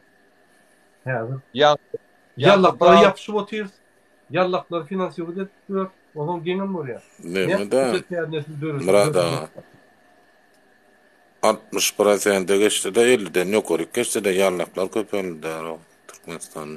Speaker 3: Yallaklar yapışıp otyr. Yallaklar finansiýe edip, onuň geňem bolýar.
Speaker 12: Murada 60% geçdi de 50'den ýokary geçdi de yallaklar köpeldi Türkmenistanda.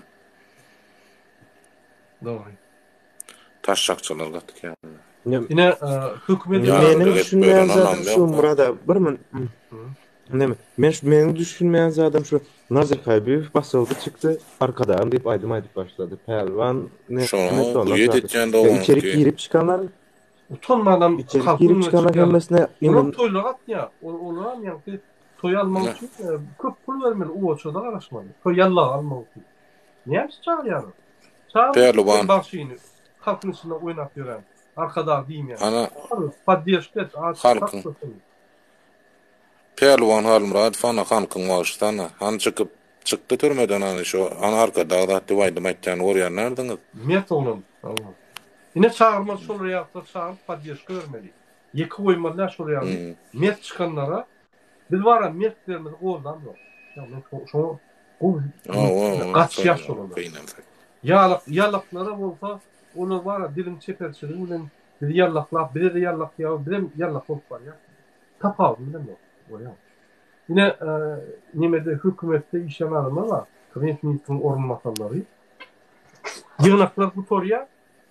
Speaker 3: Doğru.
Speaker 12: Taşşakçylar gatdy.
Speaker 3: Yine hökümet
Speaker 9: menin düşünmeýän zatym şu Murada bir min Näme? Men düşünmeýän zadam şu Nazir Haýbiýew basyldy çykdy, arkadan diýip aýdym başlady. Pelwan
Speaker 12: ne sonra
Speaker 9: içerik girip çıkanlar
Speaker 3: utanmadan
Speaker 9: girip çıkanlar hemmesine
Speaker 3: inan toýlar atýa. Olar ýa-ni toý almak üçin köp pul bermeli, o çada garaşmady. Toý yalla almak üçin. Näme çağırýar?
Speaker 12: Pelwan
Speaker 3: başyny halkyň içinde oýnap ýören. Arkada diýmän. Ana padýeşket
Speaker 12: halkyň Pelwan halmrad fana halkyň başyna han çykdy türmeden ana şu ana arkada diýip aýdym aýtjan orýan närdiniz?
Speaker 3: Met oğlum. Yine çağırma şol reaktör çağırıp padýeşke bermeli. Ýeki goýmalar şol ýaly. Met çykanlara biz bara metlerimiz goldan ýok. Ýa-ni şu gaç ýaş bolar. Ýalaklara bolsa olar bara dilim çeperçiligi bilen bir ýalaklap, bir ýalak ýa, bir ýalak bolup barýar. Tapawdy bilen bolýar. Yine nimede hükümette işlemeler var. Kabinet ministrinin ormanmasalları. Yığınaklar bu soruya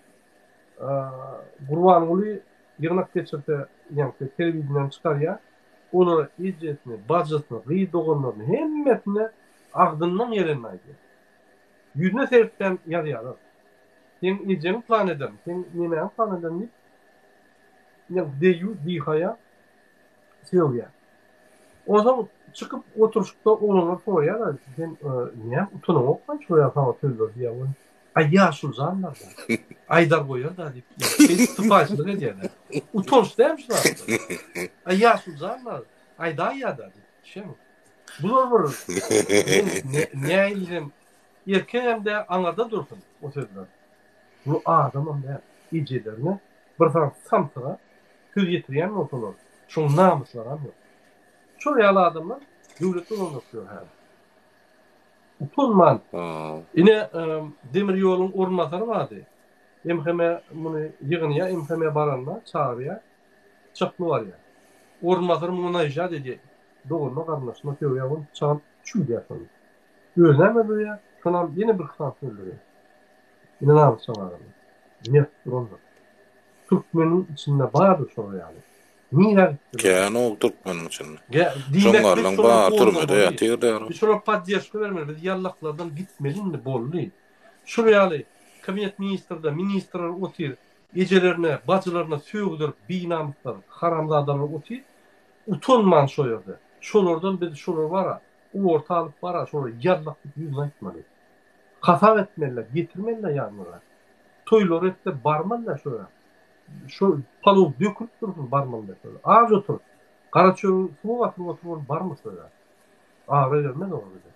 Speaker 3: Gurbanoglu yığınak geçirte yani televizyondan çıkar ya onlara ücretini, budjetini, gıydoğunlarını hemmetini ağdından yerenmeydi. Yüzüne sebepten yazıyorlar. Sen iyiceni plan eden, sen nemeyen plan eden deyip yani deyu, dihaya seviyor. O zaman çıkıp oturuşta onunla soruyorlar. Sen niye utanım okman şuraya sana söylüyor diye. Ay yaşıl zanlar da. Aydar koyar da deyip. Şey tıpaçlık ediyorlar. Utanç demiş lan. Ay yaşıl zanlar. Aydar ya da deyip. Şey mi? Bular var. Ne eylem. Erkeğim de anada dursun. O sözler. Bu adamın da icederine bir taraf samtıra hür getiriyen olsun. Şun namuslar yok. Şuraya adamlar devletli olmasıyor her. Utanman. Yine demir yolun ormanları vardı. Emheme bunu yığınıya, emheme baranla, çağrıya çıkma var ya. Ormanları buna icat ediyor. Doğulma karnaşma teoyavun çağın çüldü yapalım. Öyle mi ya? Şuna yine bir kısansın öldürüyor. Yine namuslar adamlar. Yine durumda. Türkmenin içinde bağırdı sonra yani. Niye?
Speaker 12: Kâne o Türkmenin içinde.
Speaker 3: Şoňarlaň
Speaker 12: bar türmede ýatyr.
Speaker 3: Biz şuna padýaşky bermeli, biz ýallaklardan gitmelin de bolly. Şuryaly kabinet ministrler otyr, ejelerine, bacılarına söýgüler, binamyzlar, haramzadalar otyr. Utanman şoýardy. Şolardan biz şolar bara, o ortalyk bara, şolar ýallaklyk ýüzüne aýtmaly. Hasap etmeliler, getirmeliler ýanlara. Toýlar etde barmalylar şoýa. Şu palov dökülüp dursun barmalıda şöyle. Ağaç otur. Karaçöl su otur bar mı şöyle? Ağrı vermez o bize.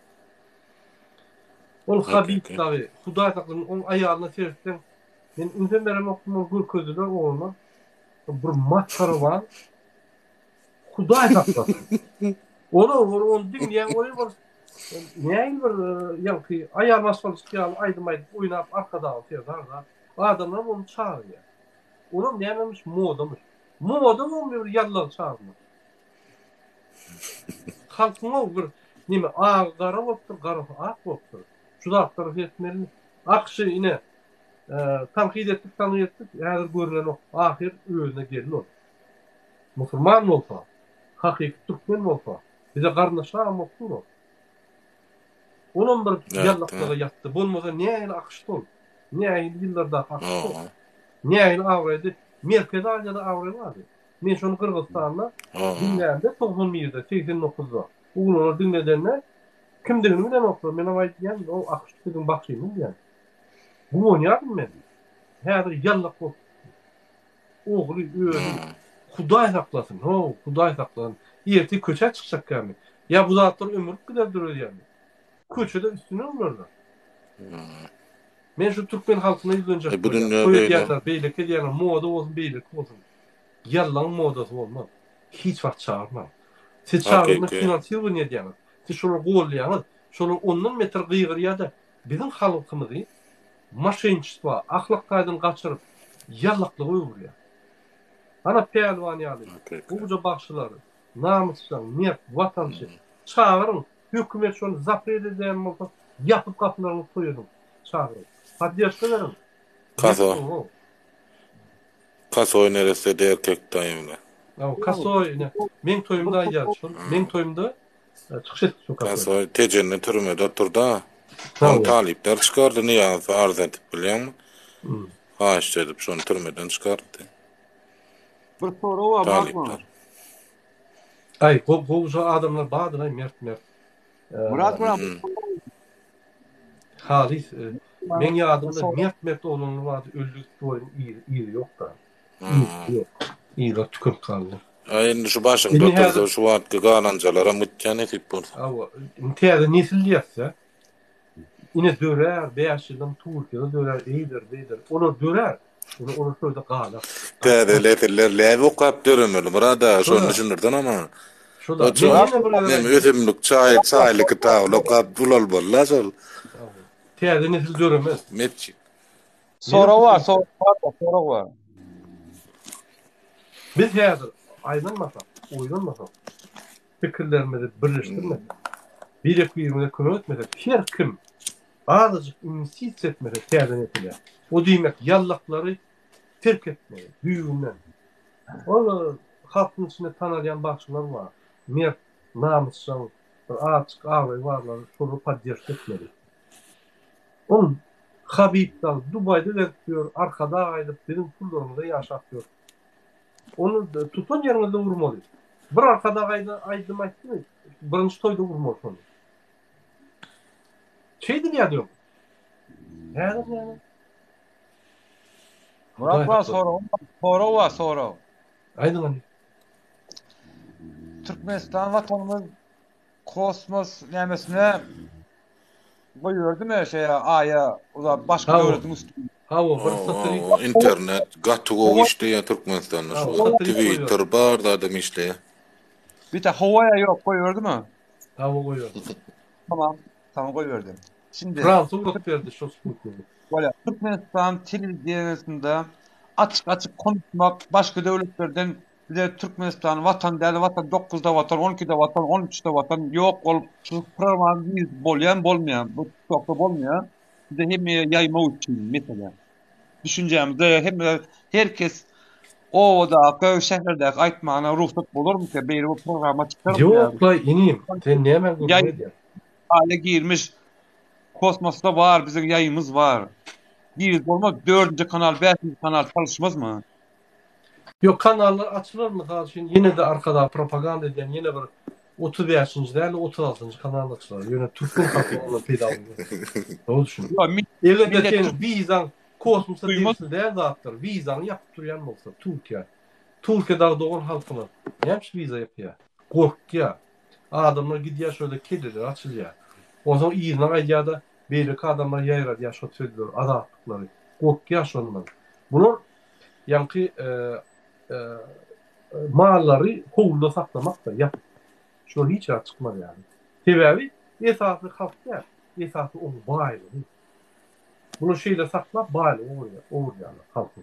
Speaker 3: Ol Habib tabi. Huday taklının onun ayağına seristen ben ünsen verem okumun gül közüler oğluna bir matkara var. Huday taklasın. Onu dinleyen oraya var. Neyin bir yankı ayağına asfalı aydım oynayıp arkada altı adamlar onu çağırıyor. Onun dememiş modamış. Moda olmuyor yallar çağırma. Halkına bir nime ağara olupdur, garı ak olupdur. Şudatları etmeli. Akşı yine tanqid ettik, tanı ettik. Eğer görülen o ahir özüne gelin ol. Musulman olsa, hakiki Türkmen olsa, bize karnaşa moktur o. Onun bir yallaklara yattı. Bolmasa ne ayın akıştı ol. Ne ayın yıllarda akıştı ol. Ne ayın avraydı. Merkez Asya'da avray vardı. Men şonu Kırgızstan'da dinlerde 91'de 89'da. Uğurlar dinledenler kimdirini bilen okuyor. Men aytýan o akıştygyň bakşyny diýen. Bu oynardım men. Häzir yallak bolup. Ogly öýüň Hudaý saklasyn. Hudaý saklasyn. Ýerti köçe çykjak kämi. Ya bu zatlar ömürlük gider durýar ýani. Köçede üstüne urlarlar. Men şu Türkmen halkyna ýüzünjek. Soýetler beýleki diýen moda bolsun, beýleki bolsun. Yalan modası olmaz. Hiç wagt çağırmam. Siz çağırmak finansiýa ne diýäňiz? Siz şonu golýaňyz. Şonu ondan metr gyýgyrýa-da bizim halkymyzy maşynçylyğa, ahlak gaýdan gaçyryp ýallaklyga öwürýär. Ana peýalwan ýaly. Buja bagşylary, namusçylar, net watançy çağırın. Hökümet şonu zapret edýän bolsa, ýapyp gapylaryny koýaryn. Çağırın. Padýaşky berin.
Speaker 12: Kasoy neresi de erkek dayımla.
Speaker 3: Kasoy ne? Men toyumda ýaşyl. Men toyumda çykyş etdi şu
Speaker 12: kasoy. Tejenni türmede oturda. On talipler çıkardı niýe arz edip bilýärmi? Haýyş edip şonu türmeden çıkardı.
Speaker 10: Bir soraw barmy?
Speaker 3: Ay, goýuşa adamlar badyr mert.
Speaker 10: Murat
Speaker 3: Halis, men ýadymda mert olanlar bardy, öldük boýun ýeri ýok da. Ýok, tüküp kaldy.
Speaker 12: Endi şu başyňda otursa şu wagtga galanjalara mutjan etip bolsa.
Speaker 3: Täze nesil ýatsa, ine dörer, 5 ýyldan Türkiýede dörer, eýdir. Onu dörer. Onu şöyle galan.
Speaker 12: Täze leferler okap döremeli. Burada şonu düşünürden ama. Şoda ötemlik çaylyk taýly okap bulal bolla şol.
Speaker 3: Täze nesil döremez.
Speaker 12: Metçi.
Speaker 10: Soraw var.
Speaker 3: Biz häzir aýlanmasak, oýlanmasak, pikirlerimizi birleşdirmek, birliklerimize kömek etmesek, her kim azıcık inisiýasiýa etmese täze etmeli. O diýmek ýallaklary terk etmeli, büýünden. Ola halkyň içinde tanalýan bagşylar var. Mert, namusçylar, açyk agry barlar, şonu padýaş etmeli. On Habib'dan Dubay'da vertiyor, arkada aýdyp bizim pullarymyza ýaşatýar. Onu tutun yerinde vurmalı. Bir arkada aydım aýtdy, birinci toyda vurmalı onu. Şey diýýär. Häzir yani.
Speaker 10: Murat var sonra.
Speaker 3: Aydın.
Speaker 10: Türkmenistan vatanımız kosmos nämesine koyuyordu mu aya o da başka devletin üstüne.
Speaker 3: O
Speaker 12: internet gatıgo işte ya Türkmenistan'da şu Twitter bar da adam işte.
Speaker 10: Bir de havaya yok koyuyordu mu?
Speaker 3: Hava koyuyor.
Speaker 10: Tamam koyuyordu. Şimdi
Speaker 3: Fransa uğrak verdi şu Sputnik'i.
Speaker 10: Böyle Türkmenistan televizyonunda açık konuşmak başka devletlerden bir de Türkmenistan vatan değerli vatan 9'da vatan 12'de vatan 13'de vatan yok olup program bolmayan bu çok da bolmayan bir de hem yayma için mesela düşüncemizde hem herkes o da şehirde aytmana ruhsat bulur mu ki bu programa çıkarım
Speaker 3: Yok la ineyim. Sen ne hemen
Speaker 10: görmedin? Hale girmiş kosmosta var bizim yayımız var. Bir olma 4. kanal 5. kanal çalışmaz mı?
Speaker 3: Yok kanallar açılır mı kardeşim? Yine de arkada propaganda eden yine bir 35. değil 36. kanal açılır. Yine Türk'ün kapılarına pedalını. Doğru düşün. Elinde senin vizan kosmosa temsil değil dağıttır. Vizanı yapıp duruyan olsa Türkiye. Türkiye'de doğan halkına neymiş viza yapıyor? Korkuyor. Adamlar gidiyor şöyle kediler açılıyor. O zaman İran ayyada belirli adamlar yayrar yaşat söylüyor. Adatlıkları. Korkuyor şundan. Bunun yankı malları kovulda saklamak da yap. Şu hiç çıkmadı yani. Sebebi esaslı halk ya. Esaslı onu bağlı. Bunu şeyle sakla bağlı olur yani halkın.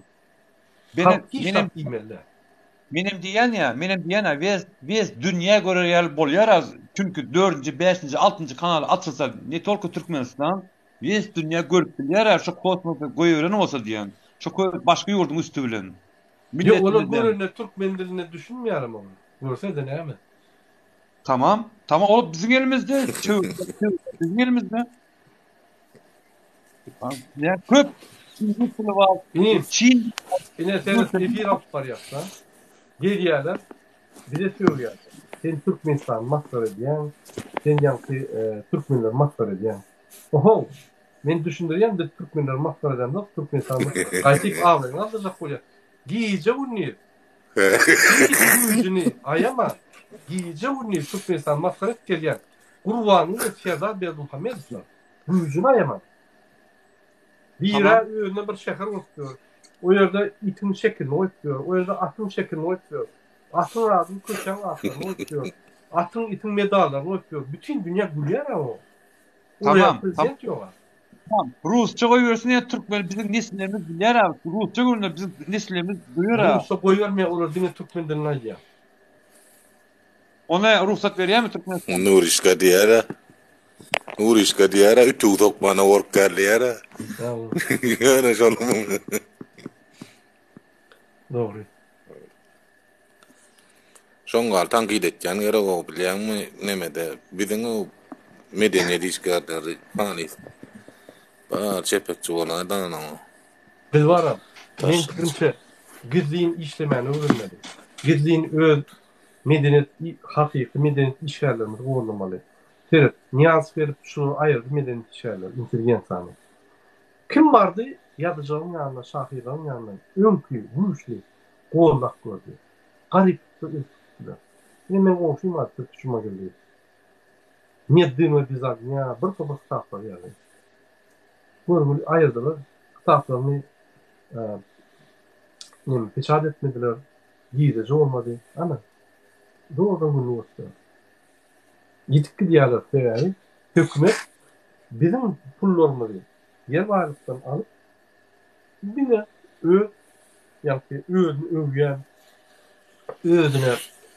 Speaker 10: Benim diyen biz dünya göre yer bolyaraz. Çünkü 4. 5. 6. kanal atılsa ne tolku Türkmenistan biz dünya görüp bilir şu kosmosu koyuyorum olsa diyen. Şu başka yurdun üstü bilen.
Speaker 3: Ya onu görünne Türkmen diline düşünmeyelim onu. Görse de ne mi?
Speaker 10: Tamam o bizim elimizde. Bizim elimizde. Ya köp Çin
Speaker 3: yine sen efir var yapsa geriyeler bir de söylüyor. Sen Türkmenistan mahtar ediyen sen yankı Türkmenler mahtar ediyen. Oho men düşündürüyen de Türkmenler mahtar eden de Türkmenistan'da kaytıp ağlayın aldıracak koyar. Giyece unni. Giyece ayama. Giyece unni Türkmenistan mahtar et geliyen. Kurvanlı ve Fiyadar Beyazulhamed'dir. Gücünü ayama. Bira önüne bir şehir oturuyor. O yerde itin şeklini oturuyor. O yerde atın şeklini oturuyor. Atın razı köşen atlarını oturuyor. Atın itin medallarını oturuyor. Bütün dünya gülüyor o.
Speaker 10: Tamam. Rusça koyuyorsun ya Türkmen bizim nesillerimiz bilir abi. Rusça koyuyorsun bizim nesillerimiz duyuyor abi.
Speaker 3: Rusça koyuyormaya olur dine Türkmen diline ya.
Speaker 10: Ona ruhsat veriyor mu Türkmenistan?
Speaker 12: Nurişka diyara ütü tokmana work diyara. Yani şolum.
Speaker 3: Doğru.
Speaker 12: Şongal tanki detken yere o bilen mi nemede bizim o medeniyet işgalleri falan. Ba çepekçi olan da
Speaker 3: Biz varam. Men fikrimçe gizliğin işlemeni öğrenmedi. Gizliğin öz medeniyet hakiki medeniyet işgallerimiz olmalı. Evet, niyaz verip şunu ayırdı medeniyet işgalleri, inteligensanı. Kim vardı? Yadıcağın yanına, şahirlerin yanına. Önkü, güçlü, qoğullak gördü. Garip bir ülküdür. Men oşuyum artık küçüme geldi. Meddime bizar, ya bir topa kitaplar yani. Böyle ayırdılar. Kitaplarını peçat etmediler. Giydici olmadı. Ama doğrudan bunu yoktu. Yitip gidiyorlar sebebi hükümet bizim pullarımızı yer varlıktan alıp yine övgen özüne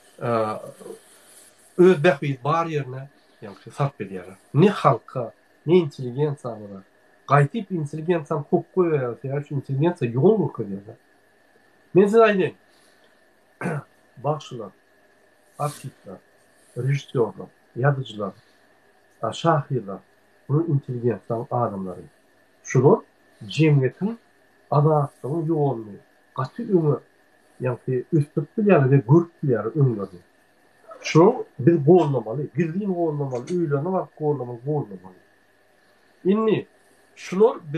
Speaker 3: öz bekbiyet bar yerine sarf ediyorlar. Ne halka, ne inteligensanlara gaytip inteligensan hukuk koyuyorlar. Yani şu inteligensa yol mu koyuyorlar? Men size aytayım. Başçılar, artistler, rejissörler, yazıcılar, şahirler, bunun inteligensan adamları. Şular cemiyetin adaletinin yoğunluğu, katı ömür, yani üstlük bilyarı ve gürk bilyarı ömürü. Şu bir qoğullamalı, gizliğin qoğullamalı, öylene var qoğullamalı. İnni, şular bizim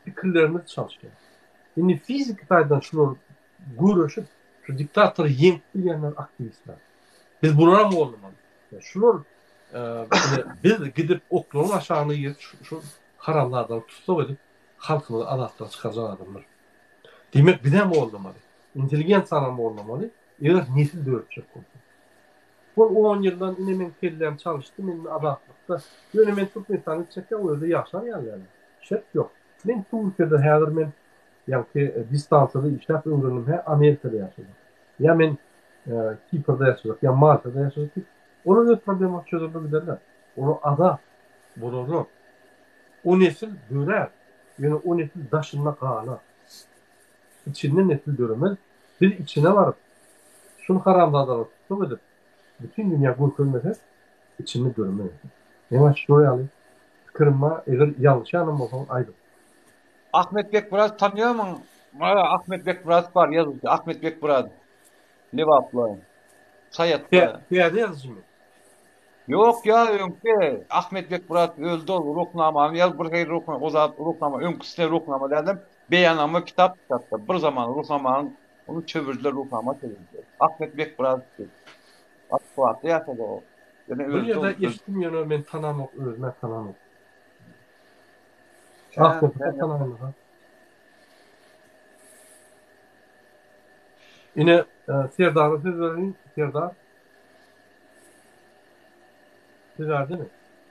Speaker 3: fikirlerimiz çalışıyor. Yani fizik faydan şunu görüşüp şu diktatörü yenip bilenler aktivistler. Biz bunlara mı olmalı? Şunun biz gidip okluğun aşağını yiyip şu haramlardan tutsa edip halkımızı adaptan çıkaracak adamlar. Demek bir de mi olmalı? İnteligent sana mı olmalı? Eğer nesil dörtecek olsun. Bu 10 yıldan inemen kellem çalıştım. Men adaptlıkta. Yönemen Türkmenistan'ı çekti. O yüzden yaşar yani. Şek yok. Men Türkiye'de hazır men yani distansada işlep öğrendim. Amerika'da yaşadım. Ya men Kipr'da yaşadık. Ya Malta'da yaşadık. Onun da problemi çözüldü derler. Onu ada bulurlar. O nesil dörer. Yani o nesil daşınma kağına. İçinden nesil döremez. Biz içine varıp şunu haramlardan tutup edip bütün dünya gurkulmese içini döremez. Yavaş şuraya alayım. Kırma, eğer yanlış anlamadım aydın.
Speaker 10: Ahmet Bekburaz tanıyor musun? Ahmet Bekburaz var yazıcı. Ahmet Bekburaz. Livaplı. Sayatlı.
Speaker 3: Piyade yazıcı mı?
Speaker 10: Yok ya önkü. Ahmet Bekburaz öldü ol. Ruhnama. Yaz bir ruhnama. O zat ruhnama. Önküsüne ruhnama dedim. Beyanama kitap çıkarttı. Bir zaman ruhnamanın onu çevirdiler ruhnama çevirdiler. Ahmet Bekburaz. Akfuatlı yaşadı o. Yani
Speaker 3: Bir yerde eşittim yönü ben tanımak, özüme tanımak. Ahmet Bekburaz tanımak. Yine Serdar'ı siz verin. Serdar. Siz verdi mi?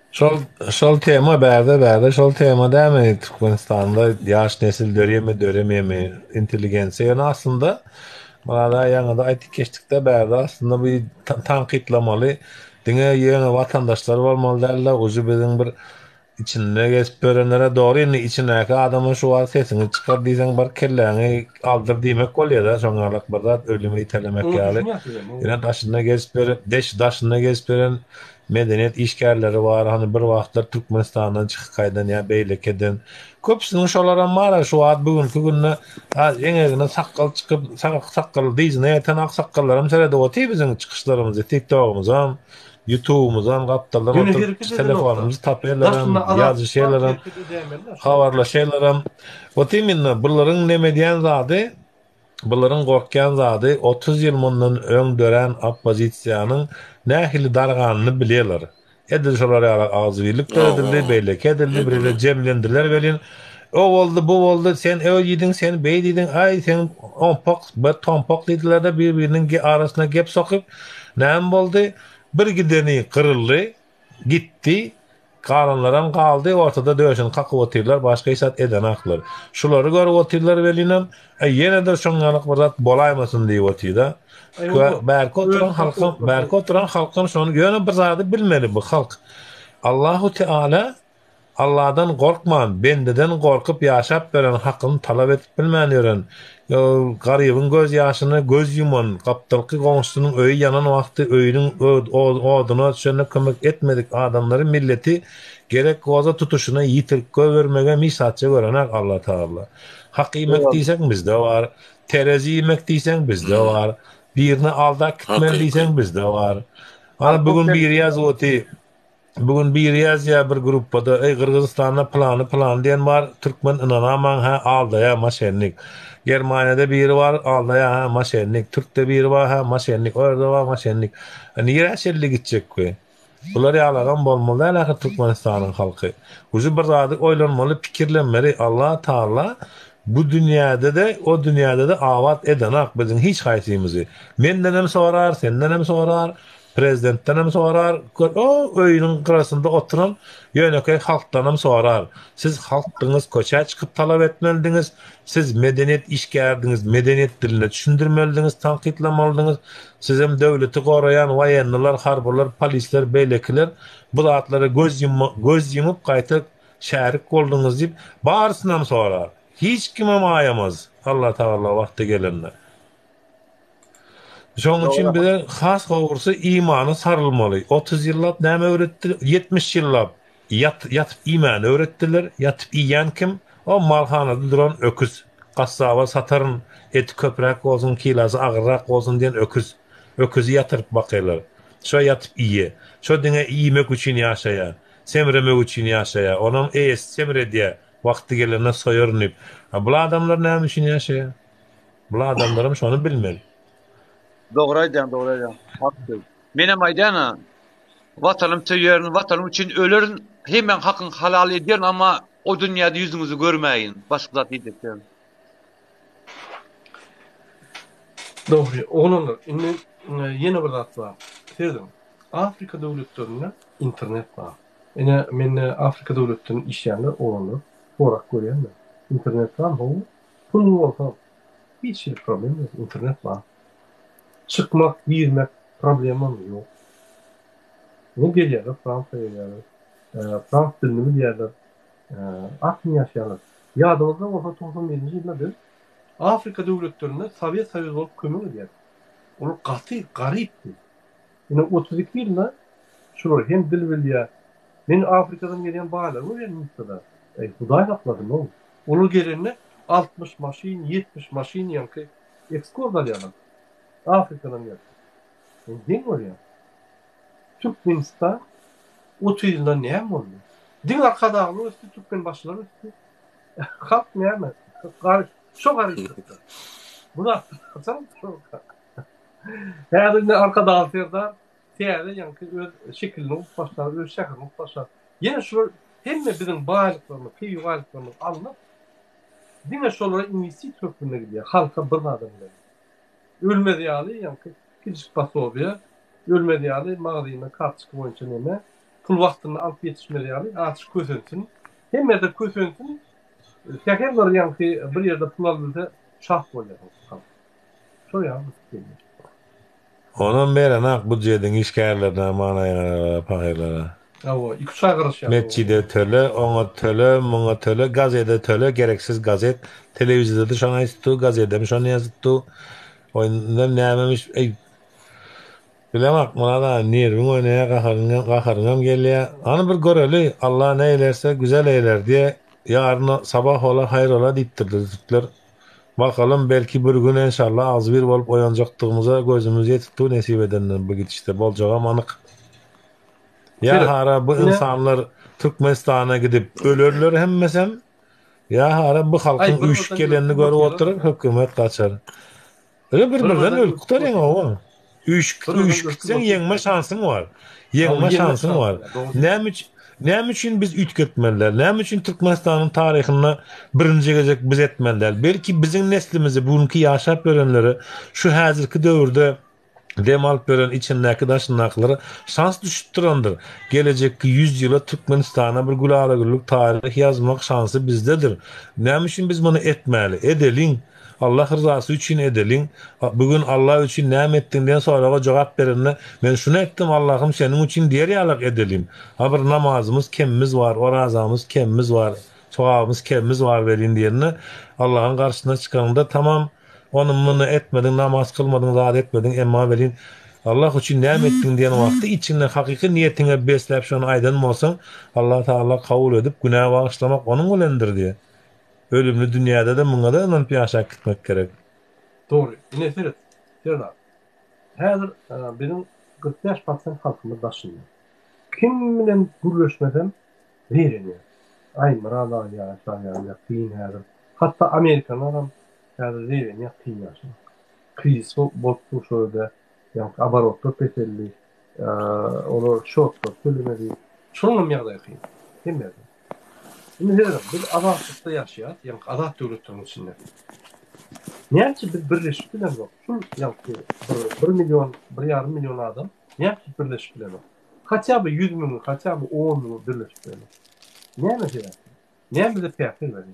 Speaker 8: Şol tema berde şol tema däme Türkmenistanda yaş nesil dörememi inteligensiya yani aslında bana ýa-da aýtyp geçdikde berde aslında bir tanqidlamaly diňe ýene watandaşlar bolmaly däller özü biziň bir içinde geçip görenlere doğru indi içindeki adamın şu var sesini çıkar diýsen bar kelläňi aldyr diýmek bolýar da soňarlyk bir zat ölüme itelemek ýaly. Ýene daşynda geçip daşynda geçip beren medeniyet işgärleri var. Hani bir wagtlar Türkmenistandan çykyp gaýdan ýa beýlekeden köpsüniň şolaram bar. Şu wagt bugünkü günde eňegine sakkal çykyp sakkal diýjine ýeten aksakallarym serede oty biziň çykyşlarymyzy TikTok'umyzam YouTube'umuzdan gapdalar telefonumuzu tapýarlar, ýazyşýarlar, habarlaşýarlar. Oty minne buların neme diýen zady, buların gorkýan zady 30 ýyl mundan öň dören oppozisiýanyň nähili darganyny bilýärler. Edil şolar ýaly agzybirlik edildi, beýlek edildi, birle jemlendiler welin. O boldy, bu boldy, sen öw ýediň, sen beý diýdiň, ay sen onpak, bir tompak diýdiler de bir-biriniň arasyna gep sokup, näme boldy? Bir gideni kırıldı, gitti, kalanlaran kaldı, ortada dövüşün kakı otirler, başka isat eden aklar. Şuları görüp otirler velinem, yine de şongalık bir zat bolaymasın diye otirda. Berki oturan halkın şonu yöne bir zatı bilmeli bu halk. Allahu Teala Allah'dan korkman, bendeden korkup yaşap veren hakkını talep edip bilmän ýören. Garybyň göz ýaşyny göz yuman, gapdalky goňşunyň öýü yanan wagty öýüniň oduna düşende kömek etmedik adamlary milleti gerek goza tutuşuna ýitirip göwermege misatça görenek Allah Taala. Hak imek diýsek bizde var, terezi imek diýsek bizde var, birini aldak kitmen diýsek bizde var. Ana bugün bir ýazyp bugün bir ýazýa bir gruppada Kırgızstanda plan diýen bar, Türkmen inanaman ha aldaya maşenlik. Germaniýada biri var, aldaya ha maşenlik. Türkde biri var, ha maşenlik. Orada var maşenlik. Niýe şerli gitjek ki? Bular ýalagan bolmaly älä Türkmenistanyň halky. Uzu bir zady oýlanmaly, pikirlenmeli. Allah Taala bu dünýäde de o dünýäde de awat edenak biziň hiç haýsymyzy. Menden hem sorar, senden hem sorar. Prezidentden hem sorar, o öýüniň gyrasynda oturan ýönekey halkdan hem sorar. Siz halkyňyz köçe çykyp talap etmelidiňiz, siz medeniýet işgärdiňiz, medeniýet dilinde düşündirmelidiňiz, tanqidlemelidiňiz. Siz hem döwleti goraýan waýenniler, harbylar, polisler, beýlekler bu zatlara göz yumup gaýta şärik boldyňyz diýip barsyna sorar. Hiç kime maýamaz. Allah Taala wagty gelende. Şoň üçin bize has gowursa imany sarylmaly. 30 ýyllap näme öwretdi? 70 ýyllap yatyp iman öwretdiler. Yatyp iýen kim? O malhanada duran öküz. Gassaba sataryn eti köprek bolsun, kilasy agyrak bolsun diýen öküz. Öküzi yatyryp bakylar. Şo yatyp iýe. Şo diňe iýmek üçin ýaşaýar. Semremek üçin ýaşaýar. Onuň semre diýe Vakti gelene soyurnup. Ha, bu adamlar näme üçin ýaşaýar? Bu adamlarym şonu bilmeli.
Speaker 10: Doğru aýdýan, doğru aýdýan. Hakdy. Menem aýdana, watanym töýerin, watanym üçin ölerin, hemen hakyň halal edýän, ama o dünýäde ýüzüňizi görmäýin. Başga zat diýdikler.
Speaker 3: Doğru. Onun yeni bir zat var. Dedim. Afrika devletlerinde internet var. Ene men Afrika devletlerinin işlerinde olanlar orak görýän. İnternet var mı? Pul bolsa hiç şey problem yok. İnternet var. Çıkmak, girmek problemim yok. Ne bir yerde Fransa'ya geldi. Fransız dilini bir yerde aklını yaşayanlar. Yadımızda orta 97. yılda Afrika devletlerinde Sovyet Sovyeti olup kömür ediyor. Onu katı, garipti. Yine 32 yılda şurada hem dil biliyor. Ben Afrika'dan gelen bağlar var ya Mısır'da. Huday lakladım oğlum. Onu gelenle 60 maşin, 70 maşin yankı ekskor dalyalar. Afrika'dan geldi. Değil mi oraya? Türkmenistan 30 yılda ne mi oldu? Din arkadağını üstü, Türkmen başları üstü. Halk ne mi? Çok arayıştı. Buna atalım çok. Her arkada altında tiyade yankı öz şekilini başlar, öz şeklini başlar. Yine şu hem de bizim bağlıklarını, kıyı bağlıklarını alınıp yine şolara investi Türkmen'e gidiyor. Halka bir adam gidiyor. Ölmedi yağlı yankı küçük bası oluyor. Ölmedi yağlı mağdayına kart çıkı boyunca neme pul vaktini alıp yetişmedi yağlı açık kösönsün. Hem de kösönsün tekerler yankı bir yerde pul alırsa şah oluyor. Şu ya bu geliyor.
Speaker 8: Onun beri bu jedin işgärlerine manaýa paýlara.
Speaker 3: Awa, iki çağırış ya.
Speaker 8: Metçide töle, ona töle, muna töle, gazete töle, gereksiz gazet, televizyonda da şana istu, gazete mi şana yazıttı. Oyundan nämemiş, bilemek, buna da nervin oynaya qaharıngam gelýär. Any bir göreli, Allah ne eylerse güzel eyler diye, yarın sabah ola, hayır ola diýipdirler. Bakalım belki bir gün inşallah az bir bolup oyanjaktygymyza gözümüz ýetipdi nesip edenler bu gidişde boljagam anyk. Ya hara bu insanlar Türkmenistan'a gidip ölürler hemmesem, ya hara bu halkın uyuşup gelenini görüp oturup hökümet kaçar. Bir-birden ölükler ýa o. Uyuşup gitsen yeňme şansın var. Yeňme şansın var. Näme üçin biz ütgetmeliler? Näme üçin Türkmenistanyň taryhyna birinji gezek biz etmeliler? Belki biziň neslimizi, bugünkü ýaşap görenleri şu häzirki döwürde dem alıp beren içindäki daşynakları şans düşüp durandyr. Gelecekki 100 ýyla Türkmenistana bir gulaglyk taryh ýazmak şansy bizdedir. Näme üçin biz muny etmeli? Edeliň. Allah rızası üçün edelin. Bugün Allah üçün näme etdiň diýen soraga jogap berende men şunu etdim Allah'ım senin üçün diýer ýalyk edelim. Bir namazımız kemimiz var, orazamız kemimiz var, sowabymız kemimiz var welin diýende Allah'ın garşysyna çykanda tamam onu muny etmedin, namaz kılmadın, zat etmedin, emma welin Allah üçün näme etdiň diýen wagtda içinde hakyky niýetiňe besläp şonu aýdan bolsaň Allah Taala kabul edip günah bağışlamak onuň bilendir diýe. Ölümlü dünyada da muňa da inanıp ýaşap gitmek gerek.
Speaker 3: Doğru. Ine Ferit. Ferda. Häzir benim 45% halkymyz daşynýar. Kim bilen gürleşmesem berenýär. Ay marada ýa kyn häzir. Hatda Amerikanyň häzir berenýär kyn ýaşaýar. Kriz bolup şöyle ýa abarotlar peselli. Onu şokda söylemedi. Şonuň ýagdaýy kyn. Kim bilen? Şimdi biz azatlıkta yaşayat, yani azat devletlerinin içinde. Niyemçi bir birleşik bilen yok. Şu yankı 1 milyon, 1,5 milyon adam niyemçi birleşik bilen yok. Haça bir 100 milyon, haça bir 10 milyon birleşik bilen yok. Niyem mesela? Niyem bize piyakir veriyor?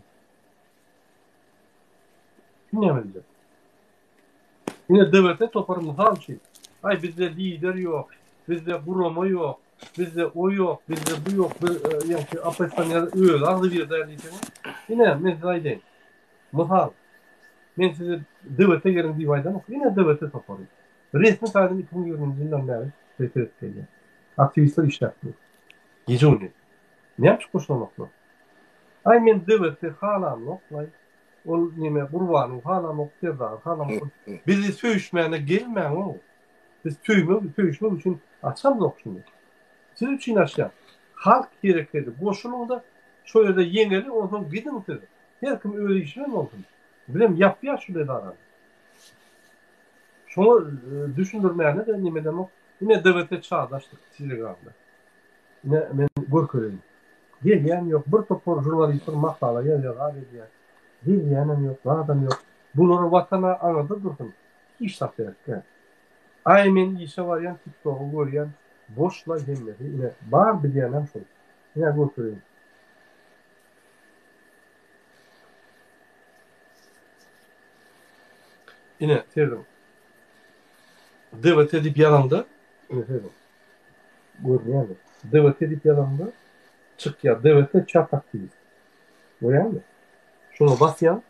Speaker 3: Kim niyem edecek? Yine devlete toparımız her şey. Ay bizde lider yok, bizde kurama yok. Bizde o yok, bizde bu yok, yani Apastan'ya öyle, ağzı bir değerliyken. Yine men size aydayım. Misal, men size devlete gelin diye aydan, yine devlete toparım. Resmi saydım 2020 yıldan beri STS geliyor. Aktivistler işletmiyor. Gece oynuyor. Ne yapmış koşulamak mı? Ay men devlete halam yok, o nime kurbanı halam yok, tezahı halam yok. Bizi söğüşmeyene gelmeyen o. Biz söğüşmek için açamız yok şimdi. Siz üçün aşağı. Halk gerekleri boşluğunda Şo ýerde ýeňeli ondan gidin dedi. Her kim öyle işmen olsun. Bilem yapýar şu dedi adam. Şonu düşündürmeyene de nime demek? Yine devlete çağdaştık Telegram'da. Yine men görköreyim. Gelýän ýok, bir topor jurnalistler makala ýazýar, diýär. Gelýänem ýok, adam ýok. Bulary watana aňyda dursun. İş tapýar. Ay men işe barýan TikTok'u görýän boşla hemmeti. Yine bar bilýänem şol. Yine görköreyim. Yine terdim. Devlet edip yalandı. Yine terdim. Görmeyəndə. Devlet edip yalandı. Çık ya devlete çap aktivist. Görýärmi? Şunu basýan.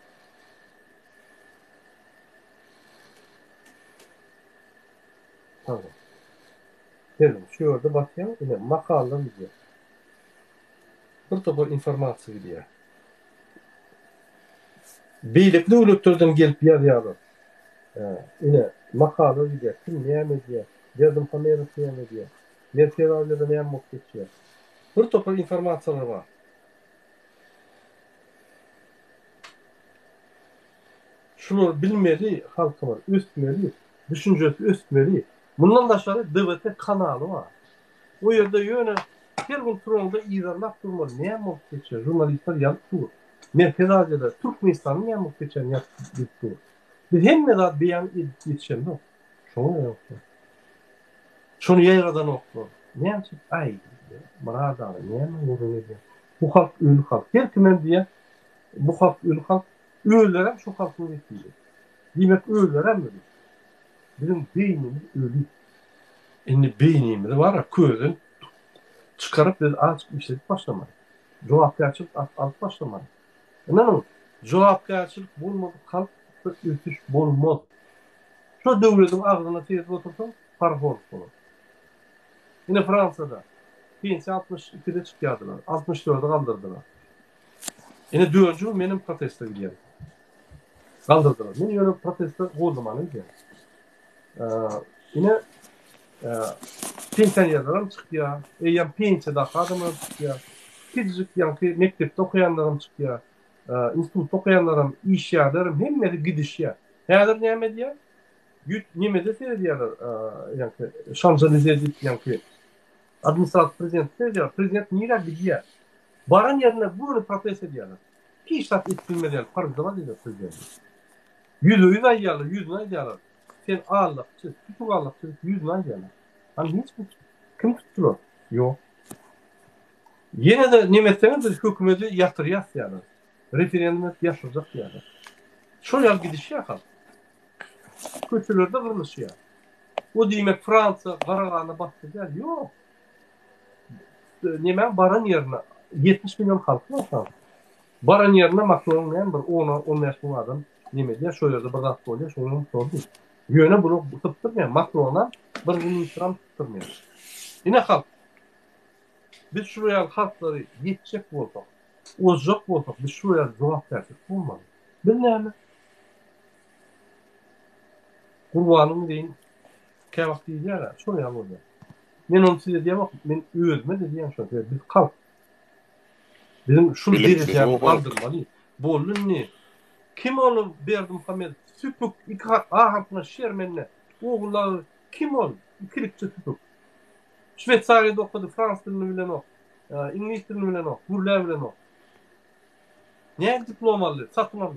Speaker 3: Tamam. Terdim. Şu ýerde basýan. Yine makala diýär. Bir topor informasiýa diýär. Beýlik döwletlerden gelip ýazýarlar. Yine makala diýär. Kim näme diýär? Derdim kamerasy näme diýär? Merkezlerde näme bolup geçýär? Bir topor informasiýalar bar. Şunu bilmeli halkymyz, östmeli, düşünjesi östmeli. Bundan daşary DVT kanaly bar. O ýerde ýöne her gün turanda ýazarlap durmaly. Näme bolup geçýär? Jurnalistler ýazyp dur. Merkezlerde Türkmenistanyň näme bolup geçýär ýazyp dur. Biz hemme zat beýan edip geçýärmi? Şoňa ýoksa. Şonu ýaýradan oklar. Näme için? Ay, marada, näme görünýär? Bu halk ölü halk. Her kimem diýär, bu halk ölü halk. Ölüler şu halkyň wekili. Demek ölüler mi? Bizim beýnimiz ölü. Indi beýnimiz bar, közün çıkarıp biz açıp işletip başlamaly. Jogapkärçilik alyp başlamaly. Näme? Jogapkärçilik bolmady, halk ötüş bolmaz. Şu döwletiň agzyna tez otursa, parhor bolar. Yine Fransa'da pensiya 62'de çıkýardylar, 64'de kaldırdılar. Yine dördüncü benim protesto gidiyor. Kaldırdılar. Men ýöne protesto goldumany diýär. Yine pensiýerlerim çıkýar, eýem pensiýada adamlar çıkýar. Kiçik ýa-da mekdepde okuyanlarım çıkýar. Institut okuyanlarım, iş ýerlerim hemmesi gidişýär. Häzir näme diýär? Näme diýerler? Ýa-da Şamzelize diýär. Administrativ prezident diýär. Prezident niýe diýär? Baran ýerine bunu protesto diýerler. Hiçbir etmediler. Parızlama diýer prezident. Yüzü aýýarlar, yüzüne aýýarlar. Sen ağırlıkçı, tutuk ağırlıkçı, yüzüne aýýarlar. Hani hiç kim tuttular? Yok. Yine de nimetlerine de hükümeti yatırıyas yani. Referandum yaşayacak yani. Şu yal gidiş ya kal. Kötülerde kırılış ya. O demek Fransa kararlarına bahsediyor. Yok. Nemen baran yerine 70 milyon halkı var. Baran yerine Macron'un bir 10-15 milyon adam neme diye şöyle de bırak oluyor. Şunu sordu. Yöne bunu tutturmuyor. Macron'dan bir gün itiram tutturmuyor. Yine halk. Biz şuraya halkları yetecek olsak, olacak olsak, biz şuraya cevap versek olmalı. Bilmem. Kurbanım deyin, kevak diyeceğler, şuraya olacak. Ben onu size diyemem, ben özme de diyem şu an. Biz kalk. Bizim şu dereceye kaldırmalı. Bolun ne? Kim onu Berdi Muhammed? Süpük, iki ahantına şermenine. Oğulları kim onu? İkilikçi süpük. Şveytsariýada okudy, Frans dilini bilen ok. İngiliz dilini bilen ok, Gürler bilen ok. Näme diplomaly, satmaly.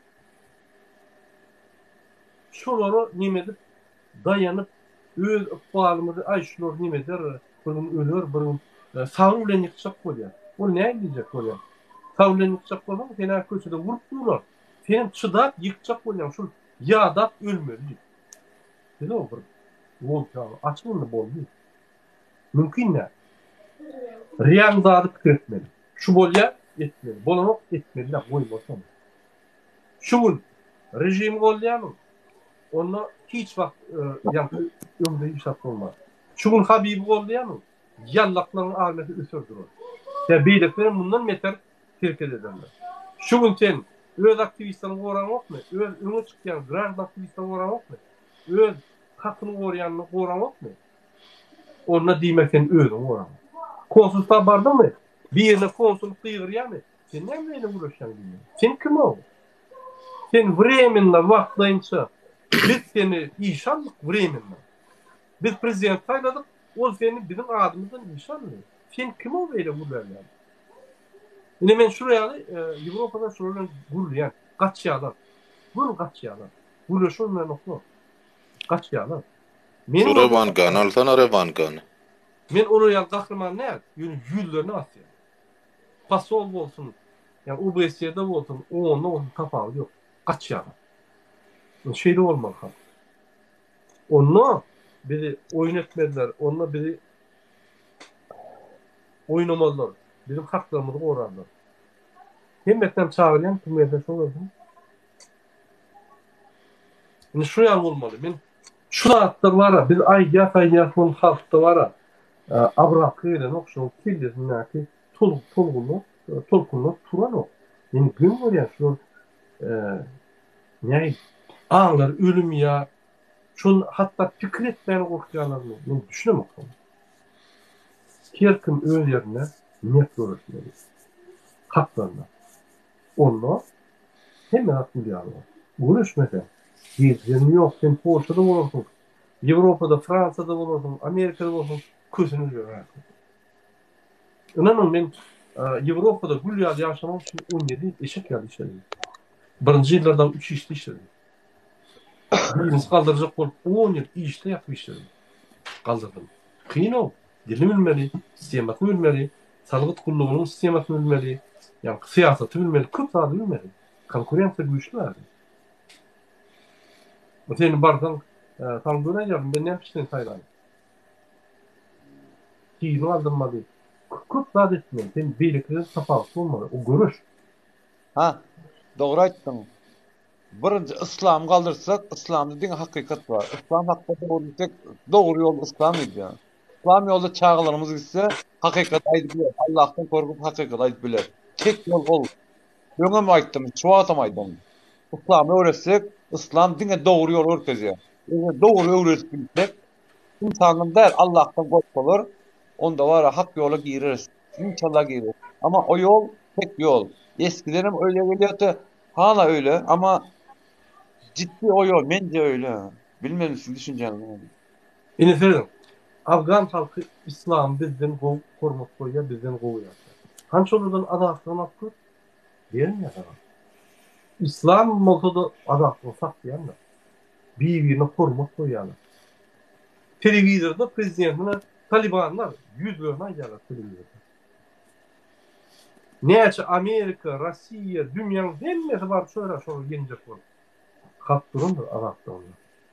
Speaker 3: Şolary nimedip dayanıp öz ykbalymyzy aýşulur nimedir, birin ölür, birin sağ bilen ýykjak bolýar. O näme diýjek bolýar? Sağ bilen ýykjak bolsa, seni köçede vurup durlar. Sen çydap ýykjak bolýan, şol ýadap ölmeli. Dile o bir. Wol açmyny boldy. Mümkün ne? Riyan zadı pikir etmeli. Şu bolya etmeli. Bolanok etmeli. Boy bolsa. Şu rejim bolyanın onu hiç vakt ömrde işap olmaz. Şu Habib bolyanın yallakların ahmeti ösürdür. Ya beydeklerin bundan meter terk ederler. Şu sen öz aktivistlerin oran yok mu? Öz öne çıkan grad aktivistlerin oran yok mu? Öz hakkını koruyanını oran yok mu? Onunla diýmekden özüm oram. Konsulta bardym mı? Bir yerine konsuluk ýygyryýarmy? Sen näme öyle uğraşan bilmiyorum. Sen kim o? Sen временно wagtlaýynça biz seni işanlyk временно. Biz prezident taýladyk, ol seni bizim adymyzdan işanly. Sen kim o beýle gurulýar? Ine men şuraya Ýewropada şuradan gurulýar, gaçýarlar. Bunu gaçýarlar. Gurulýar nokta. Gaçýarlar.
Speaker 12: Şu revankan alsana revankan.
Speaker 3: Men oraya gahrman näme? Ýüllerini asýar. Pasol bolsun. Yani UBS'de bolsun, onunla olsun tapağı yok. Gaçýarlar. Şeyde olmalı ha. Onunla biri oyun etmediler, onunla biri oynamadılar. Bizim haklarımızı orarlar. Hemmetten çağırlayan tümlerden şu oldu. Yani şu yer olmalı. Ben şu saatte var, biz ayya son halkta var. Abrakıyla nokşun kirlerinaki tolkunlar turan o. Yani gün var ya şu ne ağlar ölüm ya şun hatta fikir etmeyeni korkuyanlarını ben düşünemem. Kerkim öz yerine net görüşmeli. Haklarına. Onunla hemen atmıyorlar. Görüşmese. Gezdiğin yok. Sen Polşa'da olursun. Avrupa'da, Fransa'da olursun. Amerika'da olursun. Közünü görür. İnanın ben Avrupa'da gül yağdı yaşamam için 17 eşek yağdı işledim. Birinci yıllardan 3 işte işledim. Biriniz kaldıracak olup 10 yıl işte yapıp işledim. Kaldırdım. Kıyın o. Dilini bilmeli, sistematını bilmeli, salgıt kulluğunun sistematını bilmeli, yani siyasatı bilmeli, kıptağını bilmeli. Konkurensiya güçlü verdi. Senin bardan tam böyle yardım, ben ne yapıştığını sayılayım. Kiyini aldırma değil. Kıptağını etmeyin, senin beyliklerin tapağısı olmalı, o görüş.
Speaker 10: Ha, doğru aytdın. Birinci İslam kaldırsak, İslam'da din hakikat var. İslam hakkında olursak, doğru yol İslam idi. İslam yolda çağlarımız gitse, hakikat aydı bilir. Allah'tan korkup hakikat aydı bilir. Tek yol ol. Yöne mi aytdım, şu adam aytdım. İslam'ı öğretsek, İslam dine doğru yol öğreteceğiz. Doğru öğretsek, insanın der Allah'tan korkulur, onda var ya hak yola gireriz. İnşallah gireriz. Ama o yol tek yol. Eskilerim öyle geliyordu, hala öyle ama ciddi o yol, bence öyle. Bilmem sizin düşünceniz.
Speaker 3: Yine söyledim. Afgan halkı İslam bizden kormak koyuyor, bizden kovuyor. Hançı oradan adaklığını hakkı diyelim ya sana. İslam moltada adaklığını saklayan da birbirini kormak koyuyorlar. Televizyonda prezidentine Talibanlar yüzlerine ayarlar televizyonda. Neyse Amerika, Rusya, dünyanın hemmesi var şöyle yenecek var. Halk durumdur adaklığında.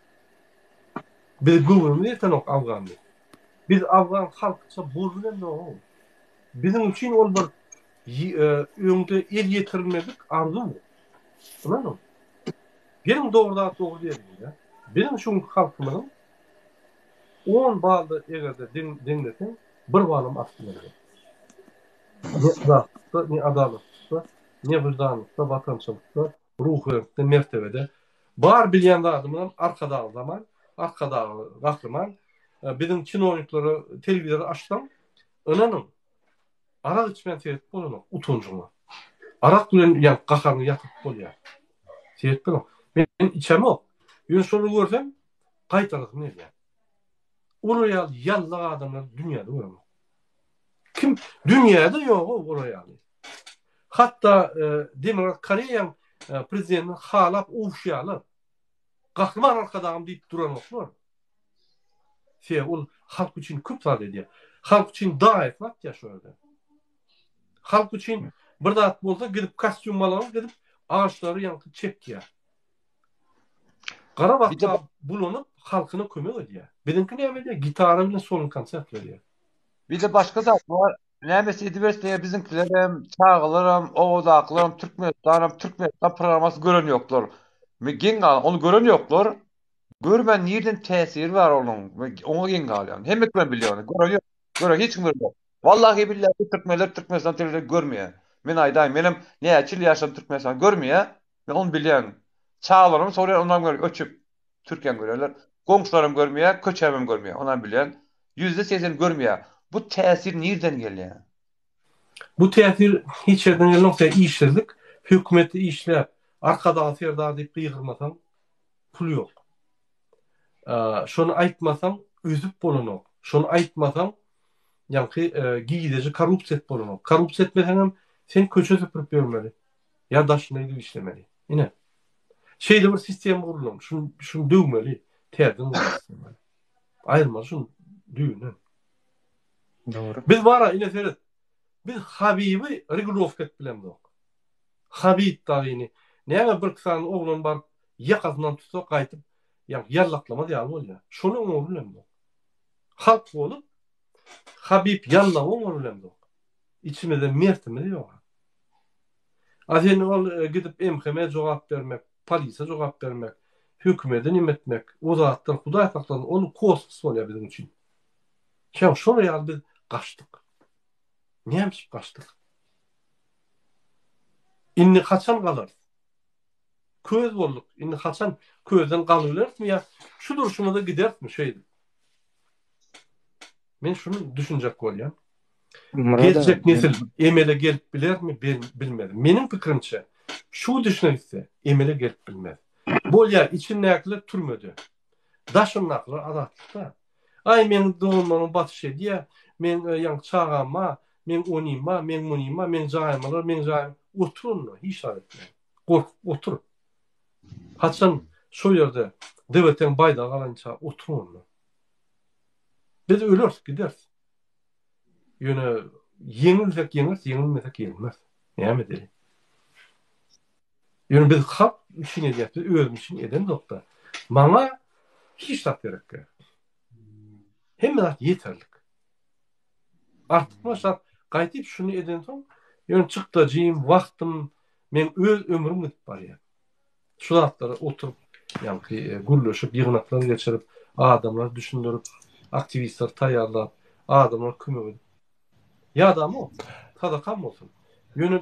Speaker 3: Biz gururumuz yeten ok Afgan'da. Biz Afgan halkça bozulan ne o? Bizim için ol bir öňde el yetirilmedik arzu mu? Anladın mı? Benim doğrudan doğru diyelim ya. Benim şu halkımın 10 bağlı egerde dinletin bir bağlım aslında. Ne adaletda, ne vicdanlıkta, vatançılıkta, ruhiyette, mertebede. Bar bilyanda adımdan arkada zaman, arkada kahraman, bizim çinonikleri, televizyonu açtım. Önanın, arak içmen seyret bolunu, utuncuğuna. Arak duran yani kakarını yatıp boluyor. Seyret bunu. Ben içem o. Yön sonu görsem, kaytarık ne yani? Oraya yallah adamlar dünyada var mı? Kim? Dünyada yok o oraya. Hatta Demokrat Koreyan prezidentini halap ufşalı. Kahraman arkadağım deyip duran oklar. Ol halk için küpsal ediyor. Halk için daha etmek ya şöyle. Halk için bir dağıt bolsa gidip kostüm alalım, gidip ağaçları yankı çek ya. Qarabağda bulunup halkını kömek ediyor. Bizimki ne ediyor? Gitarı bile solun konsert veriyor.
Speaker 10: Bir de başka da var. Nämes üniversiteye bizimkilerim, çağlarım, Oğuzaklarım, Türkmenistan programması gören yoklar. Gen gal, onu gören yoklar. Görmen nereden tesir var onun? Ona gen gal yani. Hem ben biliyorum. Gören yok. Gören hiç kim görmüyor. Vallahi billahi Türkmenistan televizyon görmüyor. Men aydayım. Benim ne açıl yaşam Türkmenistan görmüyor. Ben onu biliyorum. Çağlarım sonra ondan görüyor. Öçüp Türkiye'den görüyorlar. Komşularım görmüyor, köçemem görmüyor. Ondan biliyorum. %80 görmüyor. Bu tesir nereden geliyor?
Speaker 3: Bu tesir hiç yerden gelen noktaya işsizlik, hükümeti işlep, arkada serdar deyip kıyırmasan pul yok. Şonu aytmasan üzüp bolunok. Şonu aytmasan yankı giyideci korrupsiyet bolunok. Korrupsiyet etmesen sen köçe süpürüp vermeli. Ya daşına gidip işlemeli. Yine. Şeyde bir sistem kurulum. Şunu dövmeli. Terden kurulmeli. Ayrılma şunu düğünü.
Speaker 4: Doğru.
Speaker 3: Biz var yine seyret. Biz Habibi regulovket bilen yok. Habib dağını. Neye bir kısanın oğlun var yakasından tutup kaytıp yallaklama diye ya. Şunu onu bilen yok. Halk olup Habib yalla onu bilen yok. İçimizde mertimi yok. Azen ol gidip emheme cevap vermek, polise cevap vermek, hükümete nimetmek, o zatlar Hudaý takladan onu kosmos oluyor bizim için. Şuraya biz kaçtık. Niyemiş kaçtık? İnni kaçan kalır. Köz bolduk. İnni kaçan közden kalırlar mı ya? Şu duruşuma da gider mi şeydi? Men şunu düşünecek bolýan. Gelecek nesil emele gelip biler mi bilmedim. Menin pikrimçe şu düşünürse emele gelip bilmez. Bolýa içindäkiler türmedi. Daşynaklar adatlıkta. Ay men doğulmanın batış diye men yan çağama, men onima, men munima, men jaýmalar, men jaým oturun hiç aletme. Korkup otur. Haçan şu yerde devletin bayda kalança oturun. Biz ölürüz gideriz. Yöne yenilsek yenilmez, yenilmesek yenilmez. Näme deli? Yöne biz hap işin ediyat, biz özüm için eden nokta. Bana hiç tat gerek. Hemen yeterlik. Artık başlar qaytyp şunu eden soň yön çykdajym wagtym men öz ömrüm gidip barýar. Şu zatlara oturup ýa-ni gurlaşyp ýygnaklar geçirip adamlar düşündirip aktivistler taýýarlap adamlar kömek edip ýa-da o sadakam bolsun. Yönü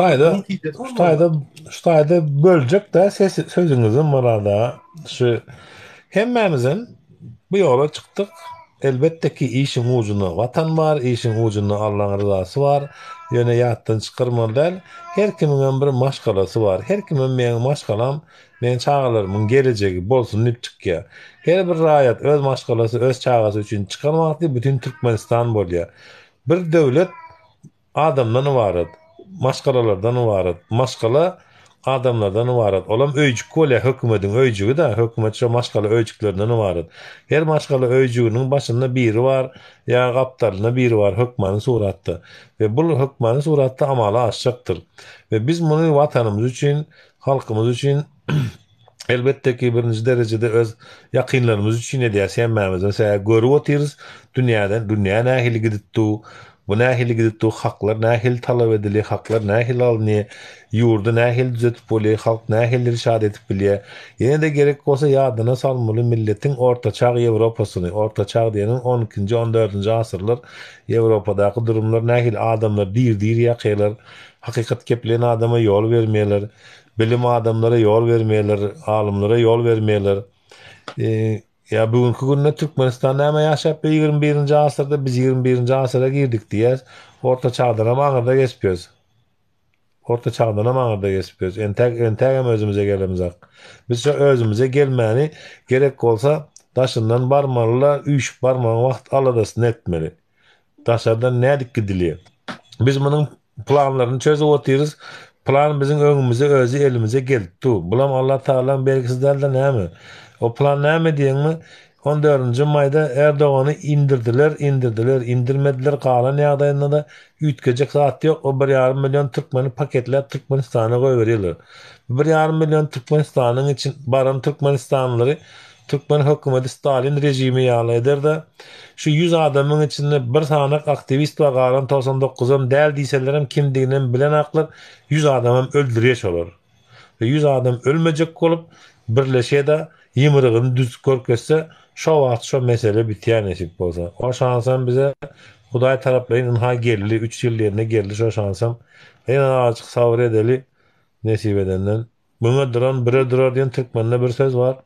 Speaker 8: Şutaýda böljek de sözüňizin barada şu hemmemizin bu ýola çykdyk. Elbette ki işin ucunda vatan var, işin ucunda Allah'ın rızası var. Yöne yattan çıkarmalar. Her kimin bir maşgalası var. Her kimin benim maşgalam, men çağalarımın geleceği bolsun nipçikya. Her bir raýat öz maşgalası, öz çağası üçün çıkarmakta bütün Türkmenistan bolýar. Bir devlet adamdan ibaret, maşgalalardan ibaret. Maşgala adamlardan ibaret. Olam öýjük bolýar, hökümetin öýjügi da, hökümet şu maşgala öýjüklerinden ibaret. Her maşgala öýjüginiň başynda biri var, ýa gapdalyna biri var, hökmanyň suratda. Ve bu hökmanyň suratda amala aşjakdyr. Ve biz muny watanymyz üçin, halkymyz üçin elbette ki birinci derecede öz yakınlarımız üçün edýäs hemmemiz. Mesela görüp otyrys dünýäden, dünýä nähili gidipdi. Bu nähili gidipdi, haklar nähili talap edili, haklar nähili alny, ýurdu nähili düzetip bolýar, halk nähili irşad edip bilýär. Ýene de gerek bolsa ýadyna salmaly milletiň orta çağ Ýewropasyny, orta çağ diýenin 12-nji 14-nji asyrlar Ýewropadaky durumlar nähili adamlar dir ýakylar, hakykat keplen adama ýol bermeýärler, bilim adamlara ýol bermeýärler, alymlara ýol bermeýärler. Ya bugünkü günde Türkmenistan näme ýaşap 21-nji asyrda biz 21-nji asyra girdik diýäs. Orta çağdan maňarda geçpiýäs. Orta çağdan maňarda geçpiýäs. Entägem özümize gelemizak. Biz şu özümize gelmäni gerek bolsa daşyndan barmalylar, üç barmaň wagt aladasyn etmeli. Daşardan nädik gidilýär. Biz munyň planlaryny çözüp otyrys. Plan bizim öňümüze, özü elimize geldi. Bulam Allah Taala belgisizlerden näme? O plan näme diýenmi? 14-nji maýda Erdogany indirmediler galan ýagdaýynda da ütkejek zat ýok. O 1,5 milyon Türkmeni paketlep Türkmenistana goýberýärler. 1,5 milyon Türkmenistanyň için baran Türkmenistanlary Türkmen hökümeti Stalin rejimi ýaly eder-de şu 100 adamyň içinde bir sanak aktivist we galan 99'um däl diýselerim kimdigini bilen aklar 100 adamym öldürýär olar. Ve 100 adam ölmejek bolup birleşe-de ýymrygyny düz görkese şo wagt şo mesele bitýär nesip bolsa. O şansam bize Hudaý taraplarından ha geldi 3 ýyl ýerine geldi şo şansam. Ýa açyk sabr edeli nesip edenden. Buňa duran bire durar diýen Türkmende bir söz var.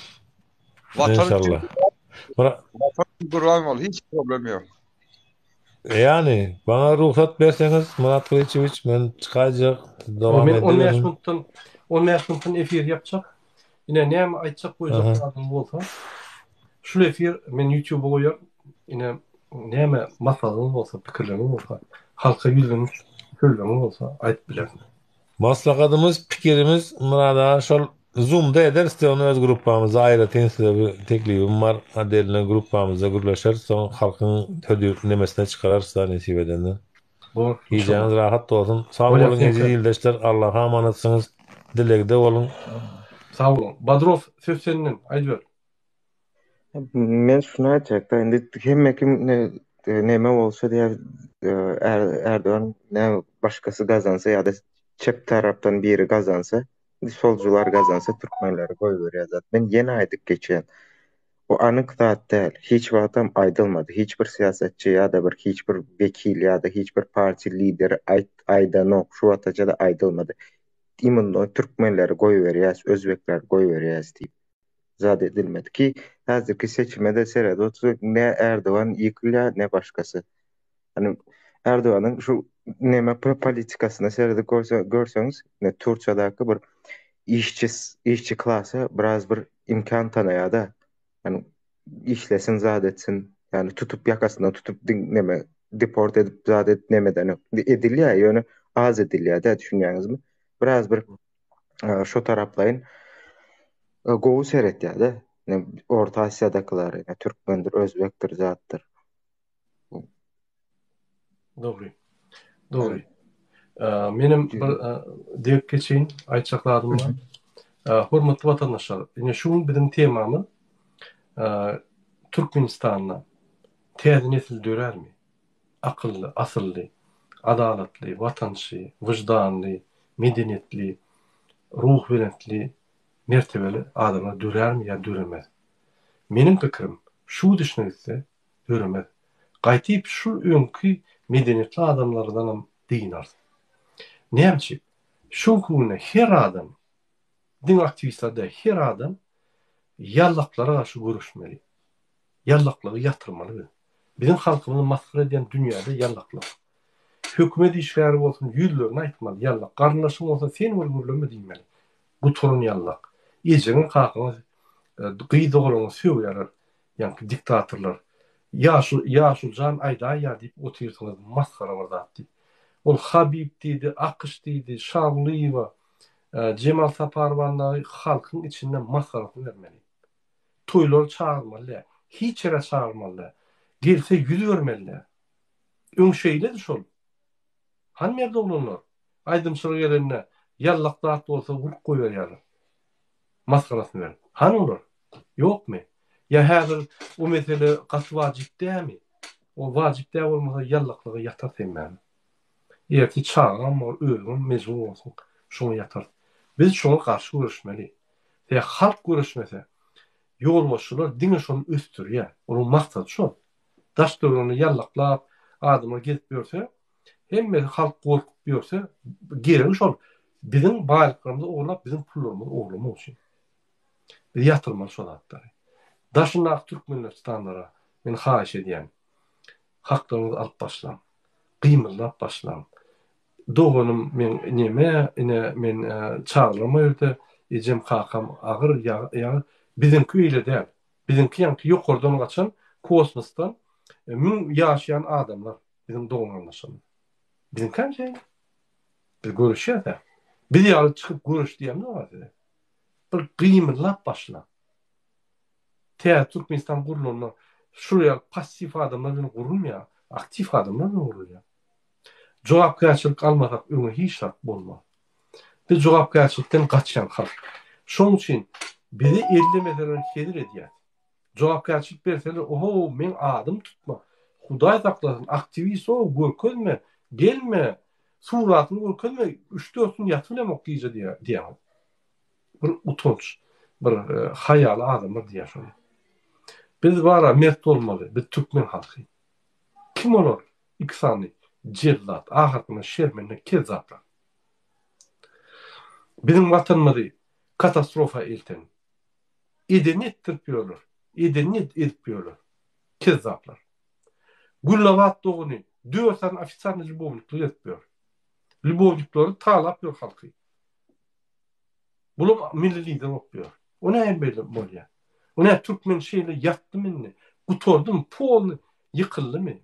Speaker 8: İnşallah.
Speaker 10: Vatan gurban ol, hiç problem yok.
Speaker 8: Yani bana ruhsat verseniz Murat Kılıçeviç ben çıkacak
Speaker 3: O
Speaker 8: devam
Speaker 3: men 10
Speaker 8: edebilirim.
Speaker 3: minutdan 10 minutdan efir yapacak. Yine ne aytacak boyacak
Speaker 8: Aha.
Speaker 3: adam bolsa. Şu efir men YouTube'a koyar. Yine näme masalın bolsa, pikirlerin bolsa, halka yüzlenmiş sözlerin bolsa ayt bilersin.
Speaker 8: Maslakadımız, pikirimiz Murat'a şol Zoom'da eder onu öz grupamıza aýratyn size bir teklifim var. Adeline grupamıza gürleşer, soň halkyň tödür nemesine çıkararsa nesip edenden.
Speaker 3: Bu inşallah.
Speaker 8: Giyeceğiniz rahat olsun. Sağ
Speaker 3: Öyle
Speaker 8: olun
Speaker 3: sen
Speaker 8: aziz ildeşler. Allah'a emanetsiniz. Dilekde olun.
Speaker 3: Sağ olun. Badrov söz senin. Aýdyber.
Speaker 4: Men şunu aýtjak da indi hemme kim näme bolsa diýär Erdogan näme başgasy gazansa ýa-da çep tarapdan biri gazansa, solcular gazansa türkmenleri goý berýär. Men ýene aýdyp geçen. O anyk zat däl. Hiç wagtam aýdylmady. Hiç bir siýasatçy ýa-da bir hiç bir vekil ýa-da hiç bir parti lideri aýdanok şu wagtaça da aýdylmady. Imенно türkmenleri goý berýär, özbekler goý berýär diýip zat edilmedi ki häzirki seçimde serede oturup ne Erdoğan yıkılya ne başkası. Hani Erdoğan'ın şu neme politikasına serede görseniz ne Türkçedeki bir işçi klası biraz bir imkan tanıya da hani işlesin zat etsin yani tutup yakasından tutup neme deport edip zat etmeden edilya yani az edilya da düşünýäňiz mi? Biraz bir şu taraplayın gowy seretýär-de. Orta Asya'dakylar, Türkmendir, Özbekdir, zatdyr.
Speaker 3: Dogry. Dogry. Menim bir diýip geçeýin aýtjaklarym bar. Hormatly watandaşlar, ine şu biziň temamy Türkmenistanyna täze nesil dörärmi? Akylly, asylly, adalatly, watançy, wyjdanly, medeniýetli, ruh bilenli, mertebeli adamlar dörärmi ýa döremez? Menim pikirim şu düşünýärse döremez. Gaýtyp şu öňkü medeniýetli adamlardan diýnar. Näçe? Şu güne her adam din aktivistlarda her adam yallaklara karşı görüşmeli. Yallakları yatırmalı. Bizim halkımızın maskara edilen dünyada yallaklar. Hükümet işleri olsun yüzlerini aytmalı. Yallak. Karınlaşım olsa sen ölmürleme diýmeli. Bu torun yallak. Ecenin kalkınız gıydı olunu söýýärler. Yani diktatorlar. Yaşul can ayda ya deyip oturýarsınız maskara var da deyip. Ol Habib diýdi, Akış diýdi, Şavlyýewa, Cemal Saparwanly halkyň içinden maskarasyny vermeli. Toýlar çağırmaly, hiç yere çağırmaly. Gelse yüz vermeli. Öňşeýle şol. Han merde olanlar. Aýdymçylyk gelende yallak dağıt bolsa vurup goýýarlar. Maskarasyny ver. Han olar? Ýokmy? Ya häzir o mesele gas wajyp dämi? O wajyp dä bolmasa yallaklyga ýatar semmäni. Ýerki çağıram bol özüm mezun bolsun. Şoňa ýatar. Biz şoňa garşy görüşmeli. Ýa halk görüşmese ýolbaşçylar diňe şonu östürýär. Onun maksat şu. Daş döwrüni yallaklap adyma gelip ýörse, hemme halk gorkup ýörse, gerek şol. Biziň baýlyklarymyzy oglap, biziň pullarymyzy oglama üçin. Biz ýatyrmaly şol atlary. Daşynak Türkmenistanlara men haýyş edýän. Haklaryňyzy alyp başlan. Gymylap başlan. Dogunum men men çağırlama ýerde ejem kakam agyr ýa bizimki öyle däl. Bizimki ýanky ýokardan gaçan kosmosdan mün ýaşaýan adamlar bizim dogunlaşan. Bizim kança bir görüşýär. Biz ýaly çykyp görüş diýem ne bar? Bir gymylap başla. Türkmenistan gurulmaly. Şuraya pasif adamlar bilen gurulmaya, aktif adamlar bilen gurulýar. Jogapkärçilik almasak öňe hiç şart bolmaz. Biz jogapkärçilikden gaçýan halk. Şoň üçin bizi ellemeden gelir edýär. Jogapkärçilik berseler, oho men adym tutma. Hudaý saklasyn, aktivist ol, görkezme, gelme, suratyny görkezme, 3-4 gün ýatyrmak diýär. Bir utanç, bir haýaly adamlar diýär şonu. Biz bara mert bolmaly, biz türkmen halky. Kim olar? İksany, cellat, ahyrkyny şermende kezzaplar. Bizim watanymyzy katastrofa elten. Edenet tirpiyorlar. Edenet edip ýörler. Kezzaplar. Gullawat dogunu Döwürsen ofitsialny Lubovnikler etmiyor. Lubovnikleri talapıyor halkı. Bulum milli lider opyor. O ne böyle bolýar? O ne Türkmen şeyle yattı minni? Gutordum polny yıkıldı mı?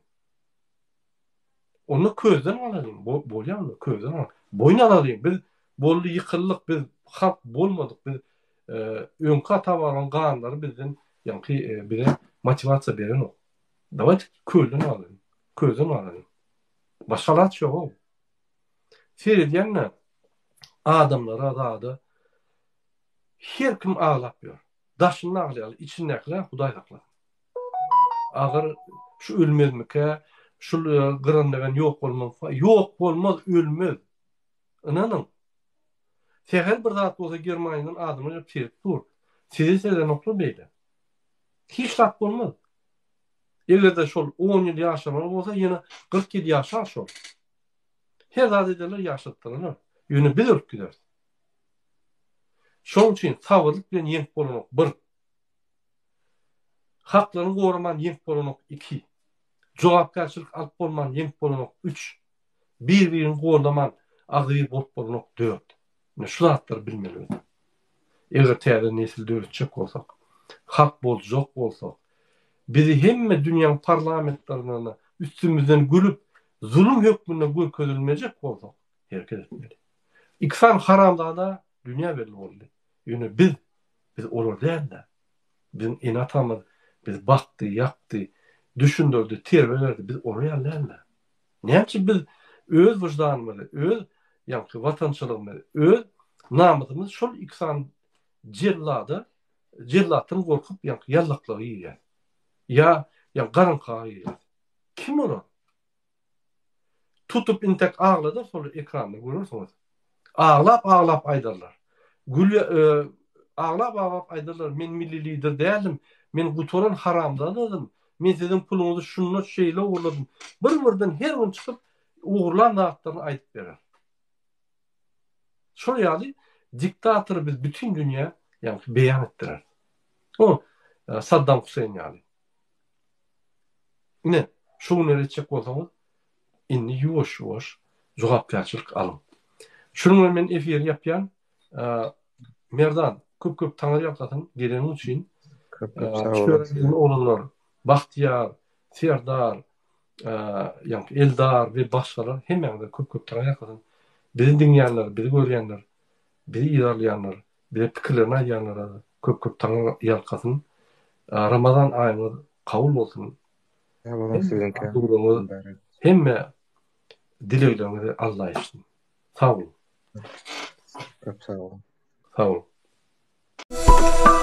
Speaker 3: Onu közden alalım. Bolýar mı? Közden alalım. Boyun alalım. Biz bolly yıkıldık, biz halk bolmadyk, biz öňkä tawaran gaňlary bizden ýa-ni bire motivasiýa beren o. Dawat közden alalım. Közden alalım. Başgalat şo o. Seredýänler adamlar adadı her kim ağlapıyor. Daşını ağlayalı, içini ağlayalı, Huday haklar. Agar şu ölmezmike, şu gırınlagan yok olmaz, ölmez. Inanın. Seher bir zat olsa Germanya'nın adamını çeyrek dur. Sizi seden oklu beýle. Hiç zat olmaz. Eger de şol 10 ýyl ýaşaman bolsa ýene 47 ýaşar şol. Her zat edeler ýaşatdyrlar. Ýöne biz ölüp gider. Şoň üçin sawırlyk bilen ýeňip bolanok 1. Haklaryny goraman ýeňip bolanok 2. Jogapkarçylyk alyp bolman ýeňip bolanok 3. Bir-birini gorlaman agyr bolup bolanok 4. Şu zatlar bilmeli. Eger täze nesil döretjek bolsak, hak boljak bolsak, bizi hemme dünýäň parlamentlaryna üstümizden gülüp zulüm hökmüne görkezilmejek bolsak, herket etmeli. İksan haramdana dünýä belli boldy. Ýöne biz olar däl. Bizim enatamyz biz bakdy, ýakdy, düşündirdi, terbelerdi, biz oraya däl. Näçe biz öz wyjdanymyzy, öz ýa-ni watançylygymyzy, öz namyzymyzy şol iksan jellatdan gorkup ýallaklygy ýer. Ya garynkagy ýer. Kim olar? Tutup intek ağladı, sonra ekranda görürsünüz. Ağlap aydarlar. Ağlap aydarlar. Men milli lider dälim. Men gutoran haramdanadım. Men sizin pulunuzu şunla şeyle uğurladım. Bir-birden her gün çıkıp uğurlan dağıtlarını aytıp verer. Şol ýaly diktatörü biz bütün dünya yani beyan ettirer. O Saddam Hüseyin ýaly. Ne? Şunu öğretecek bolsaňyz inni ýuwaş jogapkarçylyk alın. Şunu men efir ýapýan Merdan köp taňar ýapsatyn gelenin üçin şöyle olanlar Bahtiyar, Serdar, yani Eldar ve başkalar hemen de köp taňar ýapsatyn. Bizi dinleýänler, bizi görýänler, bizi ýarlaýanlar, bizi pikirlerini aýanlar köp taňar ýapsatyn. Ramazan aýyny kabul bolsun. Hemme dileklerimizi Allah için. Sağ olun.
Speaker 4: Sağ olun.
Speaker 3: Sağ olun.